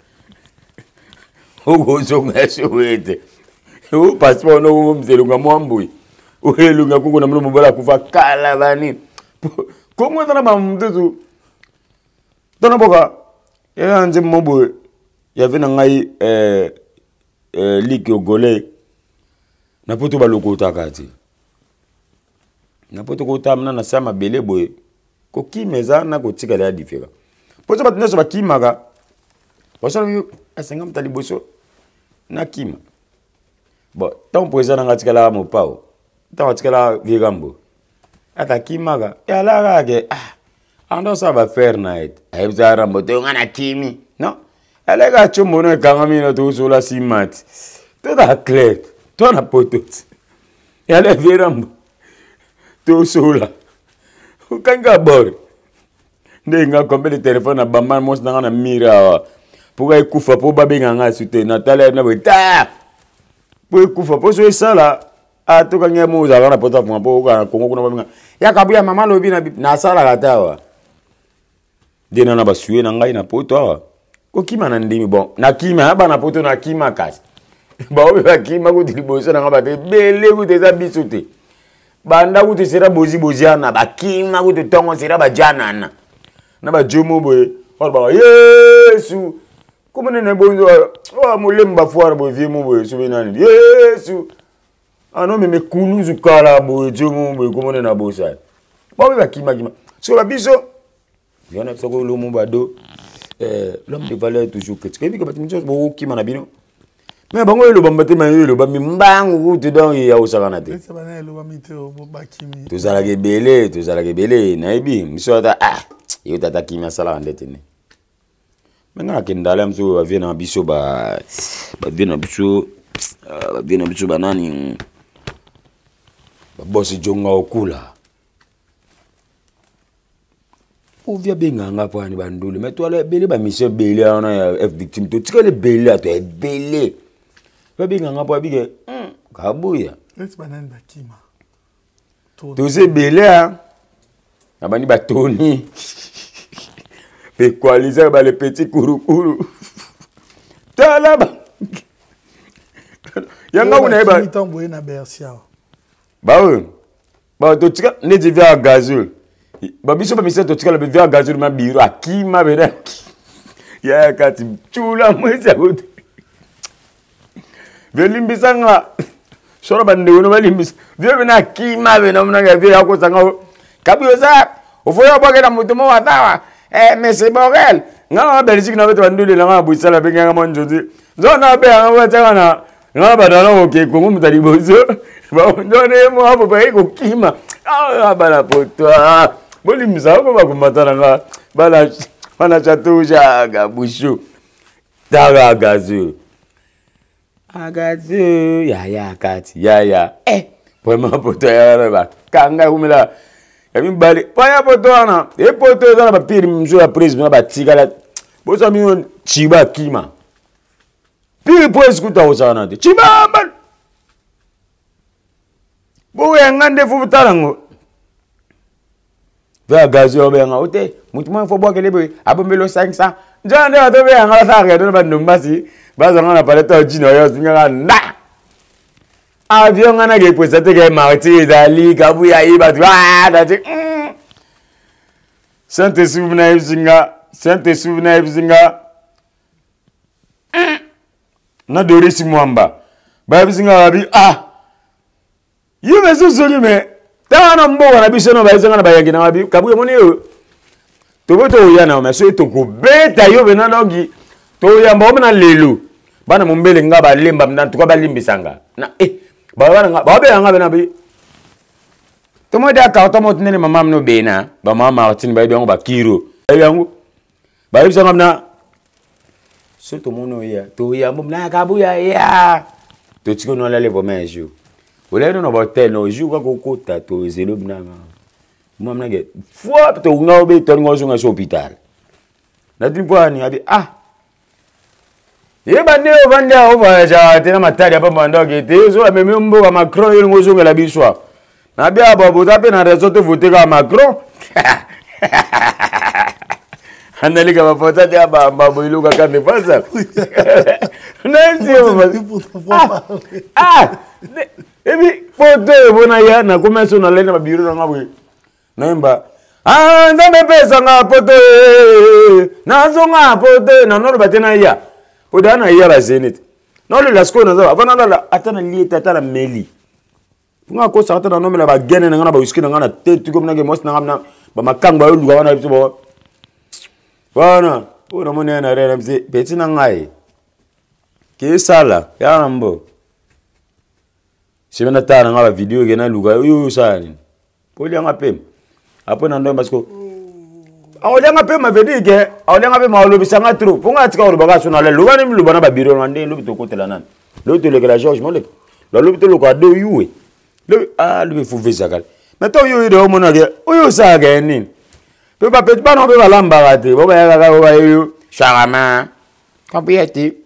ogo so ngase wete o passeport no mzelo ngamwambui o helu ngakungu na mlomo bala kufa kala bani komo tana ba mdutu tana boka ya nze mombo ya vena ngai eh eh ligue ogolais na poto ba lokota kati na poto ko tamna na sama bele boy ko kimeza na ko tika ya difeka poto ba tneso ba kimaga basalo asengam taliboso na kima. Bon, tant pour ça, on a tiré la mon pao. Tant on a tiré la vigambo. Ata kimaga. Et alors, ah, on ça va faire night. Elle va ramboter, on a kimi. Non? Elle est gâchée, mon nom, quand on a tout sur la cimat. Tout à clair. Tout à potot. Et elle est virambo. Tout sur la. Ou quand on a bord. Dès qu'on a compris le téléphone, on a bamman, moi, on a mira. Pour qu'elle couffe, pour babi, on a sauté. Nathalie, on a dit, pour kufa pour so ça là a to ka ngemo za na pota fuma po ka kongo kuna babinga ya kabuya mama lobi na na sala katawa dena na basuye na ngai na poto awa ko kima na ndimi bon na kima ba na poto na kima kasi ba obe ba kima ko diliboso na ngaba te bele ko te za bisote banda ko te sera bozi boziana ba kima ko te tongo sera ba jana na na ba jomo boy or ba Yesu como ne bonzo o mulemba fuara bo viemo boy subinani Yesu ano me me kuluzu kala boy jomo boy como ne na bosa ba obe ba kima kima so ba biso yana soko lo mo bado eh l'homme de valeur toujours que tu que batim chose bo kima na bino mais bango lo bambate ma yo lo bambi mbangu te don ya usakana te ça va lo bamite o ba kimi to zala ke bele to zala ke bele na ibi misota ah yo tata kimi sala ndetene menga kendala mso ba vient na biso ba ba vient na biso ba vient na biso banani ba boss jonga okula o via benganga pa ni bandule mais toi le bele ba mission bele ona ya victime to tikale bele to e bele ba benganga pa bige kabuya let's banana bakima to se bele a abani batoni pe coaliser ba le petit kurukuru tala ba yanga una ba mitambo na bersia ba we ba to tika ne di via gazul ba biso ba mission to tika le via gazul ma biro akima bere ya kati chula mwezi agote velimbisanga sora bande wono velimbis vyo bina akima bena mna ga vya ko sanga kabiyosa ofoya bogera mutumo watawa eh Monsieur Borel nga Belgique na beto bandule nga buisala benga monjozi zona be nga wata na nga badala oke ko mutali bozo ba ndone mo abo ba ko kima ah bala potwa bolimisa ko ba kumatana nga bala bala chatuja ga bushu daga gazu agazu ya ya kati ya ya eh poma potwa ya ba kanga kumela yami bali paya potona e poto za ba piri mzo ya prise na ba tigala bosa mi chiba kima piri poes kuta osana de chiba ban bo yangande fu tarango va gazi obenga ote mutuma fo bokele be abombelo cinq cents njande ato be yanga sa ga do ba ndombasi baza ngana paleta jino yo singa na avion ngana ge poesa te ge marti dali kabuya iba tu ah dati Sante souvena ibzinga Sante souvena ibzinga na dorisi mwamba ba ibzinga babi ah yume susuli me tawana mbo wana biso no ba ibzinga na bayangi na babi kabuya moni yo to boto yana ma so to ko beta yo bena logi to ya mbo na lelu bana mumbele nga ba lemba mna to ba limbisanga na eh ba bana ba be nga bena bi tomo da ka tomo tnene mama mno bena ba mama otini ba yango ba kiro yango ba yibisa ngamna so to mono ya to ya mna ka bu ya ya to tiko no la le bomenjo ole no ba hotel no ju ka ko ta to zelo bna mama mna ge fo to nga obe to ngo zo nga so hospital na tin kwa ni abi ah ye bande o vanda o va ja tena matari hapa mando ge te zo meme mbo wa Macron yo ngo zo nga la biswa na bia bobo tape na rezo te voter ka Macron anali ka bafota te aba babo iluka ka ne pasa nasi ah ebi foto bona ya na komeso na lena babiro na ngabwe naimba ah ndame pesa nga foto na zo nga foto na no batena ya podana ya ba zenit no le lasko na za avana la atana lieta atana meli nga ko sa atana no mela ba gene na ngana ba whisky na ngana tetu ko na ge mos na ngamna ba makangba yo luga wana biso bo wana ona mone na rera mse peti na ngai ke sala ya nambo sibena tana ngaba video ge na luga yo sani poli anga pem apo na ndo basko awole anga pem ma vedi ge awole anga pem ma lo bisanga tro ponga tika ro baga sona le luga ni lu bana ba biro ngande lu to kotela nan lo to le que la George mo le lo lu to lo ka do yuwe le ah lu fu vezakal mais to yo ide o mona ge o yo sa ge ni pe ba pe ba no be ba lamba gate bo ba ga ga yo sharama kapieti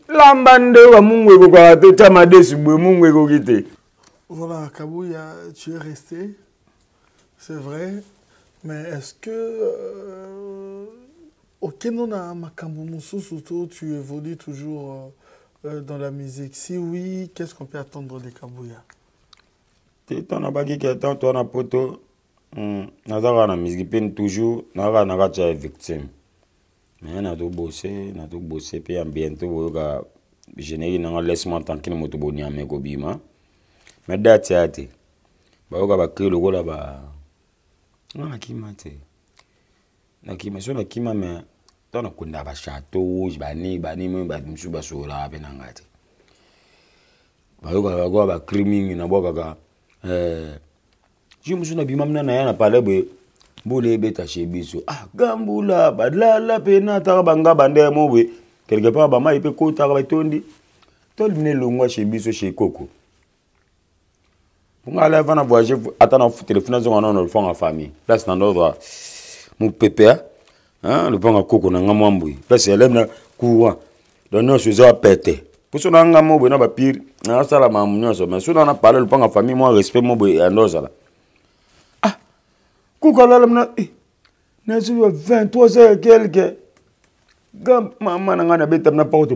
Lambande wa mungu eko kwa te chama desu bwe mungu eko kite. Voilà, Kabouya, tu es resté, c'est vrai, mais est-ce que euh, au Kenona Makambu Moussou, surtout, tu évolues toujours euh, dans la musique? Si oui, qu'est-ce qu'on peut attendre de Kabouya? Tu t'en pas qui attend toi na poto. Nazara na musique peine toujours, nazara na gacha victime. Mais na to bosser, na to bosser puis bientôt boyoka générer na laisse-moi tranquille moto boni ameko bima. Mais date ate. Bayoka ba créer le gola ba. Na kima te. Na kima so na kima mais dans na kunda ba château, ba ni ba ni me ba msu ba so la pe na ngate. Bayoka ba go ba criminal na boka ka eh je me suis na bima na ya na parler be bole beta chez biso. Ah gambula badla la pena ta banga bande mo we. Quelque part ba mai pe ko ta ba tondi. Tol ne longwa chez biso chez Coco. Pour aller avant à voyager, attends, le téléphone, on a le fond en famille. Là, c'est un ordre. Mon pépé, hein, le fond à Coco, on a un mamboui. Parce que l'aime courant. Donc, nous sommes pété. Pour ça, on a un mamboui, on a pire. On a ça, la mamboui, mais si on a parlé le fond en famille, moi, respect, moi, et un autre. Ah, Coco, là, on a vingt-trois heures, quelques. Maman, on a bête, on a pas autre.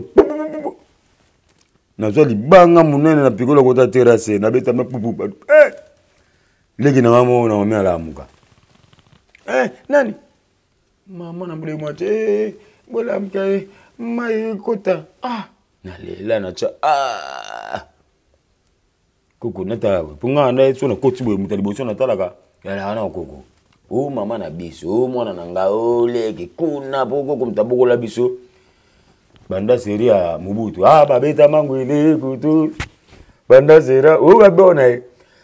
Na zoli banga munene na pikolo kota terrasse na beta na pupu eh legi na mama na mama la muka eh nani mama na mbule mwate eh bola mkae mai kota ah na lela na cha ah Koko nata punga na so na koti bwe mutali boso na talaka yala ana Koko o mama na biso o mwana na nga o legi kuna boko kumtaboko la biso banda seria Mobutu ah babeta mangwele kutu banda sera o gabona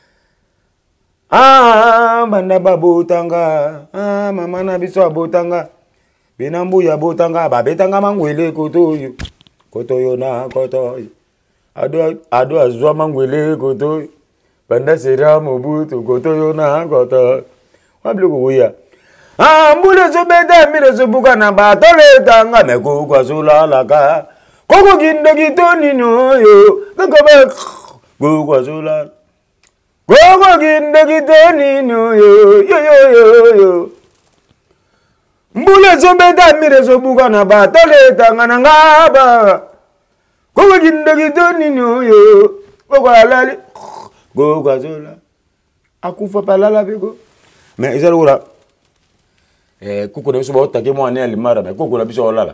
ah banda babotanga ah mama na biso abotanga benambu ya botanga babetanga mangwele kutu yo koto yo na koto ado ado azwa mangwele kutu banda sera Mobutu koto yo na koto wabloko ya ah mbule so beta mire so buka na batole tanga me ko kwa sula laka koko gindo gitoni no yo koko ba ko kwa sula koko gindo gitoni no yo yo yo yo yo mbule so beta mire so buka na batole tanga na ngaba koko gindo gitoni no yo koko alali ko kwa sula akufa palala bego mais izalura eh Koko na biso ba otake mo ane alimara mais Koko na biso olala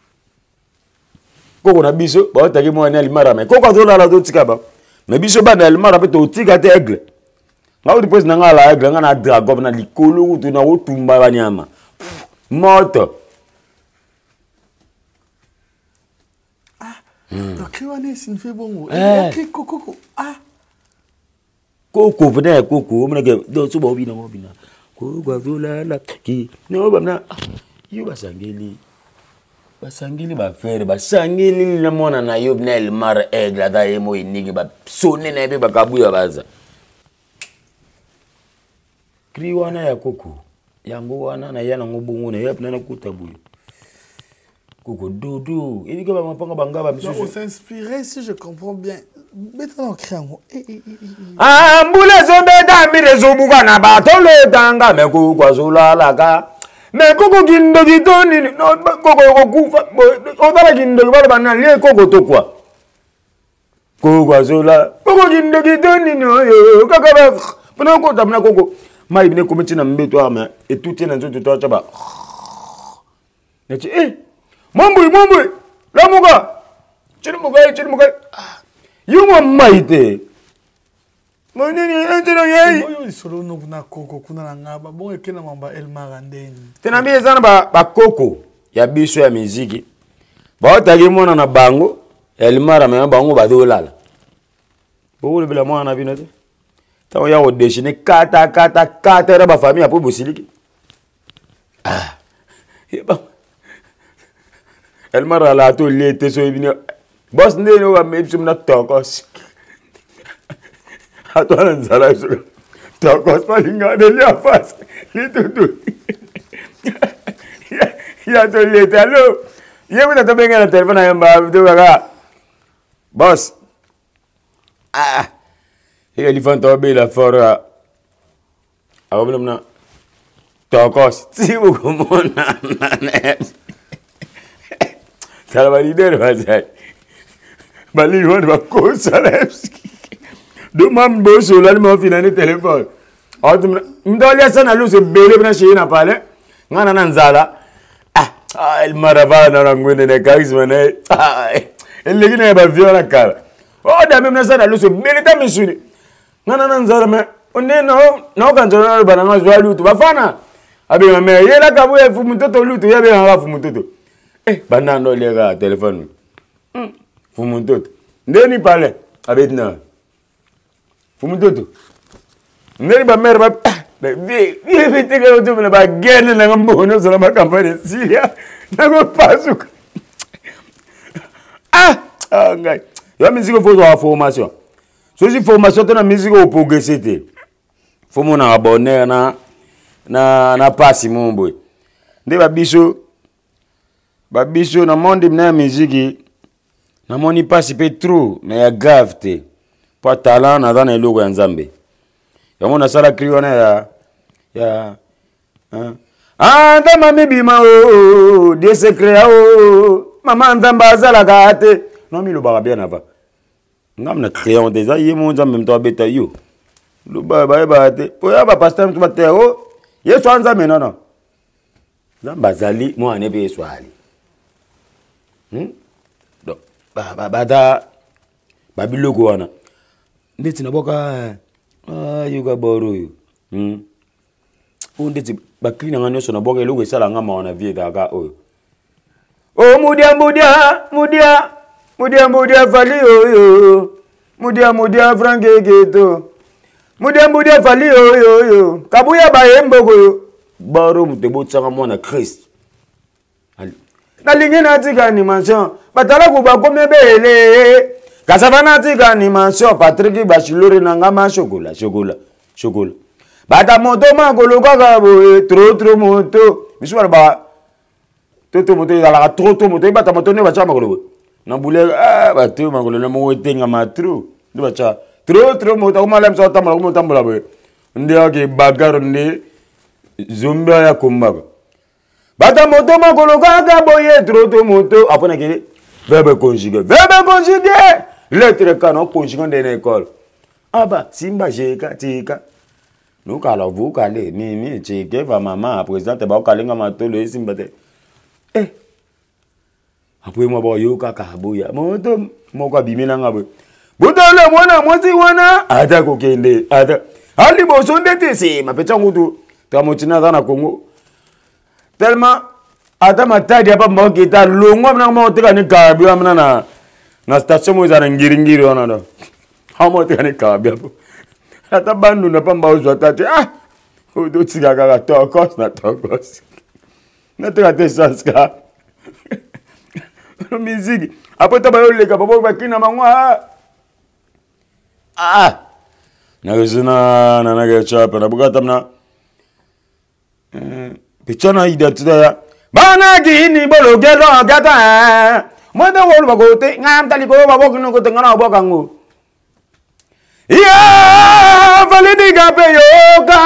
Koko na biso ba otake mo ane alimara mais Koko azolala to tika ba mais biso ba na alimara pe to tika te aigle nga o dipose na nga la aigle nga na dragon na likolo kutu na otumba banyama moto ah donc kiwane signifie bongo eh Koko ah Koko vena Koko mna ke do so ba obina obina Koko azolala ki no bamna yo basangeli basangeli ba faire basangeli na mona na yo na el mar aigle da yemo inigi ba sone na be bakabuya baza kriwana ya Koko yango wana na yana ngobungu na yap na kutabuyo Koko dodo ili ka ba mapanga bangaba biso on s'inspirer si je comprends bien Betano kriango eh eh ah mbule so beta mire so buka na batole tanga me ko kwa zulala ka me Koko gindo gitoni no Koko kufa o dara gindo ba bana le Koko tokwa Koko kwa zula Koko gindo gitoni no yo kaka ba pona ko tamna Koko mai bine komiti na mbeto ama etuti na nzoto to chaba neti eh mambo mambo la muka chini muka chini muka Yuma maite. Monini entero yai. Oyo solo no na Koko kuna na ngaba. Bonge kena mamba el marandeni. Tena bie sana ba ba Koko ya biso ya muziki. Ba otagi mona na bango el mara me bango ba dolala. Bo le bela mwana bino te. Ta ya o deshine kata kata kata ra ba famille apo bosiliki. Ah. Yeba. El mara la to lete so ibini Boss ndeno wa mebsum na tokos. Atwana nzala so. Tokos palinga de la face. Li tutu. Ya to leta lo. Ye buta to benga na telefona yamba to ga. Boss. Ah. Il y a l'ifant tombé la forêt. Alors, maintenant, Tokos. Si vous comprenez, ça va l'idée de Mazai. Bali, on va causer ça. Deux membres boss, là, ils m'ont fini le téléphone. Alors, je me dis, ça n'a pas de belle branche, il n'a pas l'air. On a un zala. Ah, il m'a ravat dans la gueule de charisme. Ah, il est pas vieux la cara. Oh, d'ailleurs, même ça n'a pas de belle branche, monsieur. On a un zala, mais on est non, non, quand on a le banana, je vais aller tout. Va faire. Abi ma mère, il est là, quand vous fumez tout le temps, il y a bien un fumé tout. Eh, banana, il y a un téléphone. Fumé tout. N'est-ce pas parler avec nous? Fumé tout. N'est-ce pas mère, mais viens, viens, viens, viens, viens, viens, viens, viens, viens, viens, viens, viens, campagne de Syrie. N'a pas de ah, ah, gars. Il y a une musique qu'il faut avoir formation. Si c'est formation, tu as une musique au progresser. Il faut mon abonner na na na passe mon boy. Nde babiso babiso na monde na musique na moni participer trop mais ya grave te. Pas talent na dans eloko ya Nzambe. Ya mona sala kriona ya ya hein. Ah ndama mibima o des secrets o mama ndamba zala gate. Non mi lo ba bien ava. Ngam na créon déjà yemo Nzambe mto beta yo. Lo ba ba ba te. Po ya ba pasteur mto bata o. Yesu anza menono. Nzamba zali mo ane pe Yesu ali. Hmm? Do ba ba ba da babiloko wana. Ndeti na boka ah yuga boro yo. Hmm. O ndeti ba klina ngano so na boka eloko esala ngama wana vie kaka oyo. Oh mudia mudia mudia mudia mudia fali oyo. Mudia mudia franke geto. Mudia mudia fali oyo yo. Kabuya ba yemboko yo. Baro mutebo tsanga mwana Christ. Ali. Na lingena tika animation. Batala ku ba komye bele. Kasavana tika animation Patrick Bachilore nangama chocolat chocolat chocolat. Bata moto makolo kaka boye trop trop moto. Biswala ba toto moto ala trop trop moto bata moto ne bacha makolo. Na bule ah bato makolo na mo tenga matru. Ndo bacha trop trop moto ko malam so tamala ko tambula boye. Ndio ke bagaro ndi zumba ya kumbaga. Bata moto makolo kaka boye trop trop moto apona ke verbe conjugué verbe conjugué lettre canon conjugué dans l'école. Ah bah simba jeka tika. Nous kala vous kale mimi cheke va maman présente ba kalenga matolo simba te. Eh. Après moi ba yo kaka boya. Moto moko bimela ngabo. Botole mwana mwasi wana ata kokende ata. Ali boso ndete se mapeta ngutu. Kamotina dans Congo. Tellement ata matadi hapa mboke ta longo na moteka ni kabi amna na na station mo za ngiringiri ona ndo. Hamo teka ni kabi hapo. Ata bandu na pamba uzo tate ah. Odo tsiga kaka tokos na tokos. Na teka te sanska. Musique. Après ta bayo leka babo bakina mangwa. Ah. Na gizina na na gachapa na bugata mna. Eh, pichana identité ya. Bana gini bolo gelo gata. Mwende wolu bagote ngam tali ko babo kino ko tengana bokango. Ya validi gape yoga.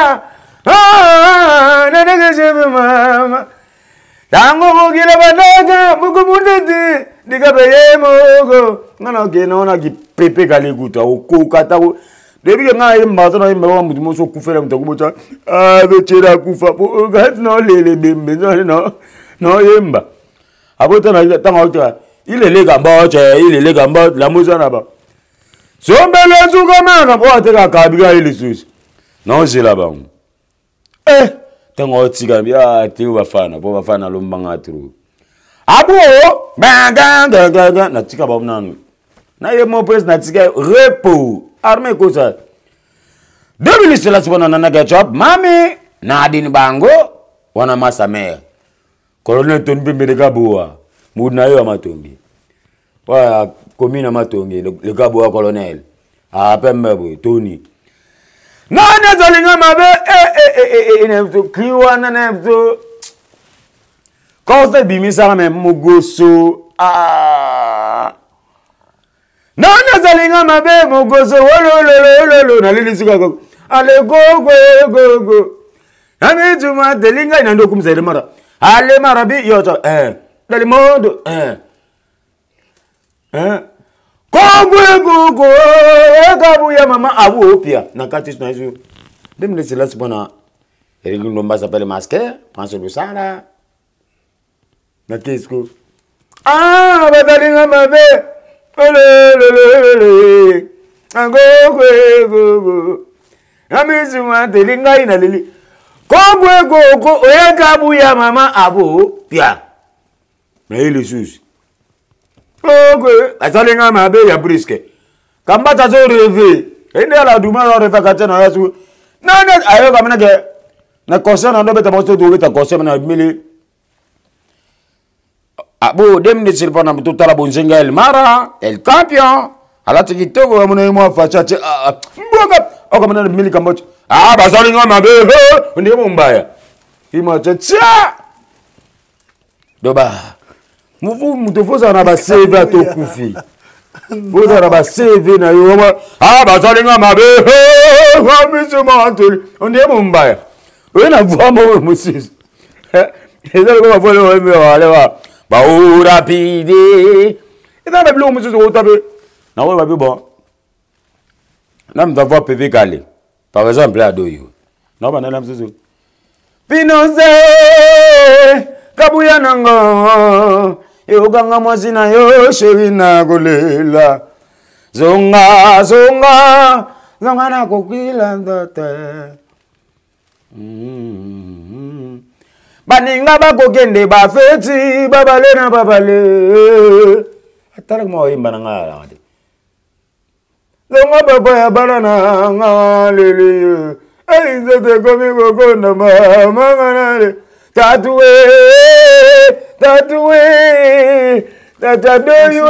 Ah, na na jebe mama. Tango ko gila banaga mugo mundete digabe yemogo. Ngana geno na gi pepe galiguta o ko kata ko. Depuis que je suis mort, je suis mort, je suis coupé, je suis coupé. Ah, je suis coupé. Non, les les bébés, non, non, non, yemba. Après, il est les gambas, il est les gambas, la musique là-bas. Si on met les sous comme ça, on va te faire cabiga et les sous. Non, c'est là-bas. Eh, tant que tu as bien, tu vas faire, tu vas faire dans le mbanga trop. Ah bon, ben, ben, ben, ben, ben, na tika ba mnanu. Na yemo pres na tika repos. Armée kosa. Deux ministres là sibona na gachop mami na adini bango wana masa mère. Colonel Tonbi Mbedeka Boa. Mudna yo matongi. Wa commune matongi le Gaboa colonel. A pembe boy Tony. Na na zalinga mabe eh eh eh eh nemto kiwana nemto. Kosa bimisa me mugoso ah. Nana zalinga mabe mogozo wololololo nalili suka go. Ale go go go go. Ami tuma delinga inando kumzele mara. Ale marabi yoto eh. Dali modo eh. Eh. Kongwe go go. Gabu ya mama abu opia. Nakati tunazu. Demne sila sibona. Ele lomba s'appelle masque. Pense le sala. Na kisko. Ah, badalinga mabe. Ole le le le. Ango go go go. Ami tuma delinga ina lili. Kongwe go go. Oya gabu ya mama abu opia. Mais il est sous. Oh, azalinga mabe ya briske. Kamba tazo rêver. Ende ala duma la refa katena yasu. Nana ayo kamena ke na conseil na ndobe tamoto do beta conseil na mili. Abo dem ne sirpa na mtu tala bonzenga el mara, el campion. Ala tikitoko amuna mo facha che mboga. O kamena mili kamboch. Ah bazalinga mabe. Ndi mbaya. Ima cha. Doba. Mufu mutofoza na ba save ato kufi. Boza na ba save na yo. Ah bazalinga mabe. Ha misuma antoli. Onde mbaya. Wena vamo musis. Ezalo ko bafole o me wale wa. Ba o rapide. Eza ba blo musis o tabe. Na wo ba bi bon. Na mta vo P V Kale. Par exemple à Doyo. Na ba na la musis. Pinoze kabuya nango. Yoganga mwazina yo shirina golela. Zonga zonga zonga na kokila ndote. Mm. Baninga bakokende bafeti babale na babale. Atala mo imba nga la. Zonga baba ya banana nga lele. Ai nzete komi gokonda mama ngale. Tatoué, tatoué, tatoué,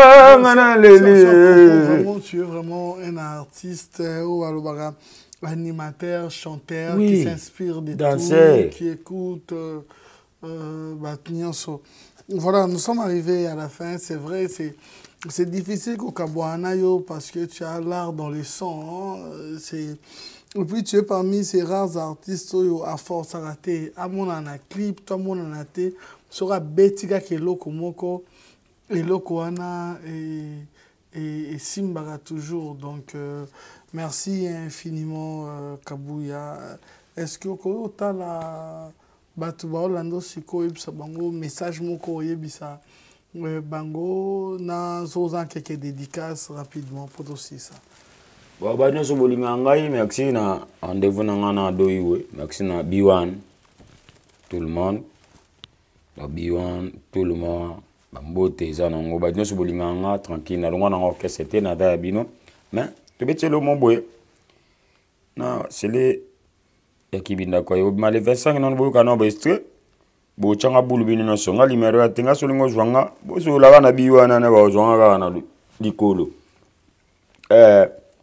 vraiment, tu es vraiment un artiste ou alors animateur, chanteur oui. Qui s'inspire de Danser. tout, qui écoute. Euh, euh, bah, voilà, nous sommes arrivés à la fin. C'est vrai, c'est c'est difficile qu'au Kabouanayo parce que tu as l'art dans le son. Hein, c'est et puis tu es parmi ces rares artistes à force à rater. À mon en a clip, toi mon en a té. Sera Betika qui est loko moko et loko ana et et, et Simbara toujours. Donc euh, merci infiniment euh, Kabouya. Est-ce que au ta la batuba Orlando siko ibsa bango message moko yebisa bango na zozan quelques dédicaces rapidement pour aussi ça. Bon, bah, nous sommes ngai, merci na rendez-vous na ngana doiwe, merci na B one, tout le monde, na B one, tout le monde, bambote za na ngo, bah, nous sommes nganga tranquille, na longa na ngo que c'était na da bino, mais tu bete le mon boy, na c'est les ekibinda kwa yo, ma le vingt-cinq non boy kana bestre, bo changa bulu bino na songa limero atenga solingo zwanga, bo so la na B one na ba zwanga na likolo, eh.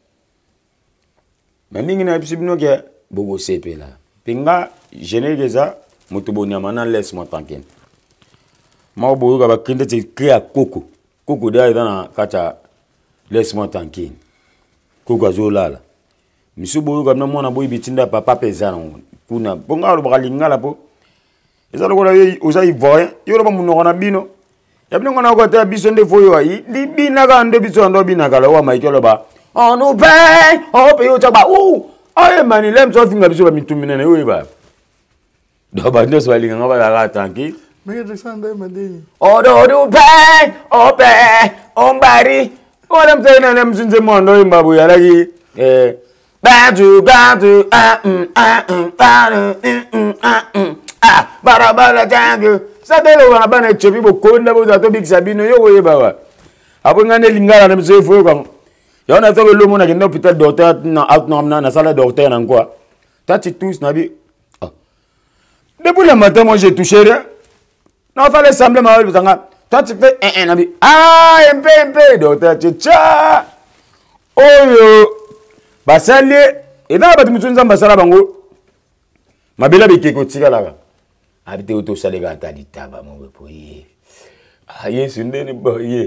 Mais mingi na bisibino ke bogo sepe la. Pinga gêné déjà motobo nyamana laisse-moi tranquille. Ma bogo ka ba kinde te créa koko. Koko da na kacha laisse-moi tranquille. Koko azola la. Misu bogo ka na mona boyi bitinda papa pezana kuna. Bonga ro ba lingala po. Eza lo ko la oza ivoyen. Yo ba muno na bino. Ya bino na ko ta biso nde foyo ayi. Di bina ka ndo biso ndo bina kala wa maikelo ba. On nous paye, on paye au tabac. Ouh, ah, man, il aime ça, il aime ça, il aime ça, oui, bah. Donc, bah, nous sommes allés, on va la tranquille. Mais je sens des madines. On nous paye, on paye, on barre. On aime ça, on aime ça, on aime ça, on aime ça, eh. Badu, badu, ah, hum, ah, hum, ah, hum, ah, hum, ah, barabara, tangue. Ça, c'est le on a pas de chepi, beaucoup de choses, à tout big sabino, yo, oui, bah. Après, on a des lingala, on aime ça, il faut comme. Y'a on a trouvé le monde qui est dans l'hôpital docteur, dans la salle docteur, en quoi. T'as tu tous, Nabi. Depuis le matin, moi j'ai touché rien. Non, il fallait sembler ma vie. Toi tu fais un, un, Nabi. Ah, un peu, un peu, docteur, tu tcha. Oh yo. Bah, ça l'est. Et dans la bâtiment, tu nous as basala bango. Ma belle avec qui est là. Habité auto salé gata dit tabac, mon repos. Ah, yes, une bonne boye.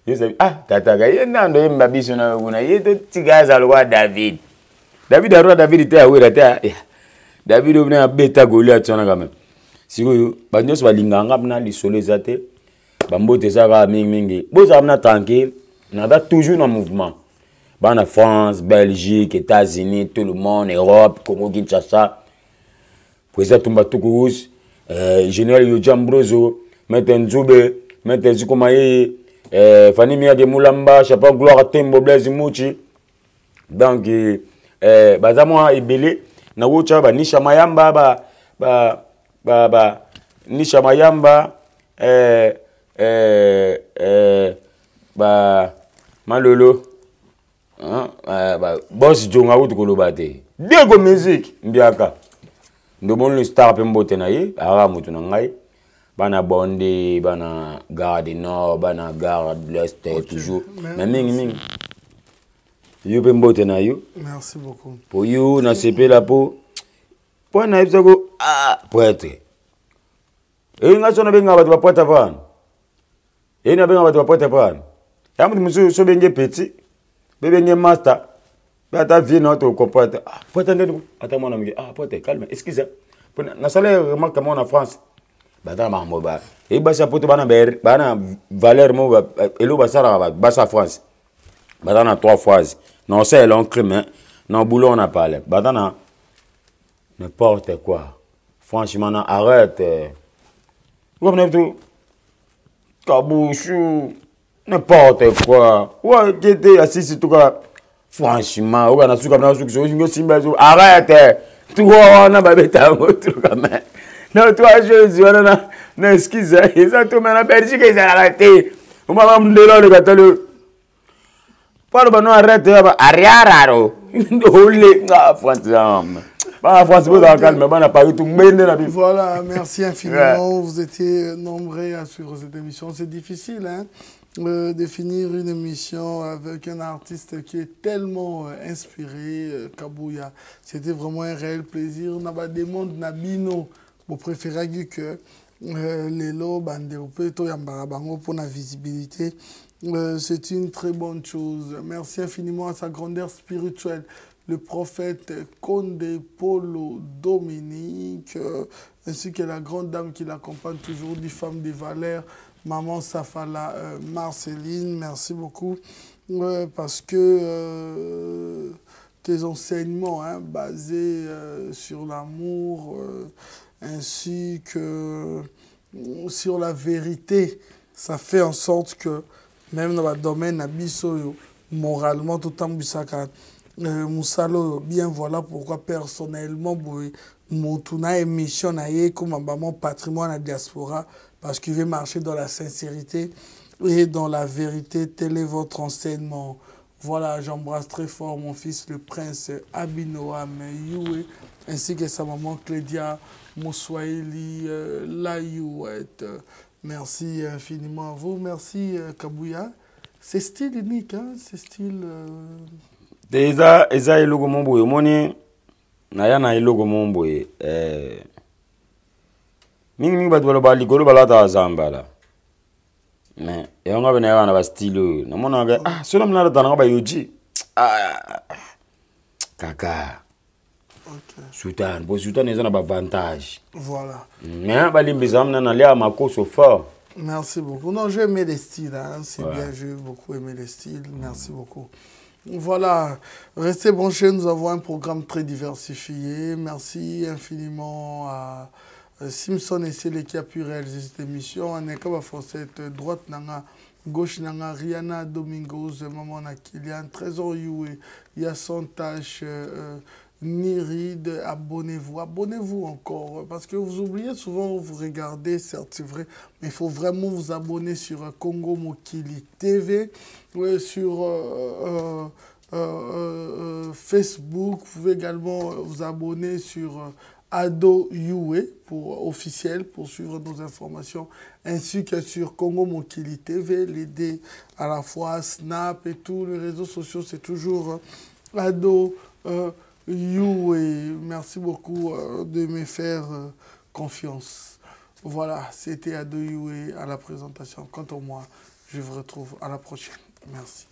Ah, tata, il y a un homme qui est là, il y a un petit gars qui est là, David. David a David était à Ouirata. David est venu à Beta Goliath quand même. Si vous avez un linganga na lisolo zate, bambote ça va mingi mingi. Vous avez tranquille, on a toujours un mouvement. En France, Belgique, États-Unis, tout le monde, Europe, Congo Kinshasa. Président Toumbatoukouz, général Yojambrozo, Maître Nzoube, Maître Zikomaye, Fanny Miage Moulamba, Chapa Gloire Tembo Blaise Mouchi. Donc, bazamwa ebele na wocha ba Nisha Mayamba ba ba ba ba Nisha Mayamba eh eh eh ba Malolo hein ba boss jonga wutu kolobate Diego musique mbiaka ndomon le star pembote na ye ara mutu na ngai bana Bonde bana Gare du Nord bana Gare de l'Est toujours mais mingi mingi. Merci beaucoup. Pour you, na C P la peau. Pour na ipsago ah poète. Et nga sona benga ba poète pan. Et na benga ba poète pan. Ya mu musu so benge petit. Bebenge master. Ba ta vie not au poète. Ah poète ndendo. Attends mon ami. Ah poète calme. Excuse. Na sale remarque moi en France. Ba ta ma mo ba. E ba sa poto bana ber bana valeur mo ba elo ba sara ba ba sa France. Ba ta na trois fois. Non, c'est l'oncle, mais non, boulot, on a parlé. Badana, n'importe quoi. Franchement, non, arrête. Vous comprenez tout? Kabouchou, n'importe quoi. Ouais, j'étais assis sur tout cas. Franchement, on a su comme ça, arrête. Tu vois, on a babé ta moto quand même. Non, toi, je on a, non, excusez, ils ont tout, mais la Belgique, ils ont arrêté. On m'a demandé là, le gâteau. Pas le banon arrête, arriararo. Voilà, merci infiniment. Vous étiez nombreux sur cette émission. C'est difficile hein, euh, de finir une émission avec un artiste qui est tellement euh, inspiré, euh, Kabouya. C'était vraiment un réel plaisir. On a des mondes Nabino, vous préférez que euh, les lots, pour la visibilité. Euh, c'est une très bonne chose. Merci infiniment à sa grandeur spirituelle, le prophète Condé Polo Dominique, euh, ainsi que la grande dame qui l'accompagne toujours, du femme des valeurs, maman Safala euh, Marceline. Merci beaucoup euh, parce que euh, tes enseignements hein, basés euh, sur l'amour euh, ainsi que euh, sur la vérité, ça fait en sorte que même dans le domaine abisso moralement tout en bisaka musalo bien voilà pourquoi personnellement mon émission naie comme mon patrimoine à diaspora parce qu'il veut marcher dans la sincérité et dans la vérité. Tel est votre enseignement. Voilà, j'embrasse très fort mon fils le prince Abinoam Yue ainsi que sa maman Clédia Mouswaili euh, Layouette. Merci infiniment à vous. Merci Kabouya. C'est style unique, hein? C'est style... Euh... Déjà, eza ilogo momboye. Moni, naya na ilogo momboye. Eh... Mingi mingi batu balo bali golo balata azambala. Mais, et on a venu à un style. Na mona ga ah, solo mna da na ba yuji. Ah. Kaka. Okay. Sultan, bon Sultan est un avantage. Voilà. Mais balimbizaam na nalia mako so fort. Merci beaucoup. Non, j'ai aimé les styles. Hein. C'est ouais. bien, j'ai beaucoup aimé les styles. Merci beaucoup. Voilà. Restez branchés. Nous avons un programme très diversifié. Merci infiniment à Simpson et Célé qui a pu réaliser cette émission. On est comme à cette droite nanga, gauche nanga, Rihanna Domingos, maman na Kylian, Trésor Yue, il y a son tâche. Euh, Niride, abonnez-vous, abonnez-vous encore, parce que vous oubliez souvent, vous regardez, certes c'est vrai, mais il faut vraiment vous abonner sur Congo Mokili T V, ouais, sur euh, euh, euh, Facebook, vous pouvez également vous abonner sur euh, Ado Yue, pour officiel, pour suivre nos informations, ainsi que sur Congo Mokili T V, l'aider à la fois Snap et tous les réseaux sociaux, c'est toujours euh, Ado euh, You et merci beaucoup euh, de me faire euh, confiance. Voilà, c'était Ado You à la présentation. Quant à moi, Je vous retrouve à la prochaine. Merci.